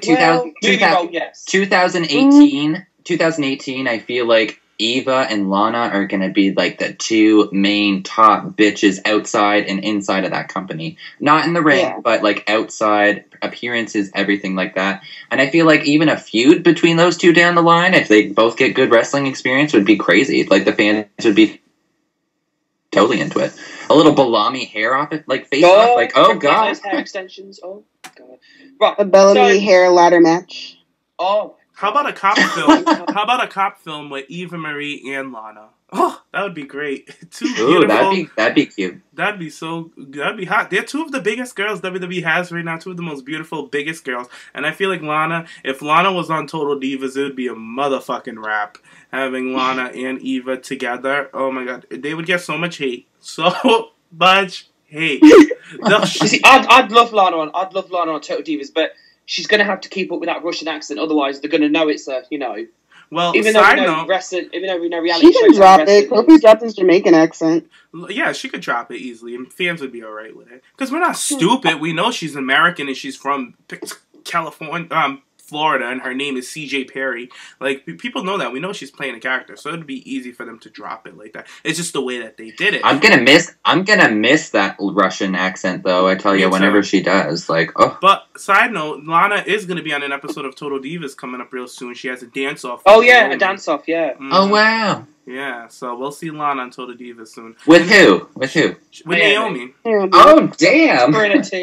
B: 2018, I feel like Eva and Lana are going to be, like, the two main top bitches outside and inside of that company. Not in the ring, but, like, outside, appearances, everything like that. And I feel like even a feud between those two down the line, if they both get good wrestling experience, would be crazy. Like, the fans would be totally into it. A little Bellamy hair off it, like face off, like god.
E: Those hair extensions. Oh god. Right.
D: A Bellamy hair ladder match.
E: Oh.
C: How about a cop film? How about a cop film with Eva Marie and Lana? Oh, that would be great.
B: Ooh, that'd be cute.
C: That'd be hot. They're two of the biggest girls WWE has right now. Two of the most beautiful, biggest girls. And I feel like if Lana was on Total Divas, it would be a motherfucking rap. Having Lana and Eva together. Oh my god. They would get so much hate. So much hate.
E: You see, I'd love Lana on Total Divas, but she's going to have to keep up with that Russian accent. Otherwise, they're going to know it's a,
C: Well,
E: even though we know reality
D: she can drop it. Kofi dropped his Jamaican accent.
C: Yeah, she could drop it easily, and fans would be alright with it. Because we're not stupid. We know she's American, and she's from California, Florida, and her name is CJ Perry. Like, people know that. We know she's playing a character, so it'd be easy for them to drop it like that. It's just the way that they did it.
B: I'm gonna miss that Russian accent, though. I tell you, whenever she does, like, oh.
C: But side note, Lana is gonna be on an episode of Total Divas coming up real soon. She has a dance off.
E: Oh yeah, a dance off. Yeah.
B: Mm-hmm. Oh wow.
C: Yeah, so we'll see Lana on Total Divas soon.
B: With who? With
C: Naomi.
B: Oh damn.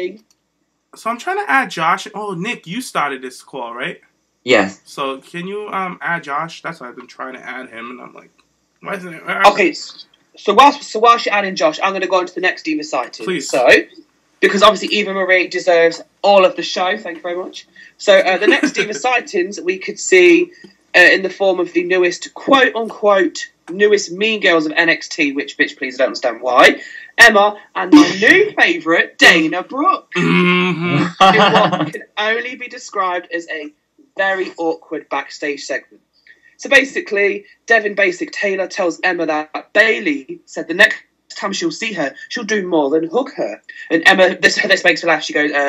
C: So I'm trying to add Josh. Oh, Nick, you started this call, right?
B: Yes.
C: So can you add Josh? That's why I've been trying to add him, and I'm like, why isn't it?
E: Okay, so whilst you're adding Josh, I'm going to go on to the next Diva sighting.
C: Please.
E: So, because obviously Eva Marie deserves all of the show. Thank you very much. So the next Diva sightings we could see in the form of the newest, quote unquote, newest Mean Girls of NXT. Which bitch, please, I don't understand why. Emma, and my new favourite, Dana Brooke. In what can only be described as a very awkward backstage segment. So basically, Devin Basic Taylor tells Emma that Bayley said the next time she'll see her, she'll do more than hug her. And Emma, this makes her laugh, she goes,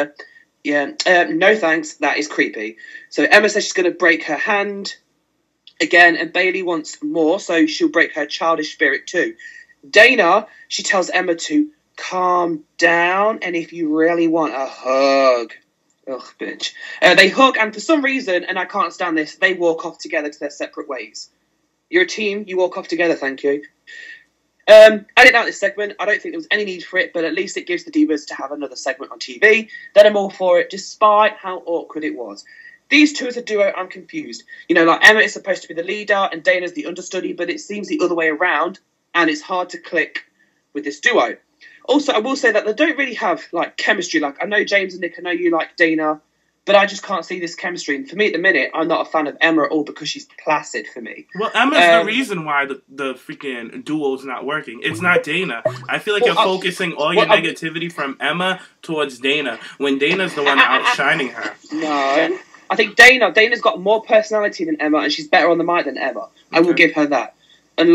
E: no thanks, that is creepy. So Emma says she's going to break her hand again, and Bayley wants more, so she'll break her childish spirit too. Dana, she tells Emma to calm down, and if you really want a hug. Ugh, bitch. They hug, and for some reason, and I can't stand this, they walk off together to their separate ways. You're a team, you walk off together, thank you. I didn't like this segment. I don't think there was any need for it, but at least it gives the Divas to have another segment on TV. Then I'm all for it, despite how awkward it was. These two as a duo, I'm confused. Like Emma is supposed to be the leader, and Dana's the understudy, but it seems the other way around. And it's hard to click with this duo. Also, I will say that they don't really have, chemistry. Like, I know James and Nick, I know you like Dana, but I just can't see this chemistry. And for me, at the minute, I'm not a fan of Emma at all because she's placid for me.
C: Well, Emma's the reason why the freaking duo's not working. It's not Dana. I feel like you're focusing all your negativity from Emma towards Dana, when Dana's the one outshining her.
E: No. I think Dana's got more personality than Emma, and she's better on the mic than Emma. Okay. I will give her that. And,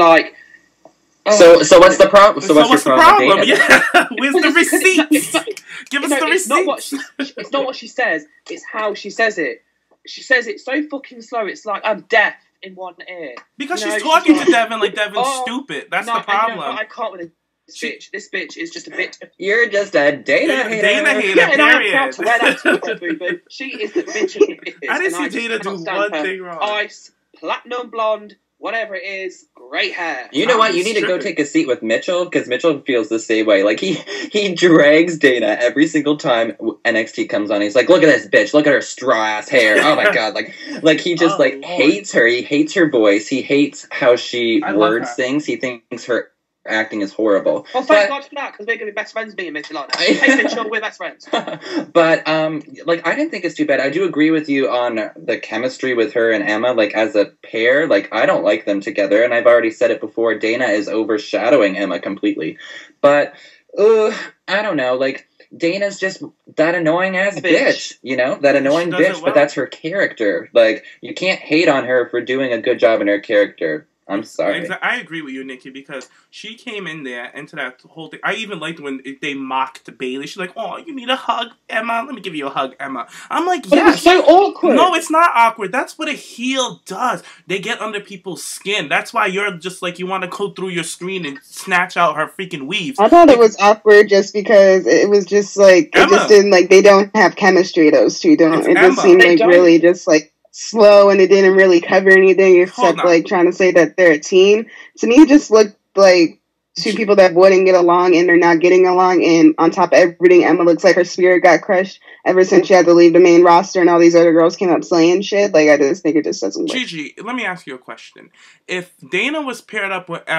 B: So what's the problem? So what's the problem?
C: Yeah, where's the receipts? Give us the receipts.
E: It's not what she says. It's how she says it. She says it so fucking slow. It's like I'm deaf in one ear.
C: Because she's talking to Devin like Devin's stupid. That's the problem.
E: I can't with this bitch. This bitch is just a bitch.
B: You're just a Dana hater.
C: Dana hater.
E: Yeah, and I am proud to wear that t-shirt, boo-boo. She is the bitch of it is.
C: I didn't see Dana do one thing wrong.
E: Ice, platinum blonde. Whatever it is, great hair.
B: You know what? You need to go take a seat with Mitchell, because Mitchell feels the same way. Like, he drags Dana every single time NXT comes on. He's like, look at this bitch. Look at her straw-ass hair. Oh, my God. Like he just, hates her. He hates her voice. He hates how she words things. He thinks her acting is horrible.
E: Well, thank God for that, because we're going to be best friends being Mitchell like that. Hey, Mitchell, we're best friends.
B: But, like, I didn't think it's too bad. I do agree with you on the chemistry with her and Emma, like, as a pair. Like, I don't like them together, and I've already said it before, Dana is overshadowing Emma completely. But, I don't know, like, Dana's just that annoying-ass bitch, you know? That annoying bitch, well. But that's her character. Like, you can't hate on her for doing a good job in her character. I'm sorry.
C: I agree with you, Nikki, because she came in there into that whole thing. I even liked when they mocked Bailey. She's like, "Oh, you need a hug, Emma? Let me give you a hug, Emma." I'm like, "Yes." But
E: it's so awkward.
C: No, it's not awkward. That's what a heel does. They get under people's skin. That's why you're just like, you want to go through your screen and snatch out her freaking weaves.
D: I thought it was awkward just because it was just like, Emma. It just didn't, like, they don't have chemistry, those two don't. It just seemed like really just like slow, and it didn't really cover anything except like trying to say that they're a team. To me, it just looked like two people that wouldn't get along, and they're not getting along. And on top of everything, Emma looks like her spirit got crushed ever since she had to leave the main roster, and all these other girls came up slaying shit. Like, I just think it just doesn't work.
C: Gigi, let me ask you a question. If Dana was paired up with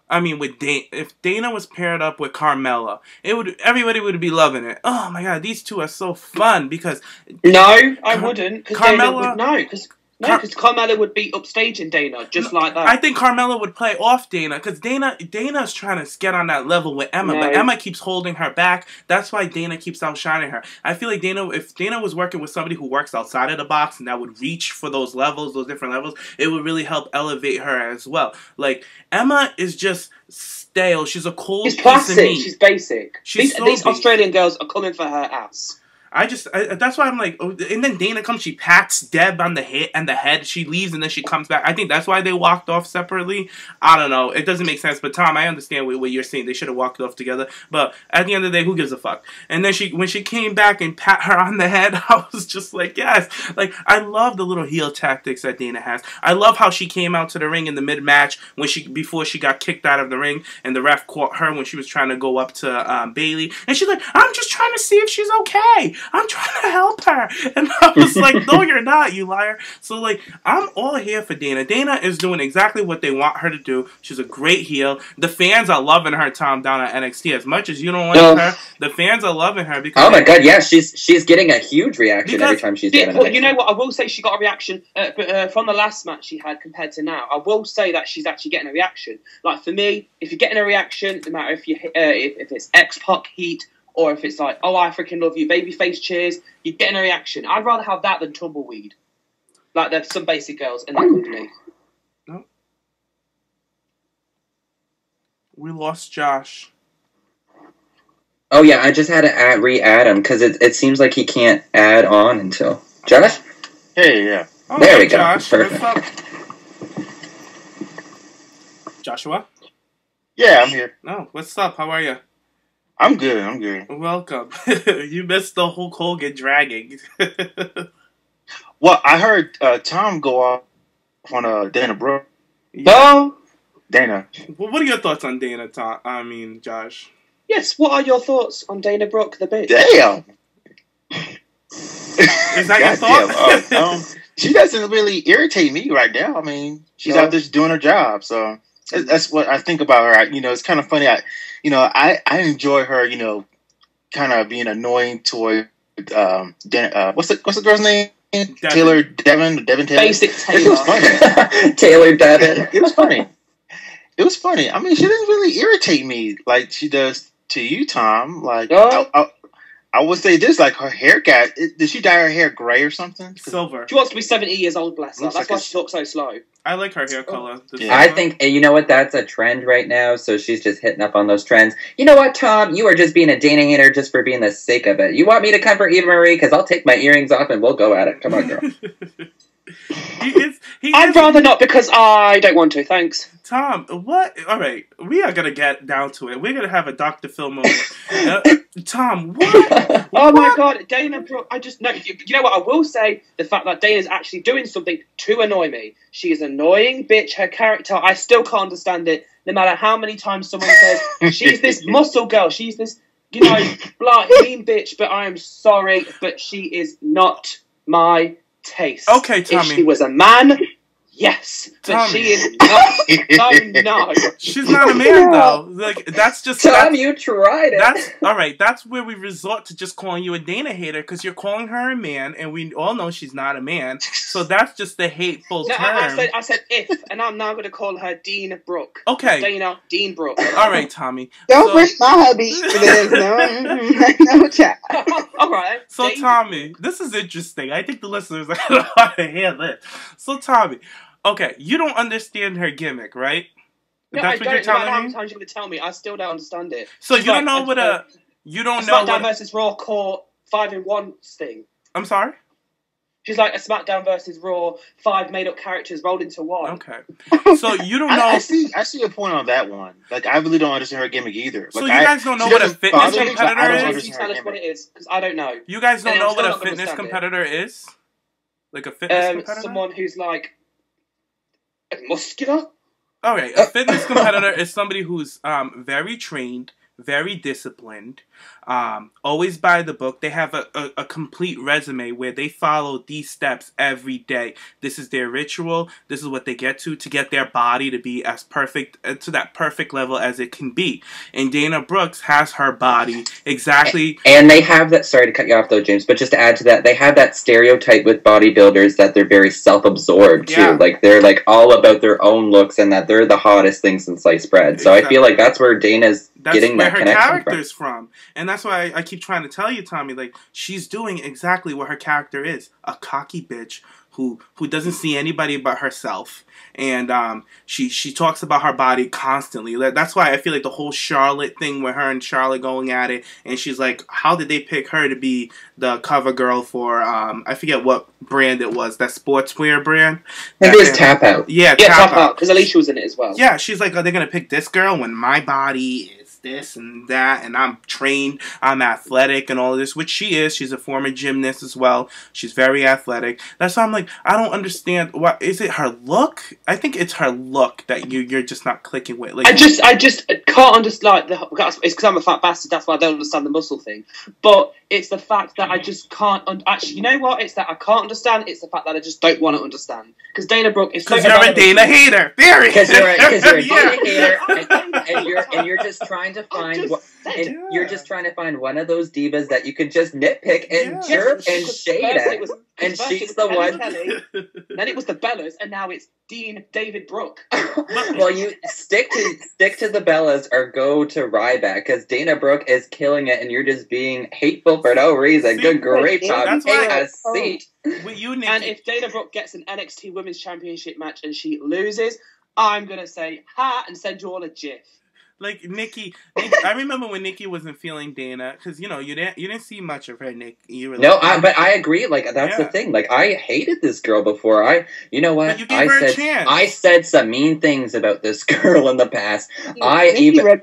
C: if Dana was paired up with Carmella, everybody would be loving it. Oh my God, these two are so fun because
E: no, I wouldn't. Carmella, because Carmella would be upstaging Dana, just like that.
C: I think Carmella would play off Dana, because Dana's trying to get on that level with Emma, but Emma keeps holding her back. That's why Dana keeps outshining her. I feel like if Dana was working with somebody who works outside of the box and that would reach for those levels, those different levels, it would really help elevate her as well. Like, Emma is just stale. She's a cold piece of meat.
E: She's basic. These Australian girls are coming for her ass.
C: That's why I'm like, oh, and then Dana comes, she pats Deb on the head, she leaves, and then she comes back. I think that's why they walked off separately. I don't know. It doesn't make sense. But Tom, I understand what you're saying. They should have walked off together. But at the end of the day, who gives a fuck? And then when she came back and pat her on the head, I was just like, yes. Like, I love the little heel tactics that Dana has. I love how she came out to the ring in the mid-match before she got kicked out of the ring, and the ref caught her when she was trying to go up to Bailey. And she's like, I'm just trying to see if she's okay. I'm trying to help her. And I was like, no, you're not, you liar. So, like, I'm all here for Dana. Dana is doing exactly what they want her to do. She's a great heel. The fans are loving her, Tom, down at NXT. As much as you don't like her, the fans are loving her. Because
B: oh, my God, yeah. She's getting a huge reaction every time she's doing it.
E: Well, you know what? I will say she got a reaction from the last match she had compared to now. I will say that she's actually getting a reaction. Like, for me, if you're getting a reaction, no matter if it's X-Pac heat, or if it's like, oh, I freaking love you, babyface cheers, you're getting a reaction. I'd rather have that than tumbleweed. Like, there's some basic girls in that company.
C: No. We lost Josh.
B: Oh, yeah, I just had to re-add him, because it seems like he can't add on until... Josh?
F: Hey, yeah.
C: Oh,
B: there we go.
C: Josh.
B: Perfect.
C: Joshua?
F: Yeah, I'm here.
C: No, what's up? How are you?
F: I'm good.
C: Welcome. You missed the Hulk Hogan dragging.
F: Well, I heard Tom go off on Dana Brooke.
E: Yeah.
F: Dana.
C: Well, what are your thoughts on Dana, Tom? I mean, Josh.
E: Yes, what are your thoughts on Dana Brooke, the bitch?
F: Damn.
C: Is that your thought?
F: She doesn't really irritate me right now. I mean, she's out there just doing her job, so that's what I think about her. You know, it's kind of funny. I enjoy her, kind of being annoying toward what's the girl's name? Devin. Taylor.
E: Basic Taylor.
F: It was funny.
B: Taylor Devin.
F: It was funny. It was funny. I mean, she doesn't really irritate me like she does to you, Tom. Like, I would say this, like, her hair did she dye her hair gray or something?
C: Silver.
E: She wants to be 70 years old, bless her. That's why she talks so slow.
C: I like her hair color.
F: Yeah.
B: I think, you know what, that's a trend right now, so she's just hitting up on those trends. You know what, Tom? You are just being a Dana hater just for being the sake of it. You want me to come for Eva Marie? Because I'll take my earrings off and we'll go at it. Come on, girl.
E: I'd rather not because I don't want to, thanks.
C: Tom, what? All right, we are going to get down to it. We're going to have a Dr. Phil moment. Tom, what?
E: Oh my God, Dana Brooke, you know what, I will say, the fact that Dana's actually doing something to annoy me. She is an annoying bitch, her character, I still can't understand it, no matter how many times someone says, she's this muscle girl, she's this, mean bitch, but I am sorry, but she is not my taste.
C: Okay, Tommy.
E: If she was a man, Yes, but
C: Tommy.
E: she is not. No.
C: She's not a man though. Like that's just
B: Tom, you tried it.
C: That's all right. That's where we resort to just calling you a Dana hater because you're calling her a man, and we all know she's not a man. So that's just the hateful
E: No,
C: term.
E: I said if, and I'm now going to call her Dean Brooke.
C: Okay.
E: Dana Dean Brooke.
C: All right, Tommy.
D: Don't bring my hubby to this. No child.
E: All right.
C: So
E: Dana.
C: Tommy, this is interesting. I think the listeners are gonna want to hear this. So Tommy, okay, you don't understand her gimmick, right?
E: No,
C: That's
E: I
C: what you're
E: don't. No matter how
C: telling
E: many
C: me.
E: times you're going to tell me, I still don't understand it.
C: So
E: It's
C: you don't
E: like
C: know what a you don't know
E: SmackDown
C: what.
E: versus Raw core 5-in-1 thing.
C: I'm sorry.
E: She's like a SmackDown versus Raw 5 made-up characters rolled into one.
C: Okay. So you don't know.
F: I see a point on that one. Like, I really don't understand her gimmick either.
C: So
F: Like,
C: you guys don't know
F: she
C: what a
F: doesn't
C: fitness
F: bother me, but I
C: competitor
F: don't
C: is?
E: You
F: understand
E: tell
F: her
E: us what it
F: gimmick.
E: is, because I don't know.
C: You guys don't
E: And
C: know
E: I'm
C: what
E: still
C: a
E: not gonna
C: fitness
E: understand it.
C: competitor is? Like a fitness competitor?
E: Someone who's like muscular.
C: All right, a fitness competitor is somebody who's very trained, very disciplined, always by the book. They have a complete resume where they follow these steps every day. This is their ritual. This is what they get to get their body to be as perfect, to that perfect level as it can be. And Dana Brooks has her body exactly.
B: And they have that, sorry to cut you off though, James, but just to add to that, they have that stereotype with bodybuilders that they're very self-absorbed too.
C: Yeah.
B: Like they're like all about their own looks and that they're the hottest thing since sliced bread. So I feel like that's where Dana's getting
C: where
B: that
C: her
B: connection
C: character's from. And that's why I keep trying to tell you, Tommy, like, she's doing exactly what her character is. A cocky bitch who doesn't see anybody but herself. And she talks about her body constantly. That's why I feel like the whole Charlotte thing with her and Charlotte going at it, and she's like, how did they pick her to be the cover girl for, I forget what brand it was, that sportswear brand?
B: It is Tap Out.
C: Yeah,
E: Yeah,
C: Tap
E: Tap Out, because Alicia was in it as well.
C: Yeah, she's like, are they going to pick this girl when my body is this and that, and I'm trained, I'm athletic and all of this, which she is. She's a former gymnast as well. She's very athletic. That's why I'm like, I don't understand. What is it? Her look? I think it's her look that you're just not clicking with. Like,
E: I just can't understand. It's because I'm a fat bastard. That's why I don't understand the muscle thing. But it's the fact that I just can't. Actually, you know what? It's that I can't understand. It's the fact that I just don't want to understand. Because Dana Brooke is
C: because you're a Dana hater. There
B: Because you're a
C: Yeah.
B: Dana hater, and you're just trying to find you're just trying to find one of those divas that you could just nitpick and chirp and shade at. And she's the one.
E: Then it was the Bellas, and now it's Dean David Brooke.
B: Well, you stick to the Bellas or go to Ryback because Dana Brooke is killing it, and you're just being hateful for no reason.
C: See,
B: Good great job.
C: that's
B: Take
C: why-
B: a seat.
C: With you, Nikki.
E: And if Dana Brooke gets an NXT Women's Championship match and she loses, I'm gonna say ha and send you all a gif.
C: Like Nikki, I remember when Nikki wasn't feeling Dana because you didn't see much of her. Nick, you were like,
B: But I agree. Like that's the thing. Like I hated this girl before. You know what?
C: But you gave her a chance.
B: I said some mean things about this girl in the past. I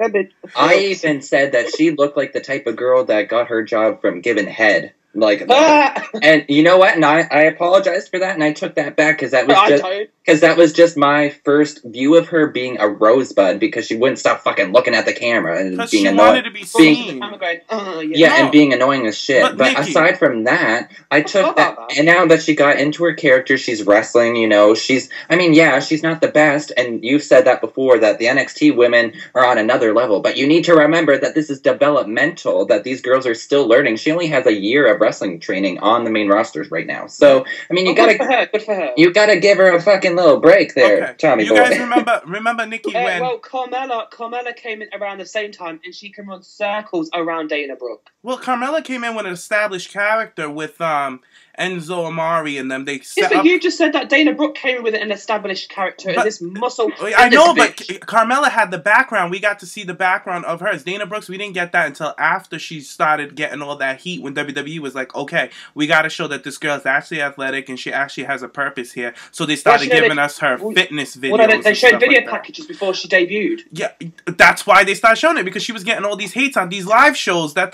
B: even said that she looked like the type of girl that got her job from giving head. Like, and you know what? And I apologized for that, and I took that back because that was just my first view of her being a rosebud because she wouldn't stop fucking looking at the camera and being
C: she
B: annoying.
C: wanted to be seen.
B: And being annoying as shit. But
C: Nikki,
B: aside from that, I took that, and now that she got into her character, she's wrestling. You know, she's not the best, and you've said that before that the NXT women are on another level. But you need to remember that this is developmental. That these girls are still learning. She only has a year of wrestling training on the main rosters right now. So I mean, good for her. You gotta give her a fucking little break there, Tommy boy.
C: You guys remember Nikki when?
E: Well, Carmella came in around the same time, and she can run circles around Dana Brooke.
C: Well, Carmella came in with an established character with Enzo Amari and them. They set
E: but
C: up.
E: You just said that Dana Brooke came in with an established character and this muscle.
C: I know, but Carmella had the background. We got to see the background of hers. Dana Brooks, we didn't get that until after she started getting all that heat when WWE was like, okay, we got to show that this girl is actually athletic and she actually has a purpose here. So they started giving us her fitness videos.
E: Well, they showed video packages before she debuted.
C: Yeah, that's why they started showing it, because she was getting all these hates on these live shows. When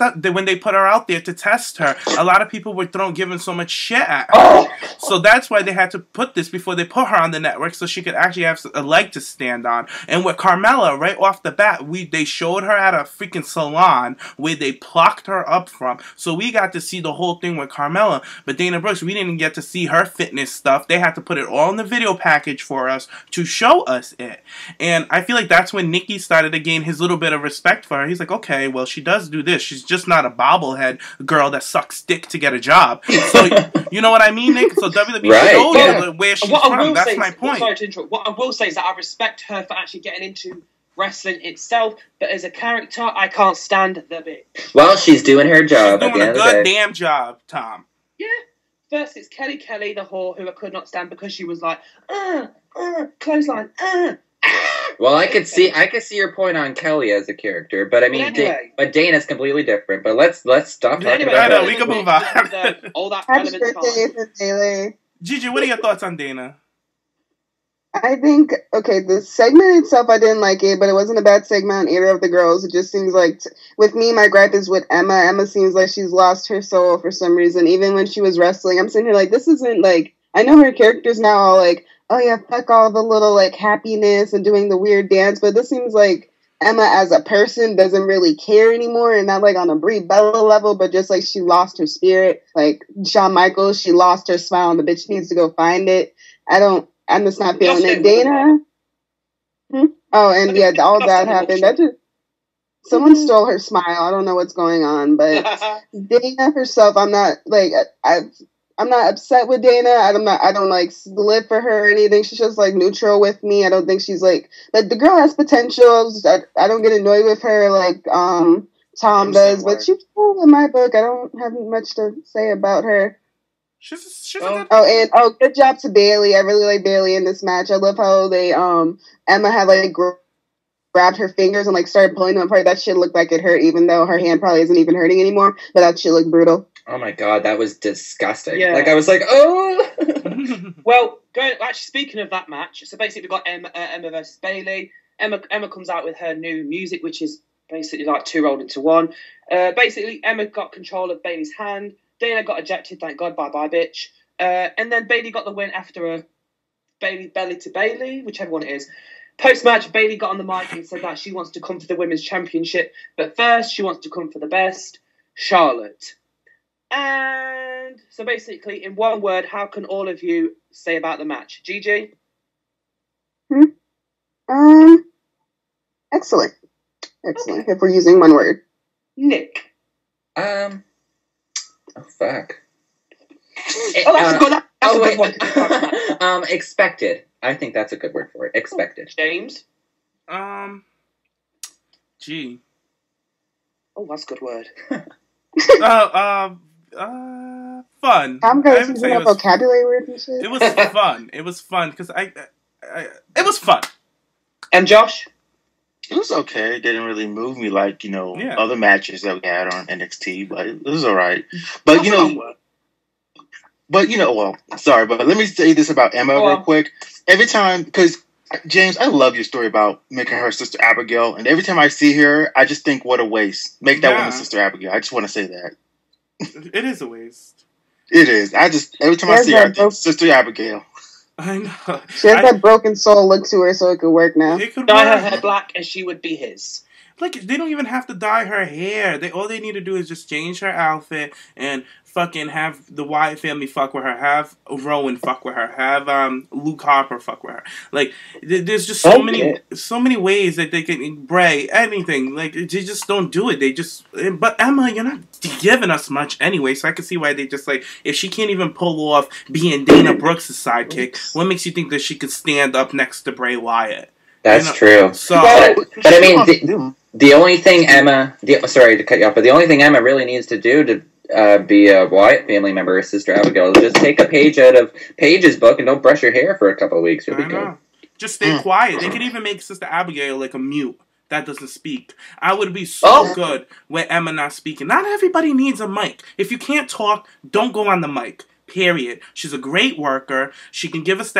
C: when they put her out there to test her, a lot of people were giving so much shit at her. So that's why they had to put this before they put her on the network, so she could actually have a leg to stand on. And with Carmella, right off the bat, they showed her at a freaking salon where they plucked her up from. So we got to see the whole thing with Carmella. But Dana Brooks, we didn't get to see her fitness stuff. They had to put it all in the video package for us to show us it. And I feel like that's when Nikki started to gain his little bit of respect for her. He's like, okay, well, she does do this. She's just not a bobblehead girl that sucks dick to get a job. So, you know what I mean, Nick? So WWE showed her where she's from. That's my point.
E: Sorry to interrupt. What I will say is that I respect her for actually getting into wrestling itself, but as a character, I can't stand the bitch.
B: Well, she's doing her job.
C: She's doing a good damn job, Tom.
E: Yeah. First, it's Kelly Kelly, the whore, who I could not stand because she was like, clothesline,
B: Well, I could see your point on Kelly as a character, but I mean, anyway. But Dana's completely different. But let's stop talking about
C: that. We can move on.
E: All that
D: Happy birthday, Taylor.
C: Gigi, what are your thoughts on Dana?
D: I think, okay, the segment itself, I didn't like it, but it wasn't a bad segment on either of the girls. It just seems like, with me, my gripe is with Emma. Emma seems like she's lost her soul for some reason. Even when she was wrestling, I'm sitting here like, this isn't like, I know her character's now all like, oh yeah, fuck all the little like happiness and doing the weird dance, but this seems like Emma as a person doesn't really care anymore, and not like on a Brie Bella level, but just like she lost her spirit. Like Shawn Michaels, she lost her smile and the bitch needs to go find it. I'm just not feeling it. Dana? Oh, and yeah, all that happened. That just someone stole her smile. I don't know what's going on, but Dana herself, I'm not like I'm not upset with Dana. I don't like live for her or anything. She's just like neutral with me. I don't think she's like the girl has potential. I don't get annoyed with her like Tom does, but she's cool in my book. I don't have much to say about her. Good job to Bayley. I really like Bayley in this match. I love how they Emma had like grabbed her fingers and like started pulling them apart. That shit looked like it hurt, even though her hand probably isn't even hurting anymore. But that shit looked brutal.
B: Oh my god, that was disgusting. Yeah. Like I was like, oh.
E: Well, actually speaking of that match, so basically we've got Emma versus Bayley. Emma comes out with her new music, which is basically like two rolled into one. Basically, Emma got control of Bayley's hand. Dana got ejected, thank God, bye bitch. And then Bayley got the win after a belly to Bayley, whichever one it is. Post-match, Bayley got on the mic and said that she wants to come for the Women's Championship, but first she wants to come for the best, Charlotte. And so basically, in one word, how can all of you say about the match? Gigi?
D: Excellent. Excellent, okay. If we're using one word.
E: Nick?
B: Oh, fuck.
E: That's a good one.
B: Expected. I think that's a good word for it. Expected.
E: James?
C: G.
E: Oh, that's a good word.
C: Fun.
D: I'm going to use my vocabulary words and shit.
C: It was fun. It was fun because it was fun.
E: And Josh?
F: It was okay. It didn't really move me like, other matches that we had on NXT, but it was all right. But, sorry, but let me say this about Emma real quick. Every time, because, James, I love your story about making her sister Abigail, and every time I see her, I just think, what a waste. Make that woman sister Abigail. I just want to say that.
C: It is a waste.
F: It is. Every time I see her, I think, Sister Abigail.
C: I know.
D: She has that broken soul look to her, so it could work now.
C: It could
E: dye her hair black, and she would be his.
C: Like, they don't even have to dye her hair. All they need to do is just change her outfit and fucking have the Wyatt family fuck with her, have Rowan fuck with her, have Luke Harper fuck with her. Like, there's just so many ways that they can Bray anything. Like, they just don't do it. But Emma, you're not giving us much anyway, so I can see why they just like, if she can't even pull off being Dana Brooks' sidekick, what makes you think that she could stand up next to Bray Wyatt?
B: That's true.
C: So,
B: but I mean, the only thing sorry to cut you off, but the only thing Emma really needs to do to be a Wyatt family member, Sister Abigail, is just take a page out of Paige's book and don't brush your hair for a couple of weeks. You'll be good.
C: Just stay quiet. They could even make Sister Abigail like a mute that doesn't speak. I would be so good with Emma not speaking. Not everybody needs a mic. If you can't talk, don't go on the mic. Period. She's a great worker. She can give us that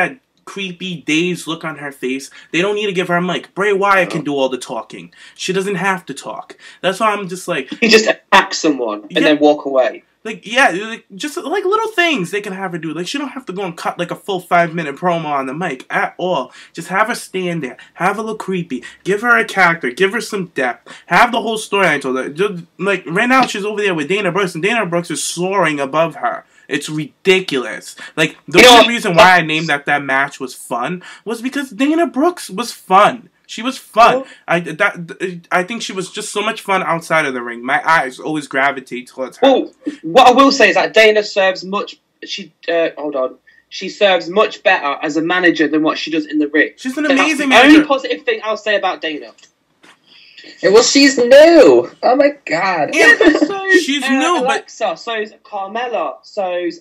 C: creepy, dazed look on her face. They don't need to give her a mic. Bray Wyatt can do all the talking. She doesn't have to talk. That's why I'm just like...
E: You just attack someone and then walk away.
C: Like, yeah, like, just like little things they can have her do. Like, she don't have to go and cut like a full 5-minute promo on the mic at all. Just have her stand there. Have her look creepy. Give her a character. Give her some depth. Have the whole story I told her. Just, like, right now she's over there with Dana Brooks, and Dana Brooks is soaring above her. It's ridiculous. Like, the only reason why I named that match was fun was because Dana Brooks was fun. She was fun. I think she was just so much fun outside of the ring. My eyes always gravitate towards her.
E: Well, what I will say is that Dana serves much. She serves much better as a manager than what she does in the ring.
C: She's an amazing manager.
E: That's the only positive thing I'll say about Dana.
B: Yeah, well, she's new. Oh my god.
E: Yeah, but so
C: she's new,
E: Alexa, so's Carmella, so's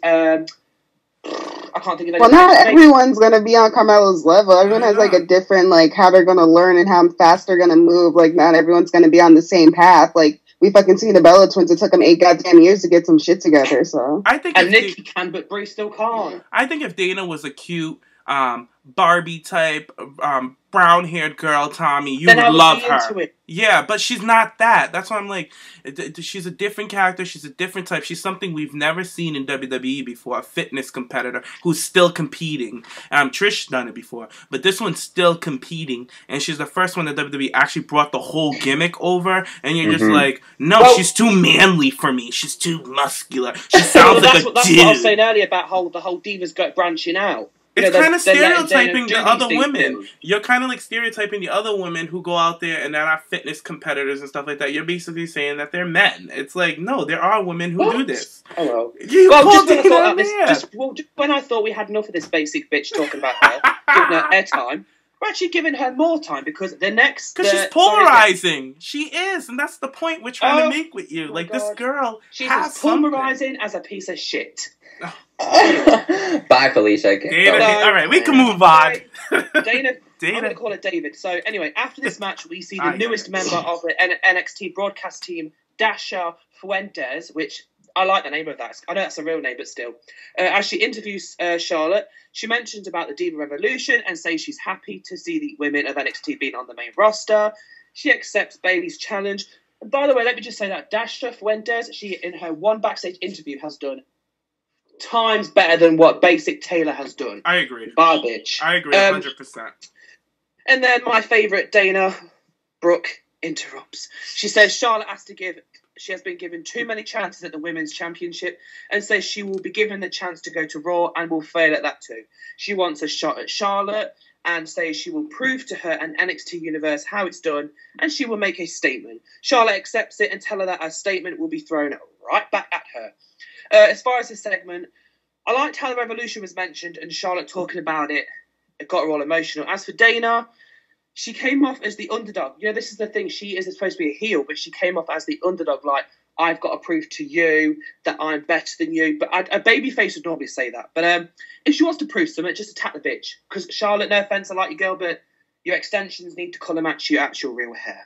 E: I can't think of any.
D: Well, not everyone's gonna be on Carmella's level. Everyone has like a different like how they're gonna learn and how fast they're gonna move. Like not everyone's gonna be on the same path. Like we fucking see the Bella Twins. It took them 8 goddamn years to get some shit together. So
C: I think
E: Nikki can, but Brie still can't.
C: I think if Dana was a cute Barbie type brown haired girl, Tommy, you would love her. Yeah, but she's not that. That's why I'm like, she's a different character. She's a different type. She's something we've never seen in WWE before. A fitness competitor who's still competing. Trish done it before, but this one's still competing, and she's the first one that WWE actually brought the whole gimmick over. And you're just like, no, she's too manly for me. She's too muscular. She sounds like a dude.
E: That's what I was saying earlier about the whole Divas go branching out.
C: It's kind of stereotyping the other women. You're kind of like stereotyping the other women who go out there and that are fitness competitors and stuff like that. You're basically saying that they're men. It's like, no, there are women who do this.
E: Oh,
C: well.
E: Just when I thought we had enough of this basic bitch talking about her, giving her airtime, we're actually giving her more time because the next...
C: Because she's polarizing. She is, and that's the point we're trying to make with you. Like, this girl
E: she's as polarizing as a piece of shit.
B: Bye, Felicia.
C: Dana, all right, we can move on.
E: Dana. I'm going to call it David. So anyway, after this match, we see the newest member of the NXT broadcast team, Dasha Fuentes, which I like the name of that. I know that's a real name, but still. As she interviews Charlotte, she mentions about the Diva Revolution and says she's happy to see the women of NXT being on the main roster. She accepts Bayley's challenge. And by the way, let me just say that Dasha Fuentes, she in her one backstage interview has done times better than what Basic Taylor has done.
C: I agree.
E: Bye, bitch.
C: I agree 100%.
E: And then my favourite, Dana Brooke, interrupts. She says Charlotte she has been given too many chances at the Women's Championship and says she will be given the chance to go to Raw and will fail at that too. She wants a shot at Charlotte and says she will prove to her and NXT Universe how it's done and she will make a statement. Charlotte accepts it and tell her that her statement will be thrown right back at her. As far as this segment, I liked how the Revolution was mentioned and Charlotte talking about it. It got her all emotional. As for Dana, she came off as the underdog. You know, this is the thing. She is supposed to be a heel, but she came off as the underdog. Like, I've got to prove to you that I'm better than you. But a babyface would normally say that. But if she wants to prove something, just attack the bitch. Because Charlotte, no offense, I like you, girl, but your extensions need to colour match your actual real hair.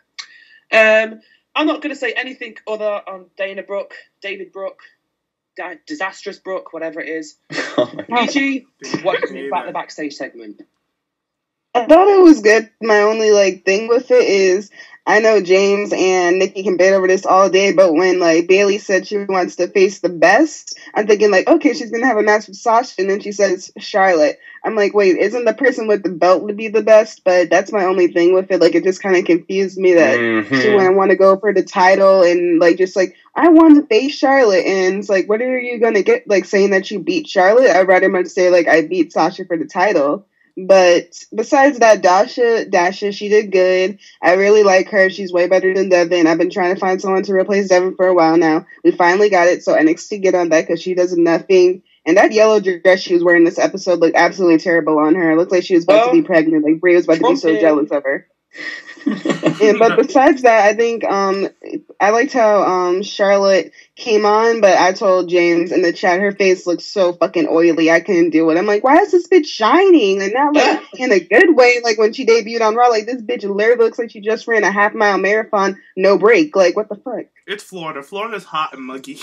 E: I'm not going to say anything other on Dana Brooke, David Brooke, Disastrous Brooke, whatever it is. PG, what do you think about the backstage segment?
D: I thought it was good. My only thing with it is I know James and Nikki can bet over this all day, but when Bayley said she wants to face the best, I'm thinking okay, she's gonna have a match with Sasha, and then she says Charlotte. I'm like, wait, isn't the person with the belt would be the best? But that's my only thing with it. It just kind of confused me that she wouldn't want to go for the title and I want to face Charlotte, and it's what are you gonna get? Saying that you beat Charlotte? I'd rather much say I beat Sasha for the title. But besides that, Dasha, she did good. I really like her. She's way better than Devin. I've been trying to find someone to replace Devin for a while now. We finally got it, so NXT get on that because she does nothing. And that yellow dress she was wearing this episode looked absolutely terrible on her. It looked like she was about to be pregnant. Brie was about to be so jealous of her. But besides that, I think I liked how Charlotte came on, but I told James in the chat her face looks so fucking oily. I couldn't do it. I'm like, why is this bitch shining? And not like in a good way. Like when she debuted on Raw, like this bitch literally looks like she just ran a half-mile marathon, no break. Like what the fuck?
C: It's Florida. Florida's hot and muggy.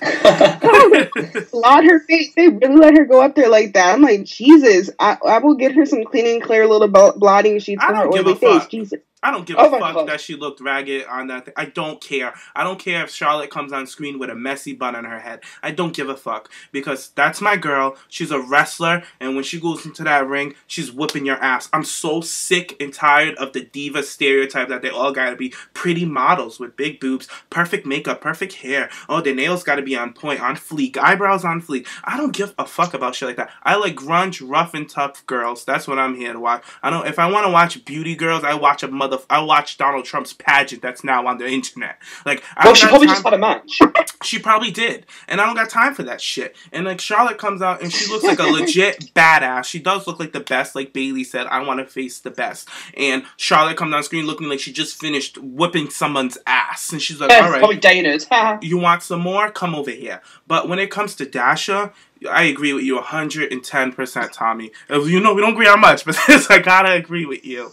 D: Laud her face. They really let her go up there like that. I'm like, Jesus. I will get her some clean and clear little blotting sheets for her oily face. Jesus.
C: I don't give a fuck that she looked ragged on that thing. I don't care. I don't care if Charlotte comes on screen with a messy bun on her head. I don't give a fuck. Because that's my girl. She's a wrestler. And when she goes into that ring, she's whooping your ass. I'm so sick and tired of the diva stereotype that they all gotta be pretty models with big boobs, perfect makeup, perfect hair. Oh, their nails gotta be on point, on fleek, eyebrows on fleek. I don't give a fuck about shit like that. I like grunge, rough and tough girls. That's what I'm here to watch. If I want to watch beauty girls, I watch Donald Trump's pageant that's now on the internet. Like,
E: she probably just had a match.
C: She probably did, and I don't got time for that shit. And like Charlotte comes out and she looks like a legit badass. She does look like the best, like Bayley said. I want to face the best. And Charlotte comes on screen looking like she just finished whipping someone's ass, and she's like, "All right,
E: probably Dana's.
C: You want some more? Come over here." But when it comes to Dasha, I agree with you 110%, Tommy. You know, we don't agree on much, but I gotta agree with you.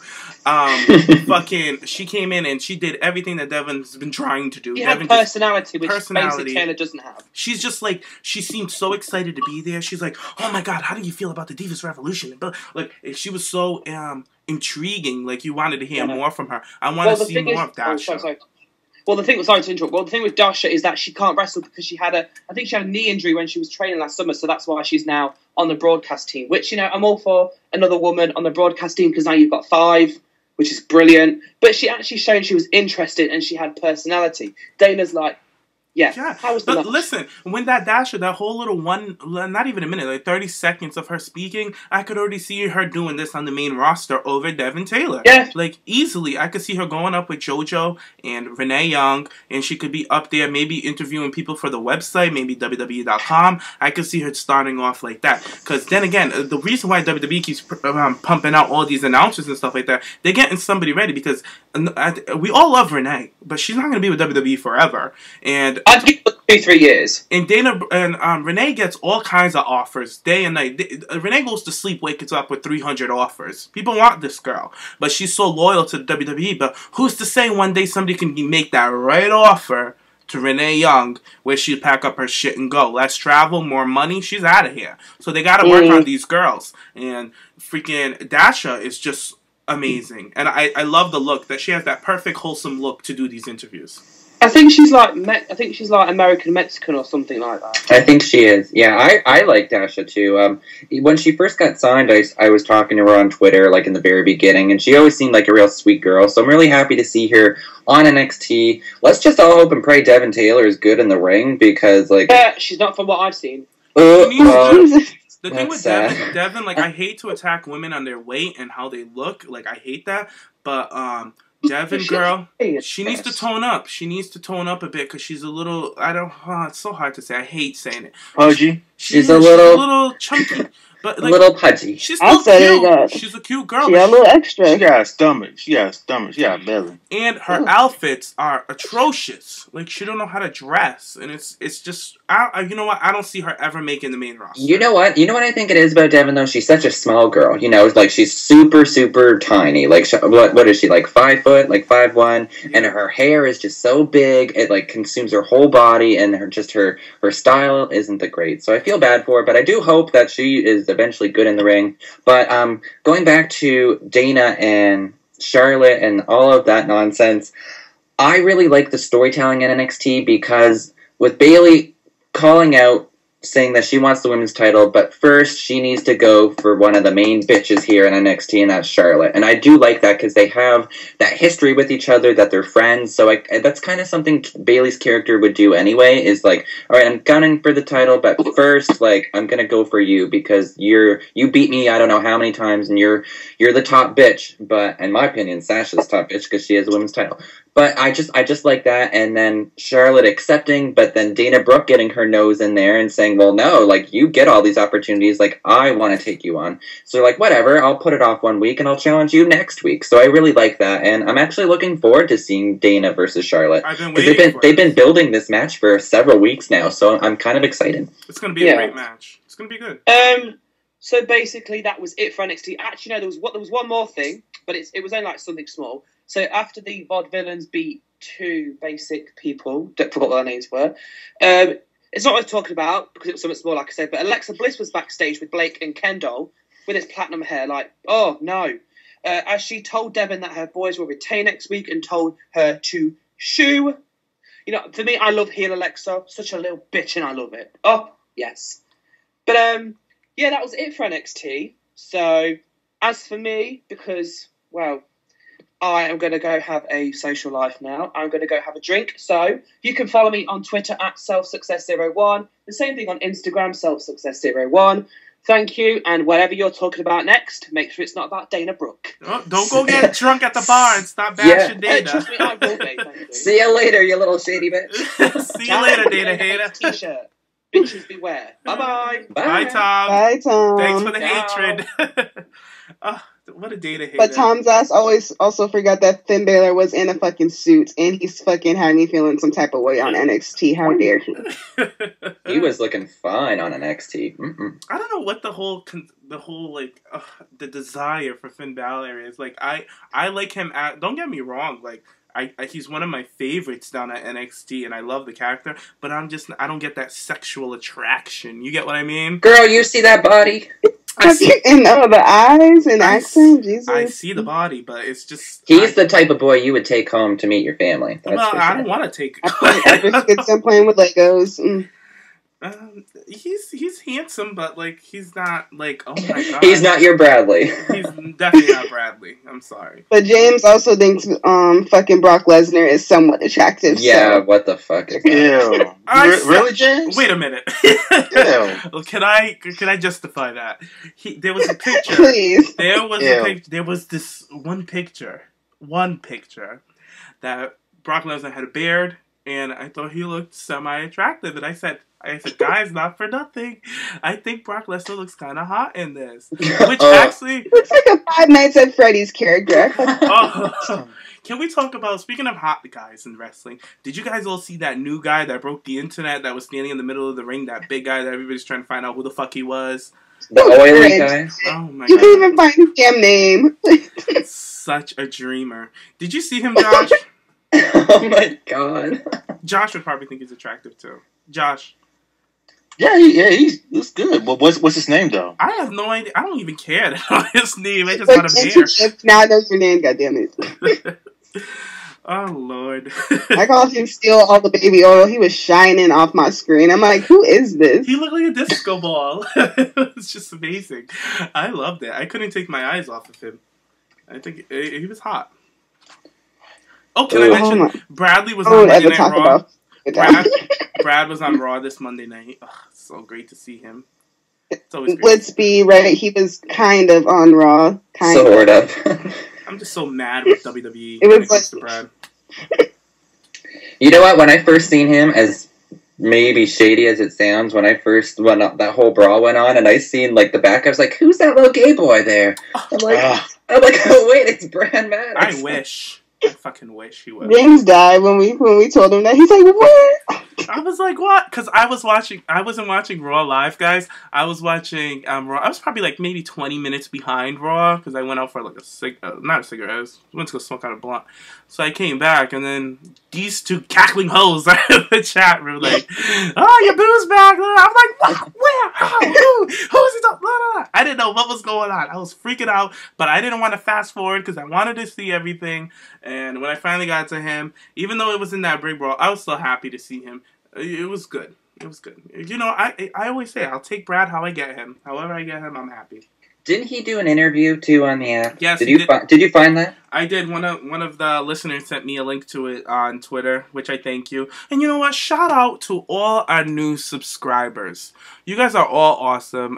C: She came in and she did everything that Devon's been trying to do.
E: She had personality, which basically Taylor doesn't have.
C: She's just like, she seemed so excited to be there. She's like, oh my god, how do you feel about the Divas Revolution? But like, she was so intriguing. Like, you wanted to hear more from her. I want to see more of Dasha.
E: Well, the thing, sorry to interrupt. Well, the thing with Dasha is that she can't wrestle because I think she had a knee injury when she was training last summer, so that's why she's now on the broadcast team. Which, you know, I'm all for another woman on the broadcast team because now you've got 5, which is brilliant. But she actually showed she was interested and she had personality. Dana's like, yeah. How was the match?
C: Listen, when that Dasha, that whole little not even a minute, like 30 seconds of her speaking, I could already see her doing this on the main roster over Devon Taylor.
E: Yeah.
C: Like, easily. I could see her going up with JoJo and Renee Young, and she could be up there maybe interviewing people for the website, maybe WWE.com. I could see her starting off like that. Because then again, the reason why WWE keeps pumping out all these announcers and stuff like that, they're getting somebody ready because we all love Renee, but she's not going to be with WWE forever. And
E: I'd give it 2-3 years.
C: And Renee gets all kinds of offers day and night. Renee goes to sleep, wakes up with 300 offers. People want this girl, but she's so loyal to WWE. But who's to say one day somebody can make that right offer to Renee Young, where she'd pack up her shit and go. Let's travel, more money, she's out of here. So they got to work on these girls. And freaking Dasha is just amazing. And I love the look, that she has that perfect, wholesome look to do these interviews.
E: I think she's like American Mexican or something like that.
B: I think she is. Yeah, I like Dasha too. When she first got signed, I was talking to her on Twitter, like in the very beginning, and she always seemed like a real sweet girl. So I'm really happy to see her on NXT. Let's just all hope and pray Devon Taylor is good in the ring, because like
E: she's not, from what I've seen.
C: The thing with Devon, like, I hate to attack women on their weight and how they look. Like, I hate that, but Devon girl, she needs to tone up. She needs to tone up a bit because she's a little. It's so hard to say. I hate saying it.
F: Pudgy.
B: She's a little
C: chunky, but like,
B: a little pudgy.
C: She's still cute. She's a cute girl.
D: She got a little extra.
F: She got a stomach. She got a belly.
C: And her outfits are atrocious. Like, she don't know how to dress, and it's just. You know what? I don't see her ever making the main roster.
B: You know what? I think it is about Devon, though? She's such a small girl. You know, like, she's super, super tiny. Like, what is she, like 5 foot, like 5'1", and her hair is just so big, it like consumes her whole body, and her style isn't that great. So I feel bad for her, but I do hope that she is eventually good in the ring. But going back to Dana and Charlotte and all of that nonsense, I really like the storytelling in NXT, because with Bayley calling out, saying that she wants the women's title, but first she needs to go for one of the main bitches here in NXT, and that's Charlotte. And I do like that, because they have that history with each other, that they're friends. So that's kind of something Bayley's character would do anyway, is like, all right, I'm gunning for the title, but first, like, I'm gonna go for you, because you beat me I don't know how many times, and you're the top bitch. But in my opinion, Sasha's top bitch, because she has the women's title. But I just like that, and then Charlotte accepting, but then Dana Brooke getting her nose in there and saying, well, no, like, you get all these opportunities, like, I want to take you on. So they're like, whatever, I'll put it off 1 week, and I'll challenge you next week. So I really like that, and I'm actually looking forward to seeing Dana versus Charlotte.
C: I've been waiting
B: they've been building this match for several weeks now, so I'm kind of excited.
C: It's going to be a great match. It's going to be good.
E: So basically, that was it for NXT. Actually, no, there was one more thing, but it was only like something small. So after the Vaudevillains beat two basic people, forgot what their names were, it's not worth talking about because it was something small, like I said, but Alexa Bliss was backstage with Blake and Kendall with his platinum hair, like, oh no. As she told Devin that her boys will retain next week and told her to shoo. You know, for me, I love heel Alexa. Such a little bitch and I love it. Oh, yes. But, yeah, that was it for NXT. So, as for me, because, well, I am going to go have a social life now. I'm going to go have a drink. So you can follow me on Twitter at selfsuccess01. The same thing on Instagram, selfsuccess01. Thank you. And whatever you're talking about next, make sure it's not about Dana Brooke.
C: Oh, don't go get drunk at the bar and stop bashing Dana.
E: Trust me, I will be. Thank you.
B: See you later, you little shady bitch.
C: See you later, Dana hater.
E: T-shirt. Bitches beware. Bye-bye.
C: Bye, Tom.
D: Bye, Tom.
C: Thanks for the
E: Ciao.
C: hatred. What a Dana hater.
D: But Tom's ass always also forgot that Finn Balor was in a fucking suit, and he's fucking had me feeling some type of way on NXT. How dare he?
B: He was looking fine on NXT.
C: I don't know what the whole like the desire for Finn Balor is. Like I like him. Don't get me wrong. Like he's one of my favorites down at NXT, and I love the character. But I don't get that sexual attraction. You get what I mean?
B: Girl, you see that body?
D: And the eyes and accent, Jesus.
C: I see the body, but it's just...
B: He's the type of boy you would take home to meet your family. That's
C: well,
B: for
C: I
B: sure.
C: don't want to take...
D: I think him playing with Legos.
C: He's handsome, but like he's not like, oh my god.
B: He's not your Bradley.
C: He's definitely not Bradley. I'm sorry.
D: But James also thinks fucking Brock Lesnar is somewhat attractive.
B: Yeah,
D: so.
B: what the fuck is that?
F: Ew. Really, James?
C: Wait a minute.
F: Ew.
C: Can I justify that? There was a picture.
D: Please.
C: There was this one picture that Brock Lesnar had a beard, and I thought he looked semi-attractive, and I said, guys, not for nothing, I think Brock Lesnar looks kind of hot in this. Which actually...
D: looks like a Five Nights at Freddy's character.
C: Can we talk about, speaking of hot guys in wrestling, did you guys all see that new guy that broke the internet that was standing in the middle of the ring, that big guy that everybody's trying to find out who the fuck he was?
B: The oily guy?
C: Oh my god.
D: You can't even find his damn name.
C: Such a dreamer. Did you see him, Josh?
B: Oh my god.
C: Josh would probably think he's attractive too. Josh.
F: Yeah, he looks good. But what's his name though?
C: I have no idea. I don't even care about his name. I just got him here.
D: Now I know your name, goddammit.
C: Oh Lord.
D: I called him Steal All the Baby Oil. He was shining off my screen. I'm like, who is this?
C: He looked like a disco ball. It's just amazing. I loved it. I couldn't take my eyes off of him. I think he was hot. Oh, can I mention Bradley was on Monday Night Raw? Brad was on Raw this Monday night. Oh, so great to see him. It's always great.
D: Let's be right. He was kind of on Raw.
B: Sort of.
C: I'm just so mad with WWE
D: it
C: when
D: was
C: it comes to Brad.
B: You know what? When I first seen him, as maybe shady as it sounds, when that whole brawl went on, and I seen like the back, I was like, "Who's that little gay boy there?" I'm like, "Oh wait, it's Brad Maddox."
C: I wish. I fucking wish he would.
D: James died when we told him that. He's like, what?
C: I was like, what? Because I wasn't watching Raw live, guys. I was watching Raw. I was probably like maybe 20 minutes behind Raw because I went out for like not a cigarette. I went to go smoke out a blunt. So I came back, and then these two cackling hoes in the chat were like, "Oh, your boo's back!" I'm like, "What? Where? How? Who is he talking?" I didn't know what was going on. I was freaking out, but I didn't want to fast forward because I wanted to see everything. And when I finally got to him, even though it was in that big brawl, I was still happy to see him. It was good. It was good. You know, I always say I'll take Brad how I get him. However I get him, I'm happy.
B: Didn't he do an interview too on the app?
C: Yes.
B: Did you find that?
C: I did. One of the listeners sent me a link to it on Twitter, which I thank you. And you know what? Shout out to all our new subscribers. You guys are all awesome.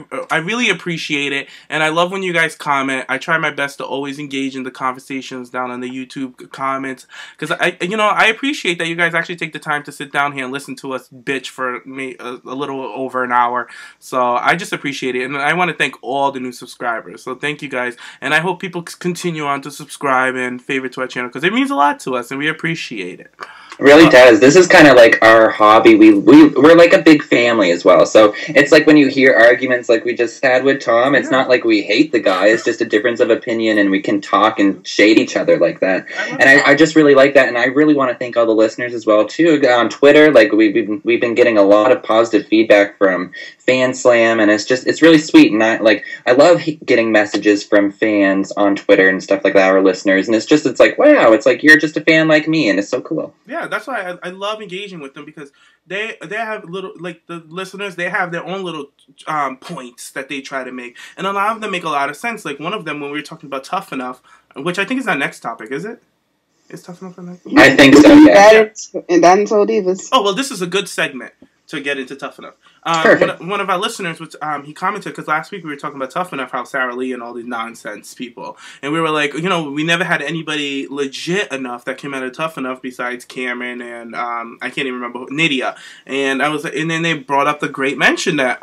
C: I really appreciate it, and I love when you guys comment. I try my best to always engage in the conversations down on the YouTube comments, because I appreciate that you guys actually take the time to sit down here and listen to us bitch for a little over an hour. So I just appreciate it, and I want to thank all the new subscribers. So thank you guys, and I hope people continue on to subscribe and favorite to our channel, because it means a lot to us, and we appreciate it.
B: It really does. This is kind of like our hobby. We're like a big family as well. So it's like when you hear arguments like we just had with Tom, it's not like we hate the guy. It's just a difference of opinion, and we can talk and shade each other like that. And I just really like that, and I really want to thank all the listeners as well too. On Twitter, like we've been getting a lot of positive feedback from FanSlam, and it's really sweet. And I love getting messages from fans on Twitter and stuff like that, our listeners. And it's like wow, it's like you're just a fan like me, and it's so cool.
C: Yeah, that's why I love engaging with them, because they have little, like the listeners, they have their own little points that they try to make, and a lot of them make a lot of sense. Like one of them, when we were talking about Tough Enough, which I think is our next topic, is it? Is Tough Enough our next?
B: I think so. Yeah.
D: And that's all divas.
C: Oh well, this is a good segment to get into Tough Enough. One of our listeners, he commented, because last week we were talking about Tough Enough, how Sarah Lee and all these nonsense people, and we were like, we never had anybody legit enough that came out of Tough Enough besides Cameron and I can't even remember, Nydia. And and then they brought up the great mention that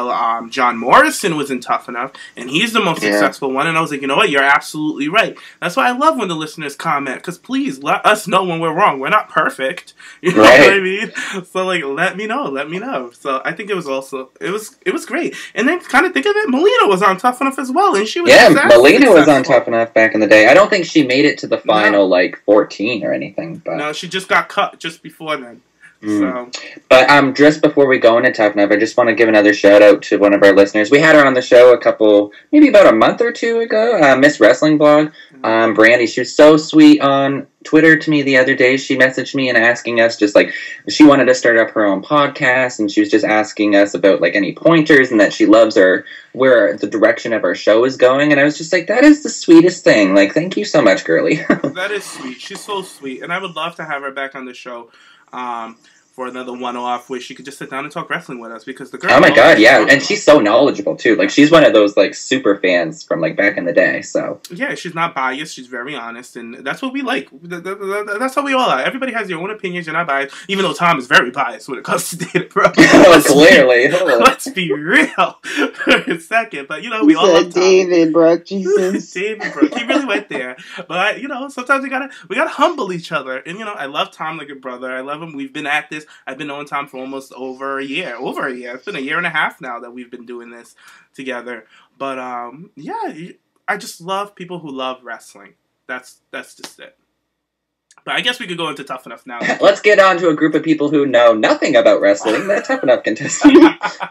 C: John Morrison was in Tough Enough, and he's the most successful one. And I was like, you know what, you're absolutely right. That's why I love when the listeners comment, because please let us know when we're wrong. We're not perfect, you know what I mean? So like, let me know. So I think it was great. And then kind of think of it, Melina was on Tough Enough as well, and she was
B: Melina was on Tough Enough back in the day. I don't think she made it to the final 14 or anything, but
C: no, she just got cut just before then. So.
B: But just before we go into Tough Enough, I just want to give another shout out to one of our listeners. We had her on the show maybe about a month or two ago, Miss Wrestling Blog, Brandy. She was so sweet on Twitter to me the other day. She messaged me and asking us just like, she wanted to start up her own podcast, and she was just asking us about like any pointers, and that she loves where the direction of our show is going. And I was just like, that is the sweetest thing. Like, thank you so much, girly.
C: That is sweet. She's so sweet, and I would love to have her back on the show. For another one-off where she could just sit down and talk wrestling with us, because the girl...
B: Oh my god, yeah, and she's so knowledgeable, too. Like, she's one of those, like, super fans from, like, back in the day, so...
C: Yeah, she's not biased, she's very honest, and that's what we like. That's how we all are. Everybody has their own opinions, you're not biased, even though Tom is very biased when it comes to Dana Brooke.
B: Clearly.
C: Let's be real for a second, but, we all love Tom.
D: David Brooke, Jesus.
C: David Brooke, he really went there. But, sometimes we gotta humble each other, and, I love Tom like a brother. I love him. We've been at this. I've been knowing Tom for almost over a year. It's been a year and a half now that we've been doing this together. But I just love people who love wrestling. That's just it. But I guess we could go into Tough Enough now.
B: Let's get on to a group of people who know nothing about wrestling. They're Tough Enough contestants.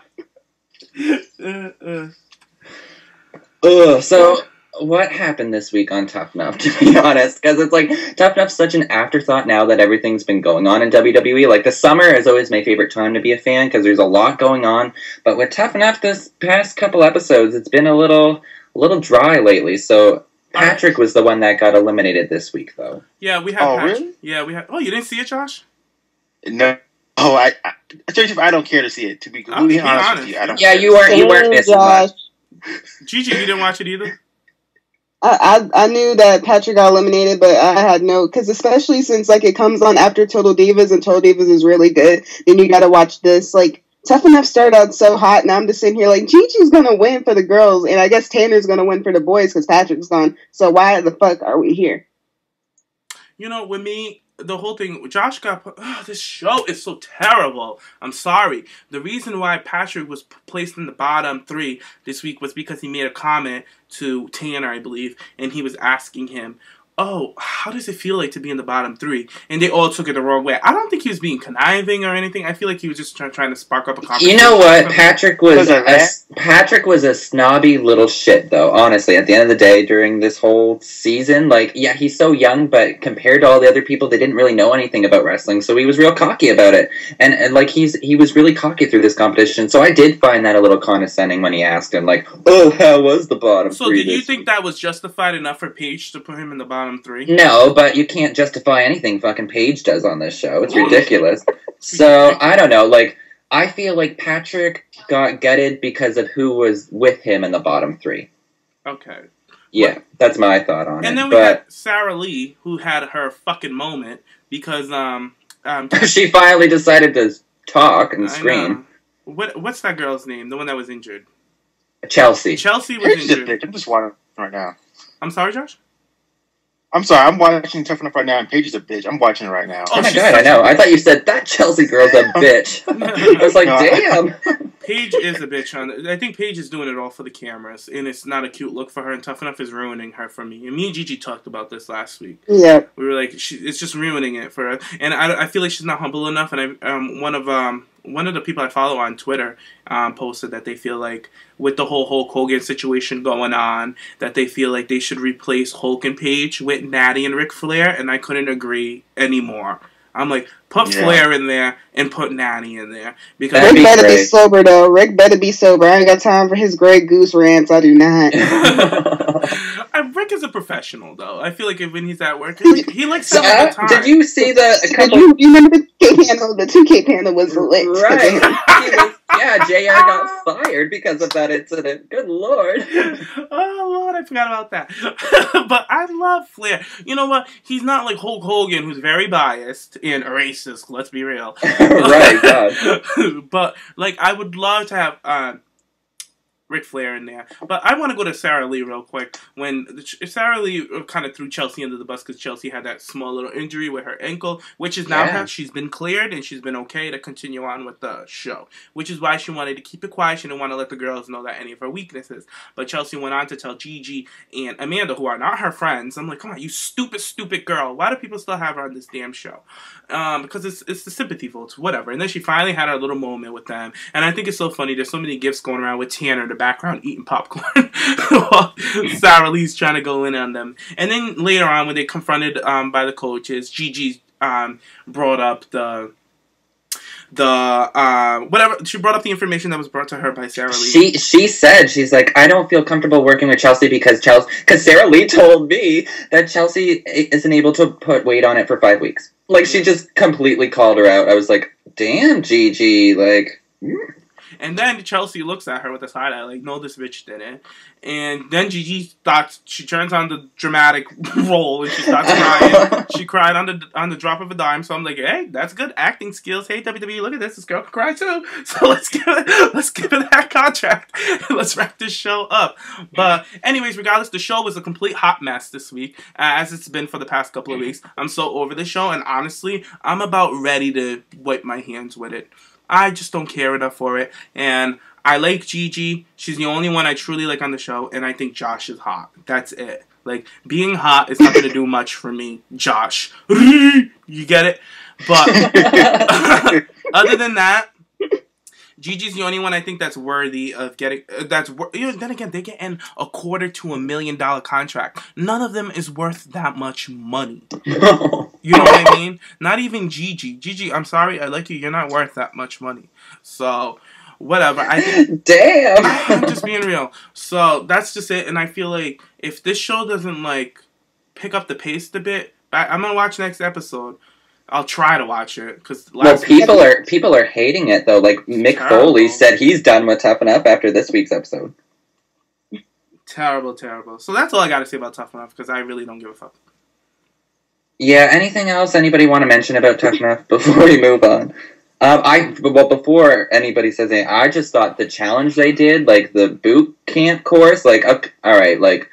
B: So what happened this week on Tough Enough, to be honest? Because it's like, Tough Enough's such an afterthought now that everything's been going on in WWE. Like, the summer is always my favorite time to be a fan, because there's a lot going on. But with Tough Enough, this past couple episodes, it's been a little dry lately. So Patrick was the one that got eliminated this week, though.
C: Yeah, we had Patrick. Really? Yeah, we had... Oh, you didn't see it, Josh?
F: No. Oh, I don't care to see it, to be completely honest with you. I don't care.
B: You weren't missing much.
C: Gigi, you didn't watch it either?
D: I knew that Patrick got eliminated, but I had because especially since like it comes on after Total Divas, and Total Divas is really good, then you gotta watch this. Like, Tough Enough started out so hot, and I'm just sitting here like, Gigi's gonna win for the girls, and I guess Tanner's gonna win for the boys because Patrick's gone. So why the fuck are we here?
C: With me, the whole thing, Josh got this show is so terrible. I'm sorry. The reason why Patrick was placed in the bottom 3 this week was because he made a comment to Tanner, I believe, and he was asking him, oh, how does it feel like to be in the bottom 3? And they all took it the wrong way. I don't think he was being conniving or anything. I feel like he was just trying to spark up a conversation.
B: You know what? Patrick was a snobby little shit, though, honestly. At the end of the day, during this whole season, like, yeah, he's so young, but compared to all the other people, they didn't really know anything about wrestling, so he was real cocky about it. And like, he was really cocky through this competition, so I did find that a little condescending when he asked him, like, oh, how was the bottom 3
C: So did you think that was justified enough for Paige to put him in the bottom 3?
B: No, but you can't justify anything fucking Paige does on this show. It's ridiculous. So, I don't know, like, I feel like Patrick got gutted because of who was with him in the bottom 3.
C: Okay.
B: Yeah, that's my thought on it.
C: And then we got Sarah Lee, who had her fucking moment, because,
B: she finally decided to talk and scream.
C: What's that girl's name? The one that was injured?
B: Chelsea.
C: Chelsea was injured.
F: I'm just watching right now.
C: I'm sorry, Josh?
F: I'm sorry, I'm watching Tough Enough right now, and Paige is a bitch. I'm watching it right now.
B: Oh my god, I know. I thought you said that Chelsea girl's a bitch. I was like, damn.
C: Paige is a bitch. I think Paige is doing it all for the cameras, and it's not a cute look for her, and Tough Enough is ruining her for me. And me and Gigi talked about this last week.
D: Yeah.
C: We were like, it's just ruining it for her. And I feel like she's not humble enough, and one of the people I follow on Twitter posted that they feel like with the whole Hulk Hogan situation going on, that they feel like they should replace Hulk and Paige with Natty and Ric Flair, and I couldn't agree anymore. I'm like, put Flair in there and put Natty in there. Because
D: Rick better be sober, though. Rick better be sober. I ain't got time for his Grey Goose rants. I do not.
C: Rick is a professional, though. I feel like when he's at work, he likes to have a good time.
B: Did you see
D: you remember the 2K panel? The 2K panel was lit.
B: Right. Yeah, JR got fired because of that incident. Good lord.
C: Oh, Lord, I forgot about that. But I love Flair. You know what? He's not like Hulk Hogan, who's very biased and racist, let's be real.
B: Right, God.
C: But, like, I would love to have Ric Flair in there. But I want to go to Sarah Lee real quick. When Sarah Lee kind of threw Chelsea under the bus because Chelsea had that small little injury with her ankle, which is now she's been cleared and she's been okay to continue on with the show. Which is why she wanted to keep it quiet. She didn't want to let the girls know that any of her weaknesses. But Chelsea went on to tell Gigi and Amanda, who are not her friends, I'm like, come on, you stupid, stupid girl. Why do people still have her on this damn show? Because it's the sympathy votes, whatever. And then she finally had her little moment with them. And I think it's so funny. There's so many gifs going around with Tanner in the background eating popcorn while Sarah Lee's trying to go in on them. And then later on, when they confronted by the coaches, Gigi brought up whatever, she brought up the information that was brought to her by Sarah Lee.
B: She said, she's like, I don't feel comfortable working with Chelsea because Sarah Lee told me that Chelsea isn't able to put weight on it for 5 weeks. Like, she just completely called her out. I was like, damn, Gigi, like...
C: And then Chelsea looks at her with a side eye, like, no, this bitch didn't. And then Gigi thought, she turns on the dramatic role and she starts crying. She cried on the drop of a dime. So I'm like, hey, that's good acting skills. Hey, WWE, look at this. This girl can cry too. So let's give it that contract. Let's wrap this show up. But anyways, regardless, the show was a complete hot mess this week, as it's been for the past couple of weeks. I'm so over the show, and honestly, I'm about ready to wipe my hands with it. I just don't care enough for it, and I like Gigi. She's the only one I truly like on the show, and I think Josh is hot. That's it. Like, being hot is not going to do much for me, Josh. You get it? But other than that, Gigi's the only one I think that's worthy of getting. Then again, they get in $250,000 million contract. None of them is worth that much money. You know what I mean? Not even Gigi. Gigi, I'm sorry, I like you. You're not worth that much money. So, whatever. I think.
B: Damn.
C: I'm just being real. So that's just it. And I feel like if this show doesn't like pick up the pace a bit, I'm gonna watch next episode. I'll try to watch it because
B: people are hating it though. Like Mick Foley said, he's done with Tough Enough after this week's episode.
C: Terrible. So that's all I got to say about Tough Enough because I really don't give a fuck.
B: Yeah. Anything else anybody want to mention about Tough Enough before we move on? Before anybody says anything, I just thought the challenge they did, like the boot camp course, like all right, like.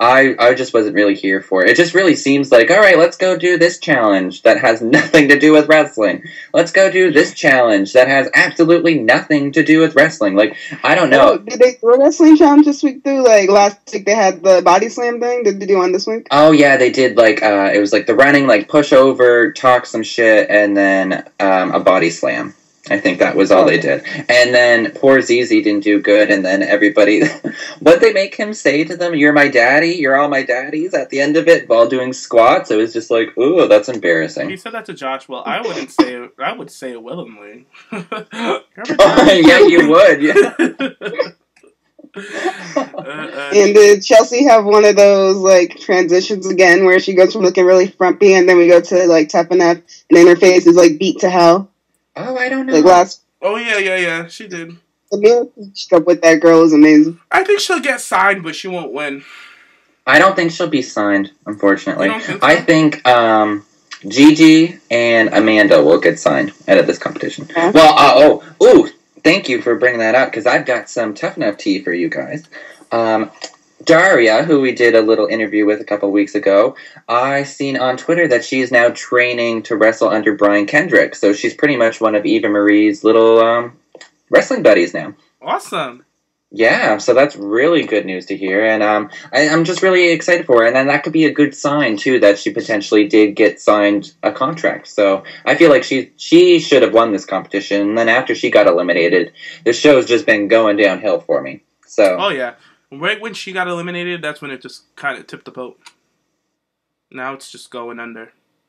B: I just wasn't really here for it. It just really seems like, all right, let's go do this challenge that has nothing to do with wrestling. Let's go do this challenge that has absolutely nothing to do with wrestling. Like, I don't know.
D: Oh, did they do a wrestling challenge this week too? Like last week they had the body slam thing. Did they do one this week?
B: Oh yeah, they did. Like, it was like the running, like push over, talk some shit, and then a body slam. I think that was all they did. And then poor ZZ didn't do good, and then everybody... What they make him say to them? You're my daddy? You're all my daddies? At the end of it, while doing squats, it was just like, ooh, that's embarrassing.
C: He said that to Josh. Well, I wouldn't say it. I would say it willingly.
B: Yeah, you would. Yeah.
D: And did Chelsea have one of those like transitions again where she goes from looking really frumpy and then we go to like tough enough and then her face is like beat to hell?
B: Oh, I don't know.
D: Like last.
C: Oh yeah, she did.
D: The relationship with that girl is amazing.
C: I think she'll get signed, but she won't win.
B: I don't think she'll be signed, unfortunately.
C: You don't think so?
B: I think Gigi and Amanda will get signed out of this competition.
D: Yeah.
B: Well, thank you for bringing that up, because I've got some Tough Enough tea for you guys. Daria, who we did a little interview with a couple weeks ago, I seen on Twitter that she is now training to wrestle under Brian Kendrick. So she's pretty much one of Eva Marie's little wrestling buddies now.
C: Awesome.
B: Yeah, so that's really good news to hear, and I'm just really excited for her. And then that could be a good sign too that she potentially did get signed a contract. So I feel like she should have won this competition. And then after she got eliminated, the show's just been going downhill for me. So
C: Oh yeah. Right when she got eliminated, that's when it just kind of tipped the boat. Now it's just going under.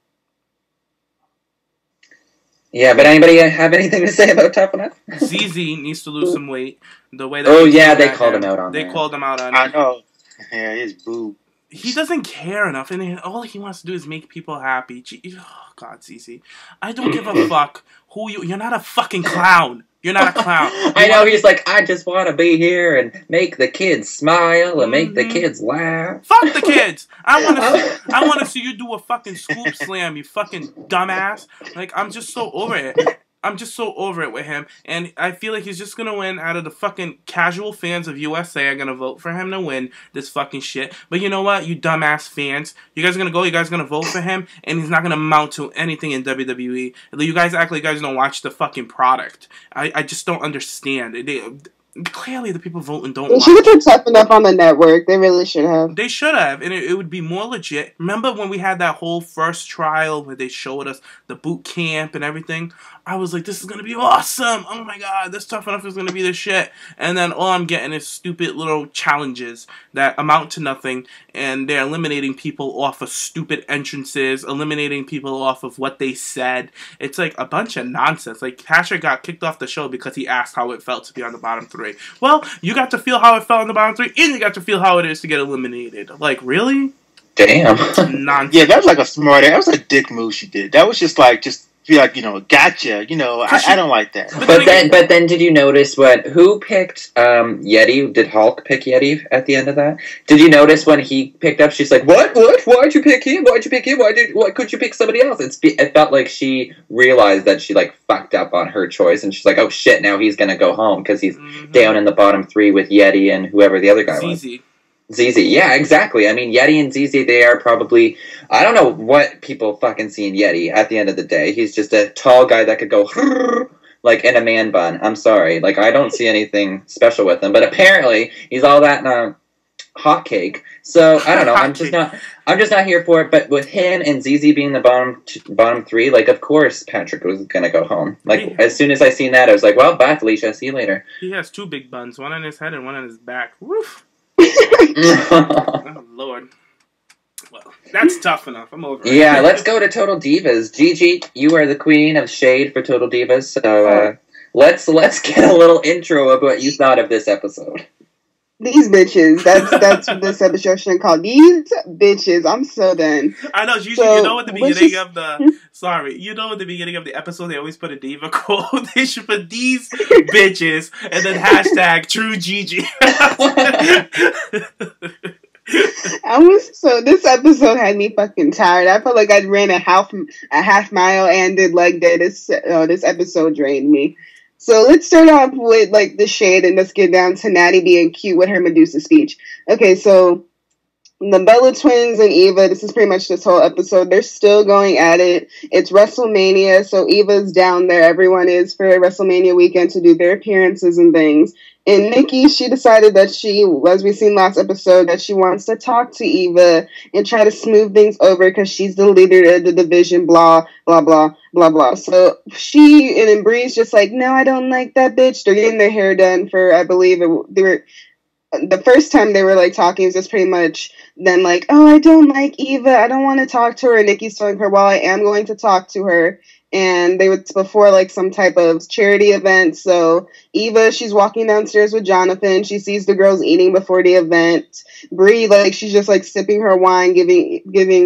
B: Yeah, but anybody have anything to say about Tough Enough?
C: ZZ needs to lose some weight. The way that
B: they called him out on
C: They
B: that.
C: called him out on
F: I
C: it.
F: know. Yeah, his boob.
C: He doesn't care enough, and all he wants to do is make people happy. Oh, God, ZZ. I don't give a fuck who you... You're not a fucking clown. You're not a clown.
B: I know, he's like, I just want to be here and make the kids smile and make the kids laugh.
C: Fuck the kids! I want to see you do a fucking scoop slam, you fucking dumbass. Like, I'm just so over it. I'm just so over it with him, and I feel like he's just gonna win out of the fucking casual fans of USA are gonna vote for him to win this fucking shit. But you know what, you dumbass fans? You guys are gonna go, you guys are gonna vote for him, and he's not gonna amount to anything in WWE. You guys act like you guys don't watch the fucking product. I just don't understand. Clearly the people voting don't
D: They
C: watch.
D: should have been Tough Enough on the network. They really should have.
C: They should have, and it would be more legit. Remember when we had that whole first trial where they showed us the boot camp and everything? I was like, this is going to be awesome. Oh my god, this Tough Enough is going to be the shit. And then all I'm getting is stupid little challenges that amount to nothing, and they're eliminating people off of stupid entrances, eliminating people off of what they said. It's like a bunch of nonsense. Like, Patrick got kicked off the show because he asked how it felt to be on the bottom three. Well, you got to feel how it felt on the bottom three, and you got to feel how it is to get eliminated. Like, really?
B: Damn.
C: Nonsense.
F: Yeah, that was like a smart. That was a dick move she did. That was just be like, gotcha. I don't like that.
B: But then, did you notice who picked Yeti? Did Hulk pick Yeti at the end of that? Did you notice when he picked up? She's like, what? Why'd you pick him? Why'd you pick him? Why couldn't you pick somebody else? It felt like she realized that she like fucked up on her choice, and she's like, oh shit, now he's gonna go home because he's down in the bottom three with Yeti and whoever the other guy was. ZZ, yeah, exactly. I mean, Yeti and ZZ, they are probably... I don't know what people fucking see in Yeti at the end of the day. He's just a tall guy that could go... like in a man bun. I'm sorry. Like, I don't see anything special with him. But apparently, he's all that in a hot cake. So, I don't know. I'm just not here for it. But with him and ZZ being the bottom three, like, of course Patrick was going to go home. Like, as soon as I seen that, I was like, well, bye, Felicia. See you later.
C: He has two big buns. One on his head and one on his back. Woof. Oh, Lord. Well, that's tough enough. I'm over it.
B: Yeah, let's go to Total Divas. Gigi, you are the queen of shade for Total Divas, so let's get a little intro of what you thought of this episode.
D: These bitches. That's what this episode should call. These bitches. I'm so done.
C: I know. Usually,
D: So,
C: you know, at the beginning of the at the beginning of the episode, they always put a diva quote. They should put these bitches and then hashtag True Gigi.
D: This episode had me fucking tired. I felt like I ran a half mile and did leg day. This episode drained me. So let's start off with like the shade and let's get down to Natty being cute with her Medusa speech. Okay, so the Bella Twins and Eva, this is pretty much this whole episode, they're still going at it. It's WrestleMania, so Eva's down there. Everyone is for WrestleMania weekend to do their appearances and things. And Nikki, she decided that she, as we seen last episode, that she wants to talk to Eva and try to smooth things over because she's the leader of the division, blah, blah, blah, blah, blah. So she and then Bree's just like, no, I don't like that bitch. They're getting their hair done for, I believe, they were, the first time they were like talking, it was just pretty much them like, oh, I don't like Eva. I don't want to talk to her. And Nikki's telling her, well, I am going to talk to her. And they were before like some type of charity event. So Eva, she's walking downstairs with Jonathan. She sees the girls eating before the event. Bree, like, she's just like sipping her wine, giving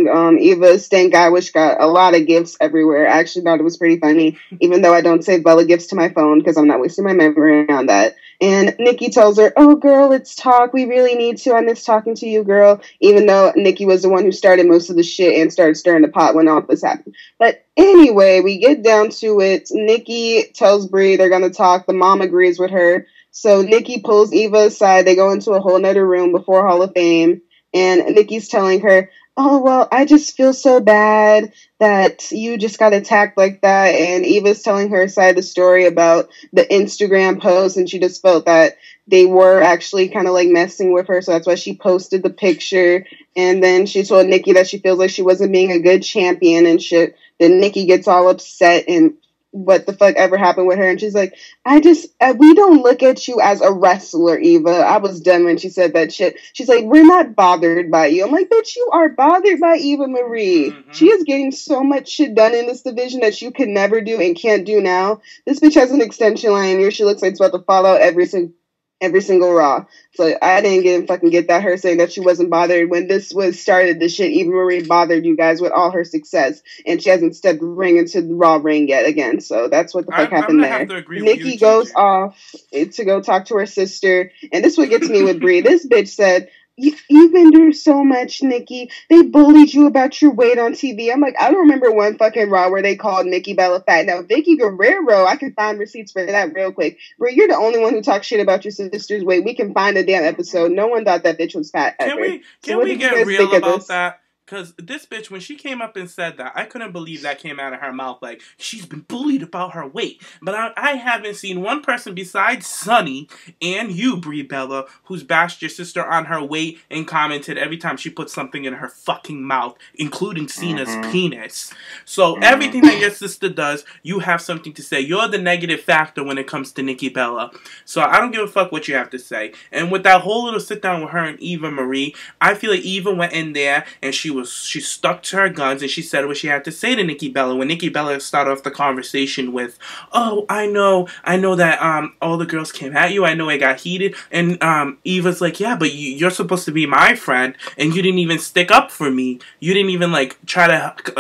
D: Eva a stank eye, which got a lot of gifts everywhere. I actually thought it was pretty funny, even though I don't save Bella gifts to my phone because I'm not wasting my memory on that. And Nikki tells her, oh, girl, let's talk. We really need to. I miss talking to you, girl. Even though Nikki was the one who started most of the shit and started stirring the pot when all this happened. But anyway, we get down to it. Nikki tells Bree they're going to talk. The mom agrees with her. So Nikki pulls Eva aside. They go into a whole nother room before Hall of Fame. And Nikki's telling her, oh, well, I just feel so bad that you just got attacked like that. And Eva's telling her side of the story about the Instagram post, and she just felt that they were actually kind of like messing with her, so that's why she posted the picture. And then she told Nikki that she feels like she wasn't being a good champion and shit. Then Nikki gets all upset and what the fuck ever happened with her, and she's like, we don't look at you as a wrestler, Eva. I was done when she said that shit. She's like, we're not bothered by you. I'm like, bitch, you are bothered by Eva Marie. Mm-hmm. She is getting so much shit done in this division that you can never do and can't do now. This bitch has an extension line here. She looks like it's about to fall out every single Raw. So I didn't fucking get that. Her saying that she wasn't bothered when this was started. The shit Eva Marie bothered you guys with all her success, and she hasn't stepped ring into the Raw ring yet again. So that's what the fuck happened there. Nikki goes off to go talk to her sister, and this what gets me with Brie. This bitch said, You've been through so much, Nikki. They bullied you about your weight on TV. I'm like, I don't remember one fucking Raw where they called Nikki Bella fat. Now, Vicky Guerrero, I can find receipts for that real quick. Bro, you're the only one who talks shit about your sister's weight. We can find a damn episode. No one thought that bitch was fat ever.
C: Can we get real about that? Because this bitch, when she came up and said that, I couldn't believe that came out of her mouth. Like, she's been bullied about her weight. But I haven't seen one person besides Sunny and you, Brie Bella, who's bashed your sister on her weight and commented every time she puts something in her fucking mouth, including Cena's penis. So everything that your sister does, you have something to say. You're the negative factor when it comes to Nikki Bella. So I don't give a fuck what you have to say. And with that whole little sit down with her and Eva Marie, I feel like Eva went in there and she stuck to her guns and she said what she had to say to Nikki Bella. When Nikki Bella started off the conversation with, oh, I know that all the girls came at you. I know I got heated. And Eva's like, yeah, but you're supposed to be my friend and you didn't even stick up for me. You didn't even like try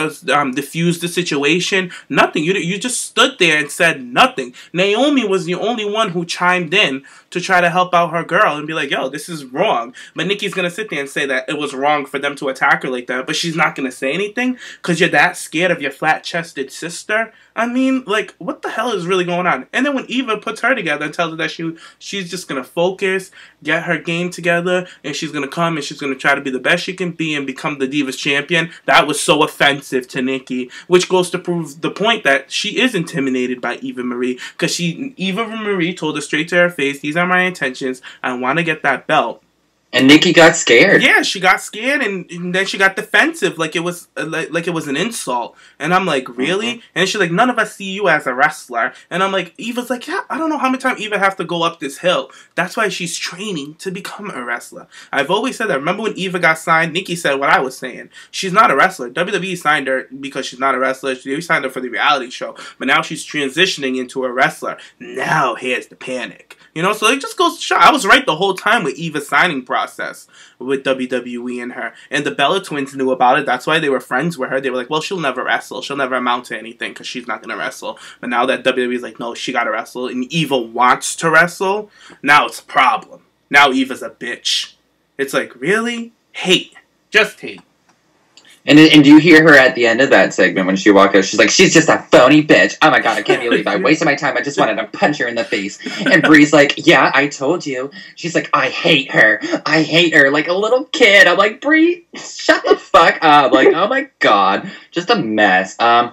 C: to diffuse the situation. Nothing. You just stood there and said nothing. Naomi was the only one who chimed in to try to help out her girl and be like, yo, this is wrong. But Nikki's gonna sit there and say that it was wrong for them to attack her like that, but she's not gonna say anything because you're that scared of your flat-chested sister. I mean, like, what the hell is really going on? And then when Eva puts her together and tells her that she's just gonna focus, get her game together, and she's gonna come and she's gonna try to be the best she can be and become the Divas champion, that was so offensive to Nikki, which goes to prove the point that she is intimidated by Eva Marie, because Eva Marie told her straight to her face, these are my intentions, I want to get that belt.
B: And Nikki got scared.
C: Yeah, she got scared, and then she got defensive, like it was like it was an insult. And I'm like, really? And she's like, none of us see you as a wrestler. And I'm like, Eva's like, yeah, I don't know how many times Eva has to go up this hill. That's why she's training to become a wrestler. I've always said that. Remember when Eva got signed? Nikki said what I was saying. She's not a wrestler. WWE signed her because she's not a wrestler. They signed her for the reality show. But now she's transitioning into a wrestler. Now here's the panic. You know, so it just goes to show. I was right the whole time with Eva's signing process with WWE and her. And the Bella Twins knew about it. That's why they were friends with her. They were like, well, she'll never wrestle. She'll never amount to anything because she's not going to wrestle. But now that WWE's like, no, she got to wrestle. And Eva wants to wrestle. Now it's a problem. Now Eva's a bitch. It's like, really? Hate. Just hate.
B: And do you hear her at the end of that segment when she walked out? She's like, she's just a phony bitch. Oh my god, I can't believe I wasted my time. I just wanted to punch her in the face. And Brie's like, yeah, I told you. She's like, I hate her. I hate her. Like a little kid. I'm like, Brie, shut the fuck up. Like, oh my god. Just a mess.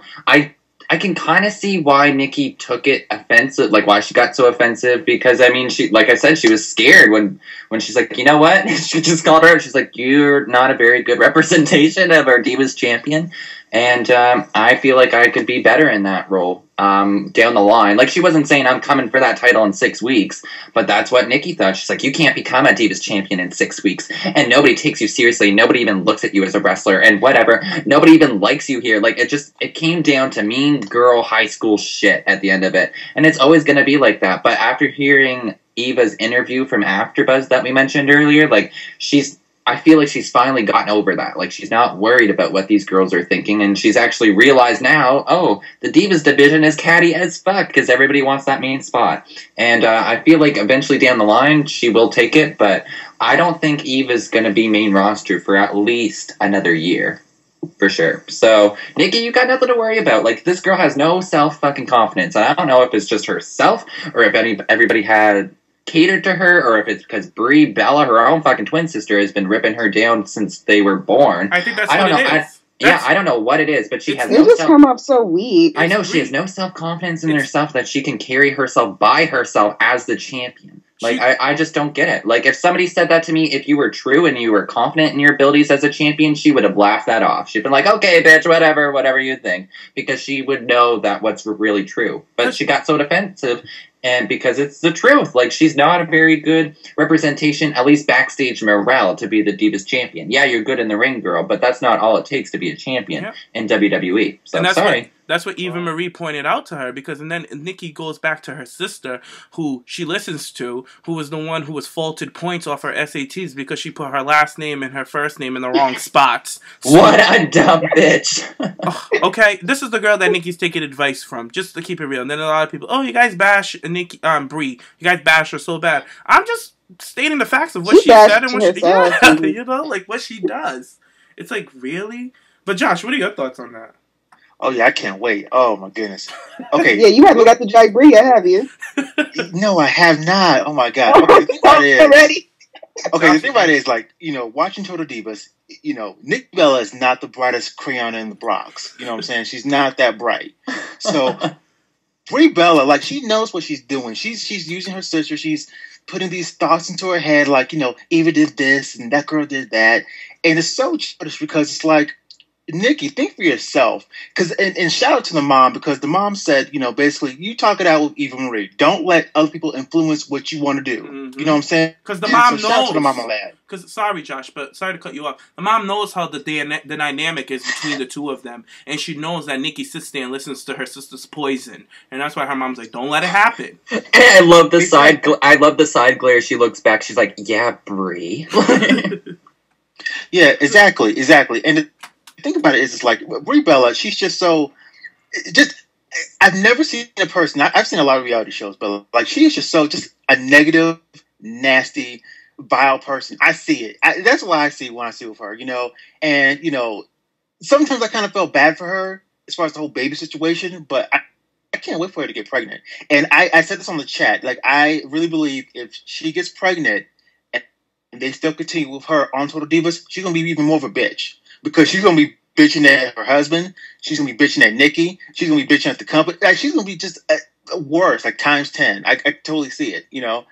B: I can kind of see why Nikki took it offensive, like why she got so offensive, because, I mean, she, like I said, she was scared when she's like, you know what? She just called her out. She's like, you're not a very good representation of our Divas champion, and I feel like I could be better in that role down the line. Like, she wasn't saying I'm coming for that title in 6 weeks, but that's what Nikki thought. She's like, you can't become a Divas champion in 6 weeks, and nobody takes you seriously. Nobody even looks at you as a wrestler, and whatever. Nobody even likes you here. Like, it came down to mean girl high school shit at the end of it, and it's always going to be like that. But after hearing Eva's interview from AfterBuzz that we mentioned earlier, like, I feel like she's finally gotten over that. Like, she's not worried about what these girls are thinking, and she's actually realized now, oh, the Divas division is catty as fuck, because everybody wants that main spot. And I feel like eventually down the line, she will take it, but I don't think Eva's going to be main roster for at least another year. For sure. So, Nikki, you got nothing to worry about. Like, this girl has no self-fucking-confidence. And I don't know if it's just herself, or if everybody had catered to her, or if it's because Brie Bella, her own fucking twin sister, has been ripping her down since they were born.
C: I think that's what it is.
B: I don't know what it is, but she has
D: no just come off so weak.
B: I know, she has no self-confidence in herself that she can carry herself by herself as the champion. Like, I just don't get it. Like, if somebody said that to me, if you were true and you were confident in your abilities as a champion, she would have laughed that off. She'd been like, okay, bitch, whatever you think. Because she would know that what's really true. But she got so defensive, and because it's the truth. Like, she's not a very good representation, at least backstage morale, to be the Divas champion. Yeah, you're good in the ring, girl, but that's not all it takes to be a champion in WWE. So,
C: and
B: sorry.
C: That's what Eva Marie pointed out to her, because and then Nikki goes back to her sister, who she listens to, who was the one who was faulted points off her SATs because she put her last name and her first name in the wrong spots.
B: So, what a dumb bitch.
C: Okay, this is the girl that Nikki's taking advice from, just to keep it real. And then a lot of people, oh, you guys bash Nikki, Brie. You guys bash her so bad. I'm just stating the facts of what she said and what she, you know, like what she does. It's like, really? But Josh, what are your thoughts on that?
F: Oh, yeah, I can't wait. Oh, my goodness. Okay.
D: Yeah, you haven't got the drag Brie yet, have you?
F: No, I have not. Oh, my God. Okay, the thing about it is,
D: already?
F: Okay, the thing about it is, like, you know, watching Total Divas, you know, Nikki Bella is not the brightest crayon in the Bronx. You know what I'm saying? She's not that bright. So, Brie Bella, like, she knows what she's doing. She's using her sister. She's putting these thoughts into her head, like, you know, Eva did this and that girl did that. And it's so childish because it's like, Nikki, think for yourself. And shout out to the mom, because the mom said, you know, basically, you talk it out with Eva Marie. Don't let other people influence what you want to do.
C: Mm-hmm.
F: You know what I'm saying?
C: Because the mom knows.
F: Shout out to the mom on that.
C: Because, sorry, Josh, but sorry to cut you off. The mom knows how the dynamic is between the two of them. And she knows that Nikki sits there and listens to her sister's Poison. And that's why her mom's like, don't let it happen.
B: And I love the side glare. She looks back. She's like, yeah, Brie.
F: Yeah, exactly. And think about it, it's like Brie Bella, she's just so I've never seen a person, I've seen a lot of reality shows, but like she is just so just a negative, nasty, vile person. I see it. That's what I see when I see with her, you know. And you know, sometimes I kind of felt bad for her as far as the whole baby situation, but I can't wait for her to get pregnant. And I said this on the chat, like I really believe if she gets pregnant and they still continue with her on Total Divas, she's gonna be even more of a bitch. Because she's going to be bitching at her husband. She's going to be bitching at Nikki. She's going to be bitching at the company. Like, she's going to be just worse, like times 10. I totally see it, you know.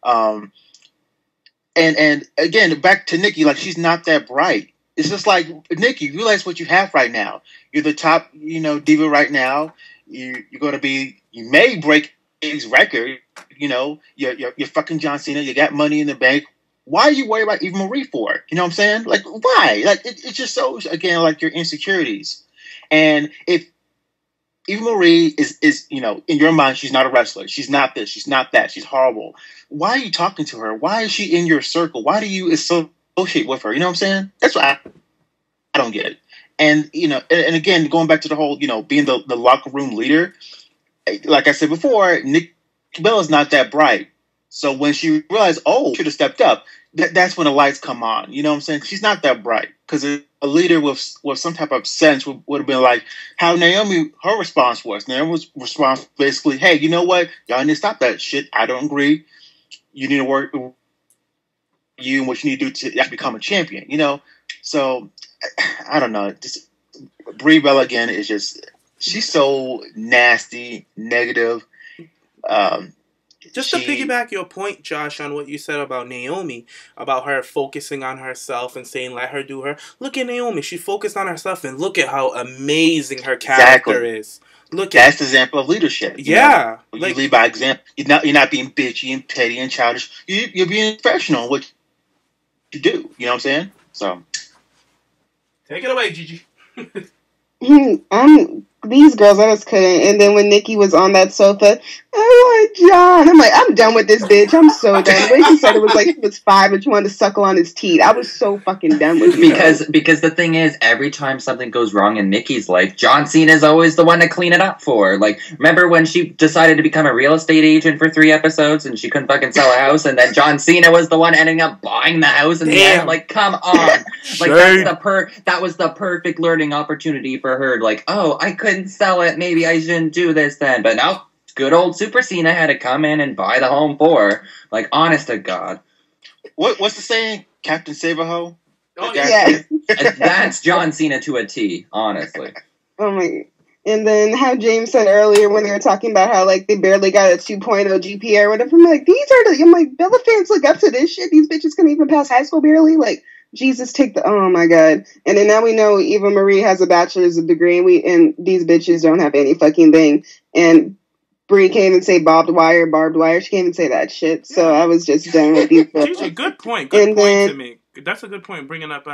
F: And again, back to Nikki, like she's not that bright. It's just like, Nikki, realize what you have right now. You're the top, you know, diva right now. You're going to be, you may break his record, you know. You're fucking John Cena. You got money in the bank. Why are you worried about Eva Marie for? You know what I'm saying? Like, why? Like, it just shows, again, like your insecurities. And if Eva Marie is, you know, in your mind, she's not a wrestler. She's not this. She's not that. She's horrible. Why are you talking to her? Why is she in your circle? Why do you associate with her? You know what I'm saying? That's why I don't get it. And, you know, and again, going back to the whole, you know, being the locker room leader, like I said before, Nikki Bella's not that bright. So when she realized, oh, should have stepped up, that's when the lights come on. You know what I'm saying? She's not that bright. Because a leader with some type of sense would have been like how Naomi, her response was. Naomi's response basically, hey, you know what? Y'all need to stop that shit. I don't agree. You need to work with you and what you need to do to become a champion, you know? So, I don't know. Just Brie Bella, again, is just, she's so nasty, negative.
C: Just to piggyback your point, Josh, on what you said about Naomi, about her focusing on herself and saying, let her do her. Look at Naomi. She focused on herself, and look at how amazing her character is.
F: That's the example of leadership.
C: Yeah.
F: You lead by example. You're not being bitchy and petty and childish. You're being professional in what you do. You know what I'm saying? So.
C: Take it away, Gigi.
D: These girls, I just couldn't. And then when Nikki was on that sofa, I want John. I'm like, I'm done with this bitch. I'm so done. The way she said it was like he was 5 and she wanted to suckle on his teeth. I was so fucking done with you.
B: Because the thing is, every time something goes wrong in Nikki's life, John Cena is always the one to clean it up for. Like, remember when she decided to become a real estate agent for 3 episodes and she couldn't fucking sell a house, and then John Cena was the one ending up buying the house in the end? Like, come on. Like, that was the perfect learning opportunity for her. Like, oh, I couldn't sell it. Maybe I shouldn't do this then. But no, good old Super Cena had to come in and buy the home for her. Like, honest to God.
F: What's the saying? Captain Save a Hoe?
C: Oh, yeah.
B: That's John Cena to a T, honestly.
D: Oh my. And then how James said earlier when they were talking about how, like, they barely got a 2.0 GPA or whatever. I'm like, I'm like, Bella fans look up to this shit. These bitches couldn't even pass high school barely. Like, Jesus, oh my God. And then now we know Eva Marie has a bachelor's degree and these bitches don't have any fucking thing. And Brie can't even say barbed wire. She can't even say that shit. So I was just done with these bitches.
C: Gigi, good point. Good point to make. That's a good point, bringing up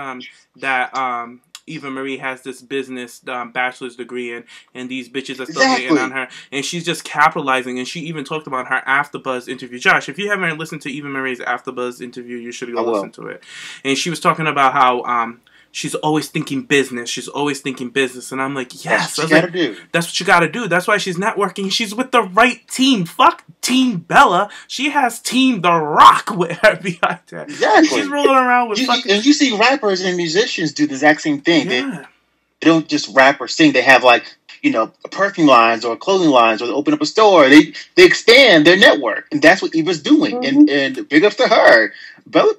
C: that Eva Marie has this business bachelor's degree and these bitches are still hating on her, and she's just capitalizing. And she even talked about her AfterBuzz interview. Josh, if you haven't listened to Eva Marie's AfterBuzz interview, you should go listen to it. And she was talking about how she's always thinking business. She's always thinking business. And I'm like, yes. That's what you gotta do. That's what you gotta do. That's why she's networking. She's with the right team. Fuck Team Bella. She has Team The Rock with her behind her.
F: Exactly.
C: She's rolling around with
F: And you see rappers and musicians do the exact same thing.
C: Yeah.
F: They don't just rap or sing. They have, like, you know, perfume lines or clothing lines, or they open up a store. They expand their network. And that's what Eva's doing. Mm-hmm. And big ups to her. Bella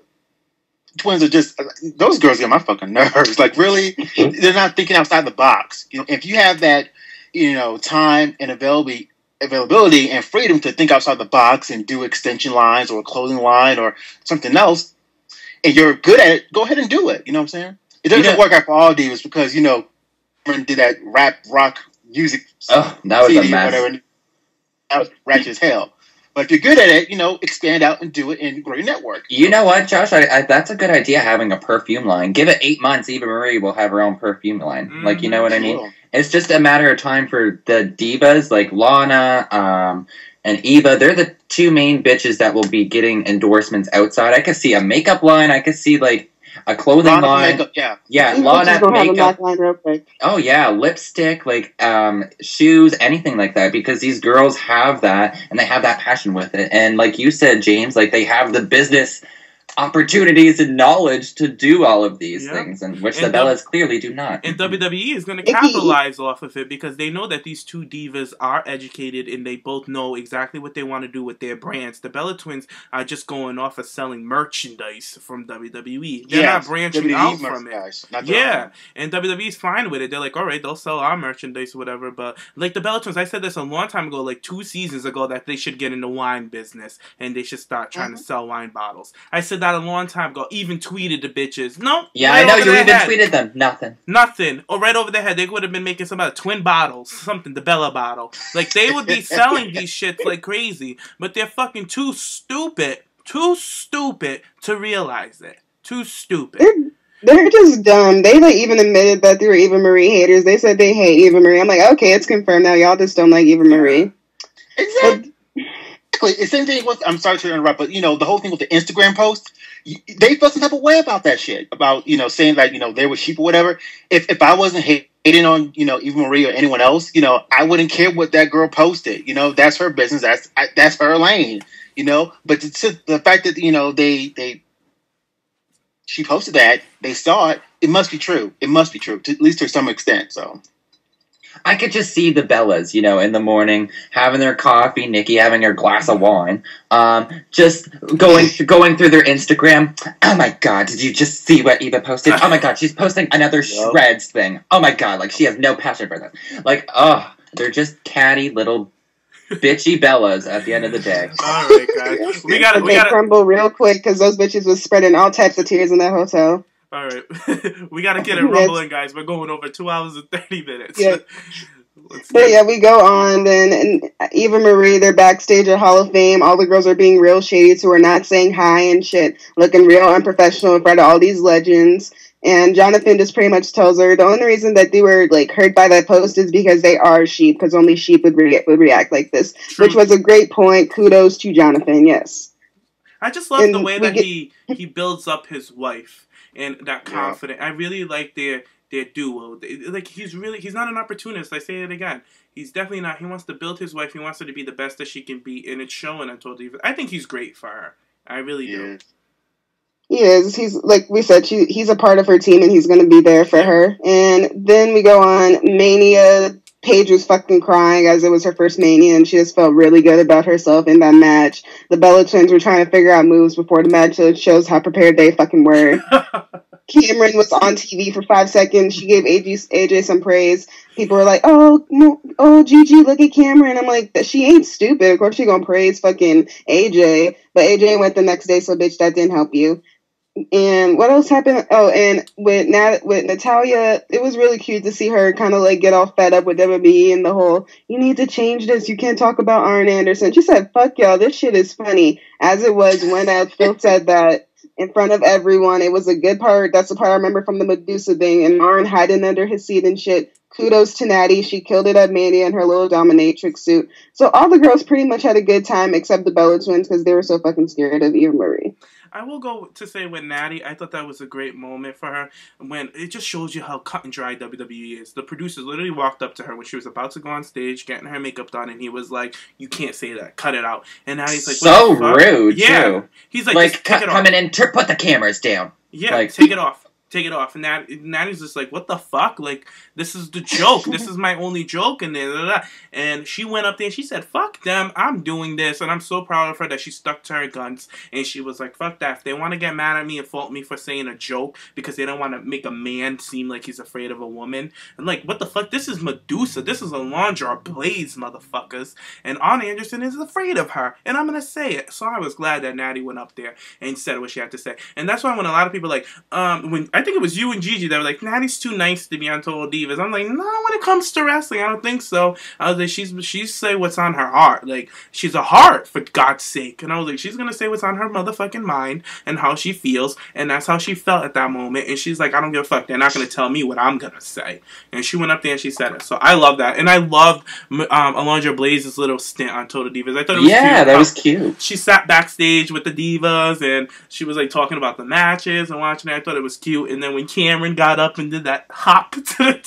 F: twins are just, those girls get my fucking nerves. Like, really, they're not thinking outside the box. You know, if you have that, you know, time and availability and freedom to think outside the box and do extension lines or a clothing line or something else, and you're good at it, go ahead and do it. You know what I'm saying? It doesn't work out for all divas because, you know, did that rap rock music.
B: Oh, that was a mess.
F: Whatever, that was ratchet as hell. But if you're good at it, you know, expand out and do it and grow your network.
B: You know what, Josh? That's a good idea, having a perfume line. Give it 8 months, Eva Marie will have her own perfume line. Like, you know what I mean? It's just a matter of time for the divas, like Lana and Eva. They're the 2 main bitches that will be getting endorsements outside. I could see a makeup line. I could see, like, a clothing
F: Lana
B: line.
F: Makeup, yeah.
B: Yeah, Lana makeup. Line real quick. Oh yeah, lipstick, like shoes, anything like that, because these girls have that and they have that passion with it. And like you said, James, like they have the business opportunities and knowledge to do all of these things, and which the Bellas clearly do not.
C: And WWE is going to capitalize off of it because they know that these 2 divas are educated and they both know exactly what they want to do with their brands. The Bella Twins are just going off of selling merchandise from WWE. They're not branching WWE out from it. And WWE's fine with it. They're like, all right, they'll sell our merchandise or whatever. But like the Bella Twins, I said this a long time ago, like 2 seasons ago, that they should get in the wine business and they should start trying to sell wine bottles. I said that a long time ago. Even tweeted the bitches. No.
B: Yeah, right, I know you even tweeted them. Nothing.
C: Or right over their head. They would have been making some twin bottles. Something. The Bella bottle. Like, they would be selling these shits like crazy. But they're fucking too stupid. Too stupid to realize it. Too stupid.
D: They're just dumb. They like even admitted that they were Eva Marie haters. They said they hate Eva Marie. I'm like, okay, it's confirmed now. Y'all just don't like Eva Marie.
F: Exactly. The same thing with, I'm sorry to interrupt, but, you know, the whole thing with the Instagram post, they felt some type of way about that shit. About, you know, saying, like, you know, they were sheep or whatever. If I wasn't hating on, you know, Eva Marie or anyone else, you know, I wouldn't care what that girl posted. You know, that's her business. That's her lane, you know. But the fact that, you know, they she posted that. They saw it. It must be true. It must be true, at least to some extent. So
B: I could just see the Bellas, you know, in the morning having their coffee, Nikki having her glass of wine, just going through their Instagram. Oh my God, did you just see what Eva posted? Oh my God, she's posting another Shreds thing. Oh my God, like she has no passion for this. Like, oh, they're just catty little bitchy Bellas at the end of the day.
C: All right, guys, we gotta
D: crumble real quick because those bitches was spreading all types of tears in that hotel.
C: All right, we gotta get it rumbling, guys. We're going over 2 hours and 30 minutes.
D: Yeah. But yeah, we go on then, and Eva Marie, they're backstage at Hall of Fame. All the girls are being real shady, so we're not saying hi and shit, looking real unprofessional in front of all these legends. And Jonathan just pretty much tells her the only reason that they were like hurt by that post is because they are sheep, because only sheep would react like this. True. Which was a great point. Kudos to Jonathan. Yes.
C: I just love the way that he builds up his wife and that confidence. I really like their duo. Like he's not an opportunist. I say it again. He's definitely not. He wants to build his wife. He wants her to be the best that she can be, and it's showing. I think he's great for her. I really do.
D: He is. He's, like we said, he's a part of her team, and he's going to be there for her. And then we go on Mania. Paige was fucking crying as it was her first Mania, and she just felt really good about herself in that match. The Bella Twins were trying to figure out moves before the match, so it shows how prepared they fucking were. Cameron was on TV for 5 seconds. She gave AJ some praise. People were like, oh, Gigi, look at Cameron. I'm like, she ain't stupid. Of course she gonna praise fucking AJ. But AJ went the next day, so bitch, that didn't help you. And what else happened? Oh, and with Natalya, it was really cute to see her kind of like get all fed up with WWE and the whole, you need to change this. You can't talk about Arn Anderson. She said, fuck y'all, this shit is funny. As it was when Phil said that in front of everyone. It was a good part. That's the part I remember from the Medusa thing. And Arn hiding under his seat and shit. Kudos to Natty. She killed it at Mania in her little dominatrix suit. So all the girls pretty much had a good time except the Bella Twins because they were so fucking scared of Eva Marie.
C: I will go to say with Natty, I thought that was a great moment for her. When it just shows you how cut and dry WWE is. The producers literally walked up to her when she was about to go on stage, getting her makeup done, and he was like, "You can't say that. Cut it out." And Natty's like,
B: "So rude,
C: yeah."
B: Too.
C: He's like
B: coming in, put the cameras down.
C: Yeah, like, take it off. Take it off. And Natty's just like, what the fuck? Like, this is the joke. This is my only joke. And she went up there and she said, fuck them. I'm doing this. And I'm so proud of her that she stuck to her guns. And she was like, fuck that. If they want to get mad at me and fault me for saying a joke because they don't want to make a man seem like he's afraid of a woman. And like, what the fuck? This is Medusa. This is Alundra Blaze, motherfuckers. And Arn Anderson is afraid of her. And I'm going to say it. So I was glad that Natty went up there and said what she had to say. And that's why when a lot of people like, I think it was you and Gigi that were like, Natty's too nice to be on Total Divas. I'm like, no, when it comes to wrestling, I don't think so. I was like, she's say what's on her heart. Like, she's a heart, for God's sake. And I was like, she's gonna say what's on her motherfucking mind and how she feels. And that's how she felt at that moment. And she's like, I don't give a fuck. They're not gonna tell me what I'm gonna say. And she went up there and she said it. So I love that. And I loved Alundra Blaze's little stint on Total Divas. I thought it was cute.
B: Yeah, that was cute.
C: She sat backstage with the divas and she was like talking about the matches and watching it. I thought it was cute. And then when Cameron got up and did that hop to the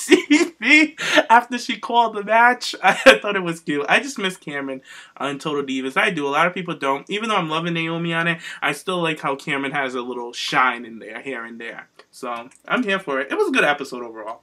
C: TV after she called the match, I thought it was cute. I just miss Cameron on Total Divas. I do. A lot of people don't. Even though I'm loving Naomi on it, I still like how Cameron has a little shine in there, here and there. So, I'm here for it. It was a good episode overall.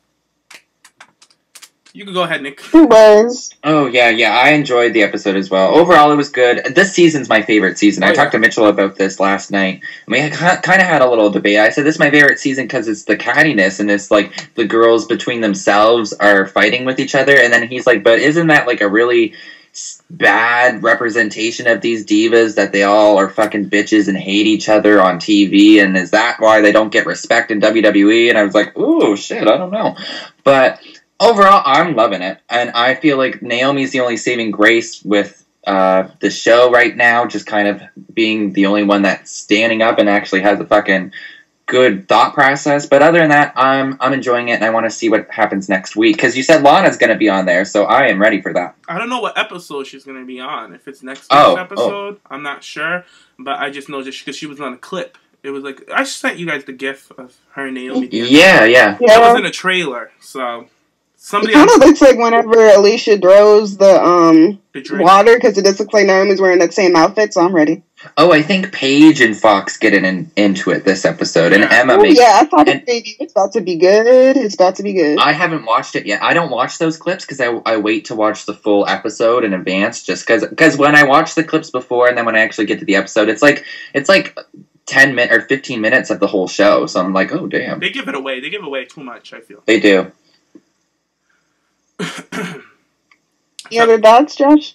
C: You can go ahead, Nick.
D: It was.
B: Oh, yeah. I enjoyed the episode as well. Overall, it was good. This season's my favorite season. I talked to Mitchell about this last night. We kind of had a little debate. I said this is my favorite season because it's the cattiness and it's like the girls between themselves are fighting with each other. And then he's like, but isn't that like a really bad representation of these divas that they all are fucking bitches and hate each other on TV? And is that why they don't get respect in WWE? And I was like, ooh, shit, I don't know. But overall, I'm loving it, and I feel like Naomi's the only saving grace with the show right now, just kind of being the only one that's standing up and actually has a fucking good thought process. But other than that, I'm enjoying it, and I want to see what happens next week, because you said Lana's going to be on there, so I am ready for that.
C: I don't know what episode she's going to be on. If it's next week's episode, I'm not sure, but I just know just because she was on a clip. It was like, I sent you guys the gif of her and Naomi.
B: Yeah.
C: That was in a trailer, so...
D: It kind of looks like whenever Alicia throws the water, because it just looks like Naomi's wearing that same outfit, so I'm ready.
B: Oh, I think Paige and Fox get into it this episode, and Emma makes.
D: Yeah, I thought it's about to be good. It's about to be good.
B: I haven't watched it yet. I don't watch those clips because I wait to watch the full episode in advance. Just because when I watch the clips before and then when I actually get to the episode, it's like 10 minutes or 15 minutes of the whole show. So I'm like, oh damn.
C: They give it away. They give away too much. I feel
B: they do.
D: You other thoughts, Josh?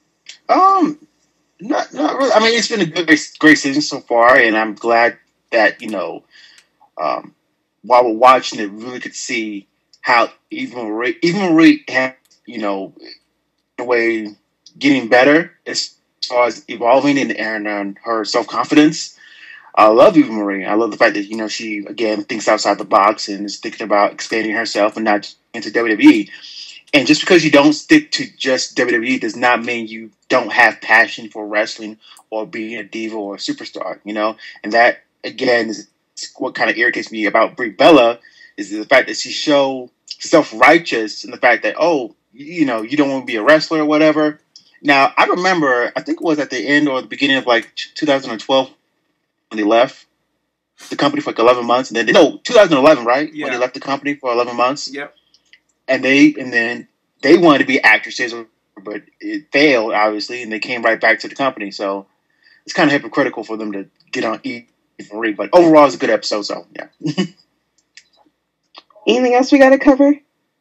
F: Not really. I mean, it's been a great season so far, and I'm glad that while we're watching it, we really could see how Eva Marie had, in a way, getting better as far as evolving and her self confidence. I love Eva Marie. I love the fact that she again thinks outside the box and is thinking about expanding herself and not into WWE. And just because you don't stick to just WWE does not mean you don't have passion for wrestling or being a diva or a superstar, And that, again, is what kind of irritates me about Brie Bella, is the fact that she's so self-righteous and the fact that, you don't want to be a wrestler or whatever. Now, I remember, I think it was at the end or the beginning of, 2012 when they left the company for 11 months. And then 2011, right?
C: Yeah.
F: When they left the company for 11 months.
C: Yep.
F: And then they wanted to be actresses, but it failed, obviously, and they came right back to the company. So it's kind of hypocritical for them to get on Eva Marie. But overall, it's a good episode, so yeah.
D: Anything else we got to cover?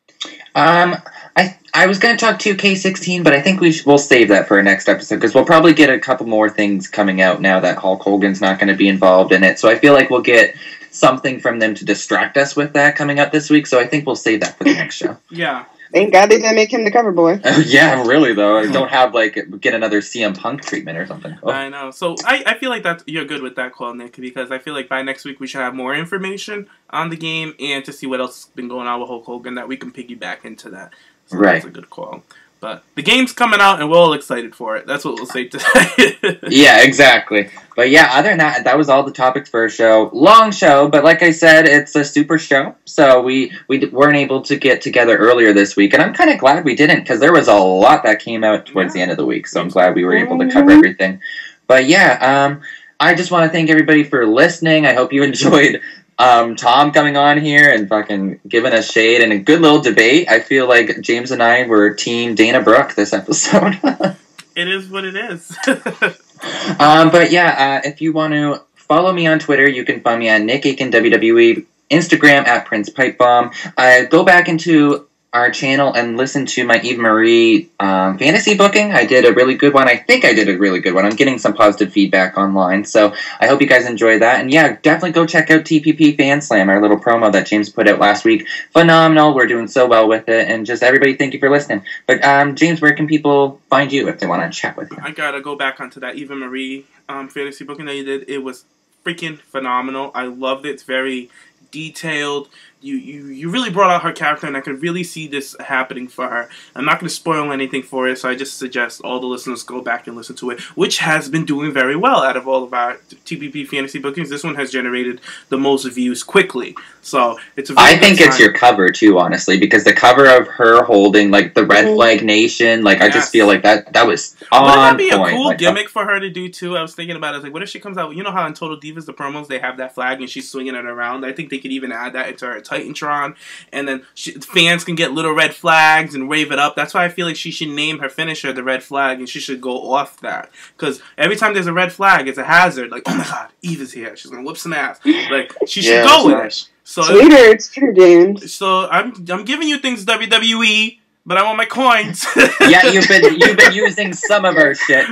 B: I was going to talk 2K16, but I think we'll save that for our next episode, because we'll probably get a couple more things coming out now that Hulk Hogan's not going to be involved in it. So I feel like we'll get something from them to distract us with that coming up this week, so I think we'll save that for the next show.
C: Yeah.
D: Thank God they didn't make him the cover boy.
B: Yeah, really, though. I don't have, get another CM Punk treatment or something. Oh.
C: I know. So I feel like you're good with that call, Nick, because I feel like by next week we should have more information on the game and to see what else has been going on with Hulk Hogan that we can piggyback into that. So
B: right.
C: That's a good call. But the game's coming out, and we're all excited for it. That's what we'll say today.
B: Yeah, exactly. But yeah, other than that, that was all the topics for a show. Long show, but like I said, it's a super show. So we weren't able to get together earlier this week, and I'm kind of glad we didn't, because there was a lot that came out towards the end of the week. So I'm glad we were able to cover everything. But yeah, I just want to thank everybody for listening. I hope you enjoyed Tom coming on here and fucking giving us shade and a good little debate. I feel like James and I were team Dana Brooke this episode.
C: It is what it is.
B: But yeah, if you want to follow me on Twitter, you can find me on Nick Aiken WWE, Instagram at Prince Pipebomb. Go back into our channel and listen to my Eva Marie fantasy booking. I did a really good one. I think I did a really good one. I'm getting some positive feedback online, so I hope you guys enjoy that. And yeah, definitely go check out TPP Fan Slam, our little promo that James put out last week. Phenomenal. We're doing so well with it, and just everybody, thank you for listening. But James, where can people find you if they want to chat with you?
C: I gotta go back onto that Eva Marie fantasy booking that you did. It was freaking phenomenal. I loved it. It's very detailed. You really brought out her character, and I could really see this happening for her. I'm not going to spoil anything for it, so I just suggest all the listeners go back and listen to it, which has been doing very well out of all of our TPP fantasy bookings. This one has generated the most views quickly, so it's a very
B: I think it's your cover too, honestly, because the cover of her holding the Red Flag Nation, I just feel like that was on point.
C: Wouldn't that be a cool gimmick for her to do too? I was thinking about it. What if she comes out? You know how in Total Divas the promos they have that flag and she's swinging it around. I think they could even add that into her Titantron, and then fans can get little red flags and wave it up. That's why I feel like she should name her finisher the Red Flag, and she should go off that, because every time there's a red flag, it's a hazard. Oh my God, Eva's here. She's gonna whoop some ass. She should go with it. So
D: it's Twitter, James.
C: So I'm giving you things, WWE. But I want my coins.
B: Yeah, you've been using some of our shit.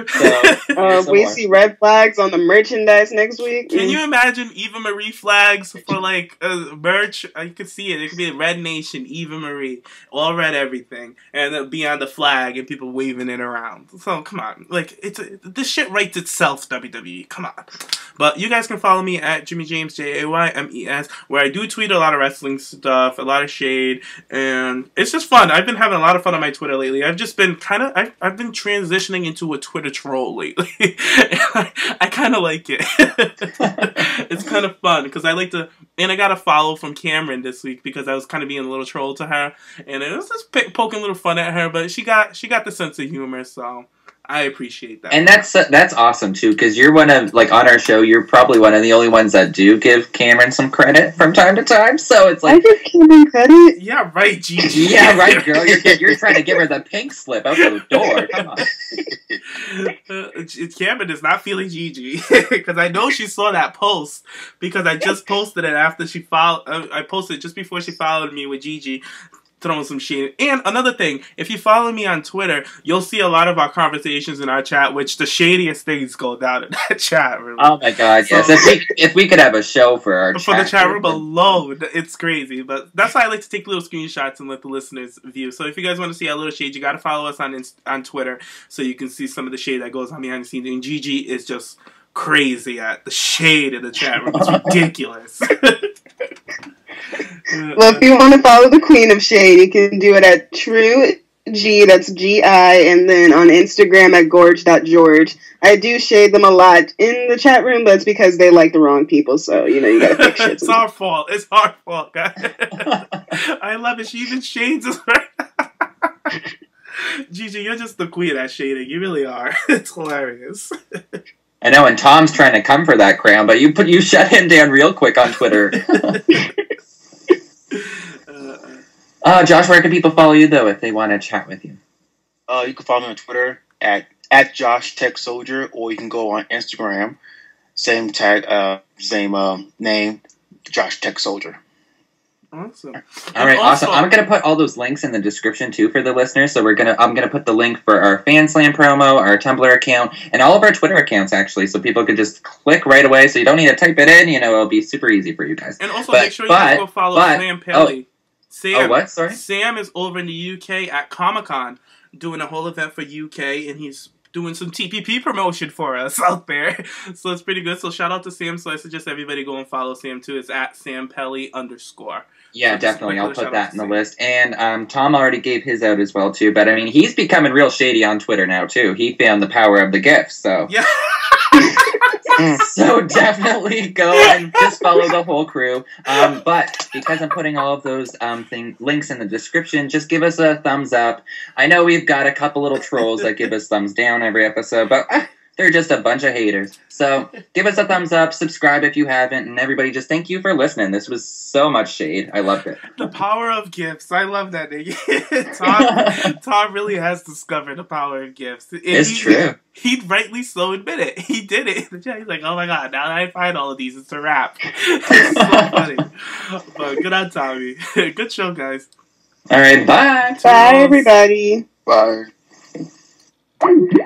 B: So
D: we see red flags on the merchandise next week.
C: Can you imagine Eva Marie flags for merch? I could see it. It could be Red Nation, Eva Marie, all red everything, and it'll be on the flag and people waving it around. So come on, this shit writes itself. WWE, come on. But you guys can follow me at Jimmy James JAYMES, where I do tweet a lot of wrestling stuff, a lot of shade, and it's just fun. I've been having a lot of fun on my Twitter lately. I've just been I've been transitioning into a Twitter troll lately. I kind of like it. It's kind of fun because I like to, and I got a follow from Cameron this week because I was kind of being a little troll to her, and it was just poking a little fun at her, but she got the sense of humor, so I appreciate that.
B: And that's awesome too, because you're one of, like, on our show, you're probably one of the only ones that do give Cameron some credit from time to time. So it's like,
D: I give Cameron credit.
C: Yeah, right, Gigi.
B: yeah, right, girl. You're trying to give her the pink slip out the door. Come on.
C: Cameron is not feeling Gigi because I know she saw that post because I just posted it after she followed. I posted just before she followed me with Gigi, throwing some shade. And another thing, if you follow me on Twitter, you'll see a lot of our conversations in our chat, which the shadiest things go down in that chat room.
B: Oh my god, yes.
C: So,
B: if we could have a show for our
C: for the chat room alone, it's crazy. But that's why I like to take little screenshots and let the listeners view. So if you guys want to see a little shade, you got to follow us on Twitter so you can see some of the shade that goes on behind the scenes. And Gigi is just crazy at the shade in the chat room. It's ridiculous.
D: Well, if you want to follow the Queen of Shade, you can do it at True G, that's G-I, and then on Instagram at gorge.george. I do shade them a lot in the chat room, but it's because they like the wrong people, so, you gotta fix shit.
C: It's our fault. It's our fault, guys. I love it. She even shades us right. Gigi, you're just the queen at shading. You really are. It's hilarious.
B: I know, and Tom's trying to come for that crown, but you shut him down real quick on Twitter. Josh, where can people follow you, though, if they want to chat with you?
F: You can follow me on Twitter at Josh Tech Soldier, or you can go on Instagram, same tag, same name, Josh Tech Soldier.
C: Awesome.
B: All right, awesome. I'm gonna put all those links in the description too for the listeners. So I'm gonna put the link for our FanSlam promo, our Tumblr account, and all of our Twitter accounts actually, so people could just click right away. So you don't need to type it in. It'll be super easy for you guys.
C: And also make sure you guys go follow Sam Pelly. Sam,
B: what? Sorry.
C: Sam is over in the UK at Comic-Con doing a whole event for UK, and he's doing some TPP promotion for us out there. So it's pretty good. So shout out to Sam. So I suggest everybody go and follow Sam too. It's at SamPelly_.
B: Yeah, so definitely. I'll put that in the list. And Tom already gave his out as well too. But I mean, he's becoming real shady on Twitter now too. He found the power of the gifts. So
C: yeah.
B: So definitely go and just follow the whole crew. But because I'm putting all of those links in the description, just give us a thumbs up. I know we've got a couple little trolls that give us thumbs down every episode, but they're just a bunch of haters. So give us a thumbs up, subscribe if you haven't, and everybody just thank you for listening. This was so much shade. I loved it.
C: The power of gifts. I love that nigga. Tom really has discovered the power of gifts.
B: It's true.
C: He rightly so admit it. He did it. He's like, oh my god, now that I find all of these, it's a wrap. It's so funny. But good on Tommy. Good show, guys.
B: All right, bye.
D: Bye, everybody.
F: Bye.